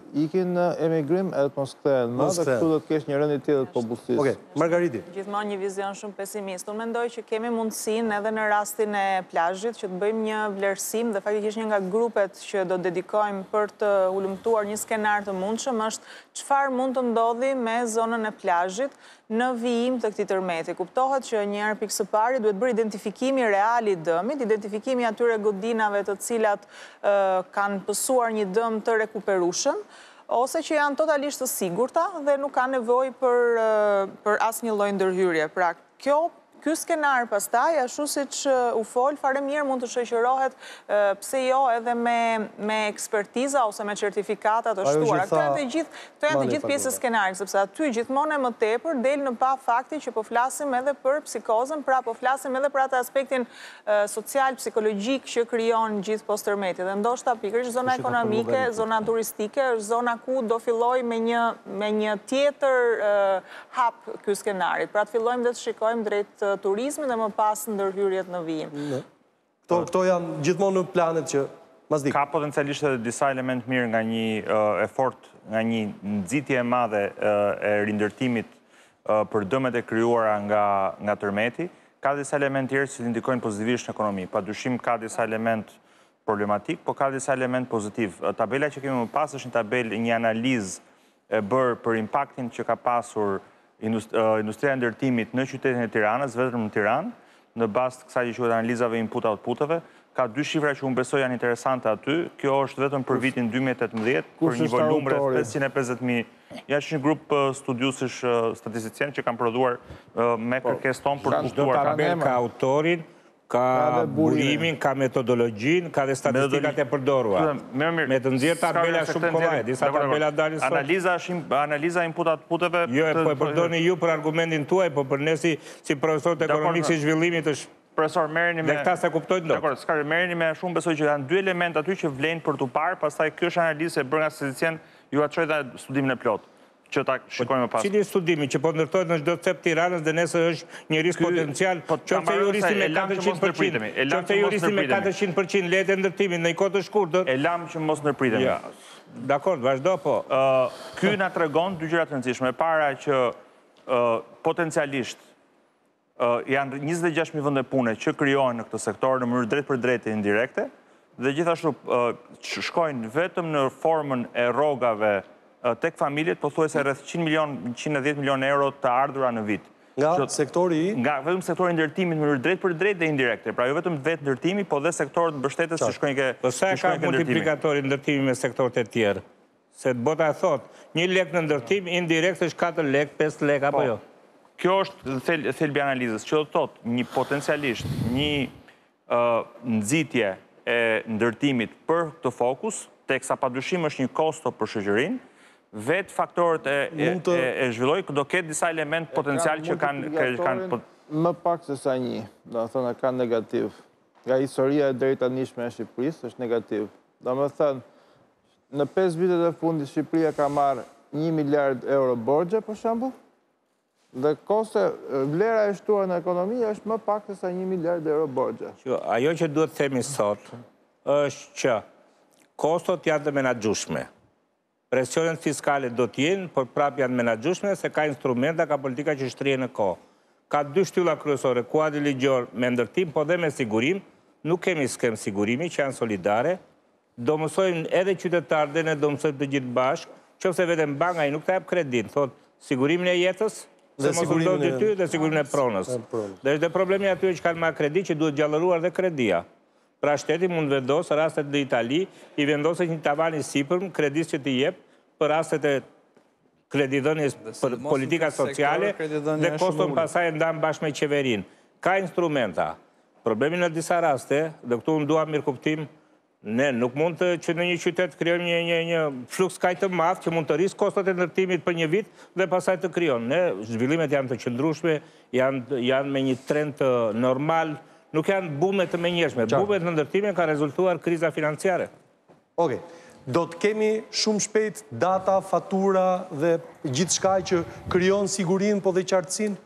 ikin në emigrim e të mos kthehen më, dhe këtu do të kesh një rëndi tjetër të popullsisë. Okej, Margariti. Gjithmonë një vizion shumë pesimist. Unë mendoj që kemi mundësinë edhe në rastin e plazhit që të bëjmë një vlerësim dhe faktikisht një nga grupet që do dedikojmë për të ulëmtuar një skenar të mundshëm është çfarë mund të ndodhi me zonën e plazhit në vijim të këtij tërmeti. Kuptohet që një herë pikë së pari duhet bërë identifikimi real i dëmit, identifikimi atyre godinave të cilat kanë pësuar një dëm të rekuperueshëm, ose që janë totalisht të sigurta dhe nuk ka nevojë për asnjë lloj ndërhyrje. Pra, ky skenar pastaj, ashtu siç u fol, fare mirë mund të shoqërohet pse jo edhe me ekspertiza ose me certifikata të shtuara. Këto janë të gjithë pjesë e skenarit, sepse aty gjithmonë e më tepër del në pa fakti që po flasim edhe për psikozën, pra po flasim edhe për atë aspektin social, psikologjik që krijon gjithë post-tërmeti. Dhe ndoshta pikërisht zona ekonomike, zona turistike, është zona ku do filloj me një tjetër hap ky skenari. Pra të fillojmë dhe të shikojmë drejt turizmi dhe më pas ndërhyrjet në vijim. Këto janë gjithmonë në planet që mazdik. Ka potencialisht edhe disa element mirë nga një efort, nga një nxitje e madhe e rindërtimit për dëmet e krijuara nga tërmeti. Ka disa element tjerë që indikojnë pozitivisht në ekonomi. Padyshim ka disa element problematik, po ka disa element pozitiv. Tabela që kemi më pas është një tabelë, një analizë e bërë për impaktin që ka pasur industria e ndërtimit në qytetin e Tiranës, vetëm në Tiranë, në bazë të kësaj që quhet analizave input-outputeve. Ka dy shifra që unë besoj janë interesante aty. Kjo është vetëm për vitin 2018, për një volum rreth 550.000. Ja është një grup studiusësh statistician që kanë prodhuar me kërkesë tonë për të kuptuar. Ka autorin, ka burimin, ka metodologjin, ka dhe statistikat e përdorua. Me të nxjerrë tabela shumë kollaj, disa tabela dalin sot. Analiza input-outputeve... Jo, po e përdorni ju për argumentin tuaj, po për ne si profesor të ekonomikë si zhvillimit është... Profesor, merreni me... Dhe këta se kuptojnë do. Dekord, s'ka merreni me shumë, besoj që janë dy element aty që vlen për t'u parë, pastaj kjo është analizë e bërë nga statisticien, ju atë çoj dhe studimin e plot, që ta shikojmë më pas. Cili studimi që po ndërtohet në çdo cep Tiranës dhe nëse është një risk potencial, qoftë juristi me 400%, qoftë juristi me 400% letë ndërtimit në një kohë të shkurtër. E lam që mos ndërpritemi. Dakor, vazhdo po. Ky na tregon dy gjëra të rëndësishme. E para që potencialisht janë 26.000 vende pune që krijohen në këtë sektor në mënyrë drejt për drejt e indirekte, dhe gjithashtu shkojnë vetëm në formën e rrogave tek familjet, pothuajse rreth 110 milion euro të ardhura në vit. Nga sektori i? Nga vetëm sektori i ndërtimit në mënyrë drejt për drejt dhe indirekte. Pra jo vetëm vetë ndërtimi, po dhe sektorët mbështetës që shkojnë ke ndërtimi. Po sa ka multiplikatori ndërtimi me sektorët e tjerë? Se bota thot, 1 lek në ndërtim indirekt është 4 lek, 5 lek apo jo? Kjo është thelbi analizës, që do të thotë një potencialisht një nxitje e ndërtimit për këtë fokus, teksa padyshim është një kosto për shoqërinë, vetë faktorët e zhvilloj, do ketë disa element potencial që kanë... Më pak se sa një, do të thënë kanë negativ. Nga historia e drejta nishme e Shqipërisë është negativ. Do më thënë, në 5 vitet e fundit Shqipëria ka marrë 1 miliard euro borxhe, për shembull, dhe vlera e shtuar në ekonomi është më pak se sa 1 miliard euro borxhe. Ajo që duhet të themi sot është që kostot janë të menaxhueshme. Presionet fiskale do t'jenë, por prap janë menaxhueshme se ka instrumenta, ka politika që shtrihen në kohë. Ka dy shtylla kryesore, kuadri ligjor me ndërtim, po dhe me sigurim. Nuk kemi skem sigurimi që janë solidare. Do mësojmë edhe qytetarët dhe ne do mësojmë të gjithë bashkë, qofse vetëm banka i nuk ta jep kredit, thot sigurimin e jetës, se mos ndodh ty dhe sigurimin e pronës. Dhe është dhe problemi aty që kanë marrë kredi që duhet gjallëruar dhe kredia. Pra shteti mund vendosë rastet në Itali, i vendosë një tavan i sipërm, kredis që t'i jep për rastet e kredidhënies për politika sociale dhe koston pasaj ndam bashkë me qeverin. Ka instrumenta. Problemi në disa raste, dhe këtu unë dua mirë kuptim, ne nuk mund të që në një qytet krijojmë një fluks kaq të madh që mund të rrisë kostot e ndërtimit për një vit dhe pasaj të krijon. Ne zhvillimet janë të qëndrueshme, janë me një trend normal, nuk janë bume të menjëshme. Bumet në ndërtime ka rezultuar kriza financiare. Okej. Do të kemi shumë shpejt data, fatura dhe gjithë shkaj që kryon sigurin po dhe qartësin?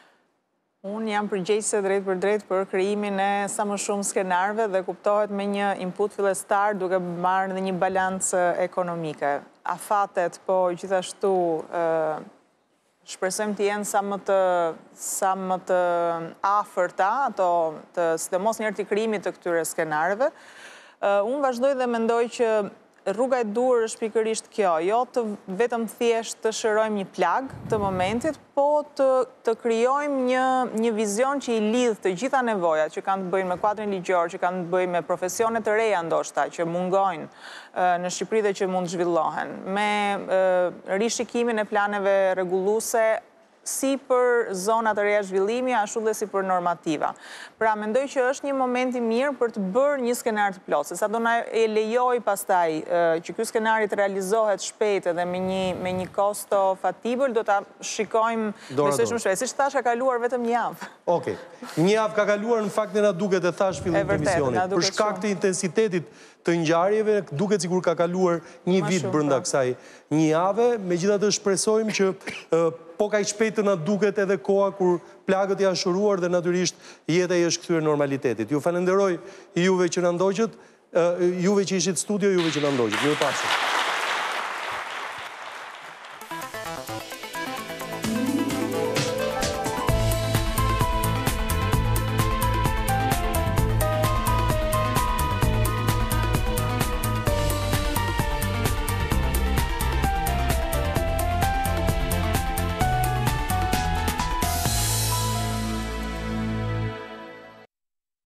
Unë jam përgjegjëse drejt për drejt për krijimin e sa më shumë skenarëve dhe kuptohet me një input fillestar duke marrë dhe një balancë ekonomike. afatet, po gjithashtu shpresojmë të jenë sa më të afërta, ato sidomos një të krijimit të këtyre skenareve. Unë vazhdoj dhe mendoj që rruga e dur është pikërisht kjo, jo të vetëm thjesht të shërojmë një plag të momentit, po të krijojmë një vizion që i lidh të gjitha nevojat që kanë të bëjnë me kuadrin ligjor, që kanë të bëjnë me profesione të reja ndoshta që mungojnë në Shqipëri dhe që mund zhvillohen, me rishikimin e planeve rregulluese si për zonat të reja zhvillimi, ashtu dhe si për normativa. Pra, mendoj që është një moment i mirë për të bërë një skenar të plotë, se sa do na e lejoj pastaj që ky skenari të realizohet shpejt edhe me një kosto fatibël, do ta shikojmë besoj shumë shpejt. Siç thash, ka kaluar vetëm një javë. Okej. Një javë ka kaluar, në fakt na duket e thash fillim të emisionit. Për shkak të intensitetit të ngjarjeve, duket sikur ka kaluar një vit brenda kësaj një jave, megjithatë shpresojmë që po kaq shpejt të na duket edhe koha kur plagët janë shëruar dhe natyrisht jeta i është kthyer normalitetit. Ju falenderoj juve që na ndoqët, juve që ishit studio, juve që na ndoqët. Mirupafshim.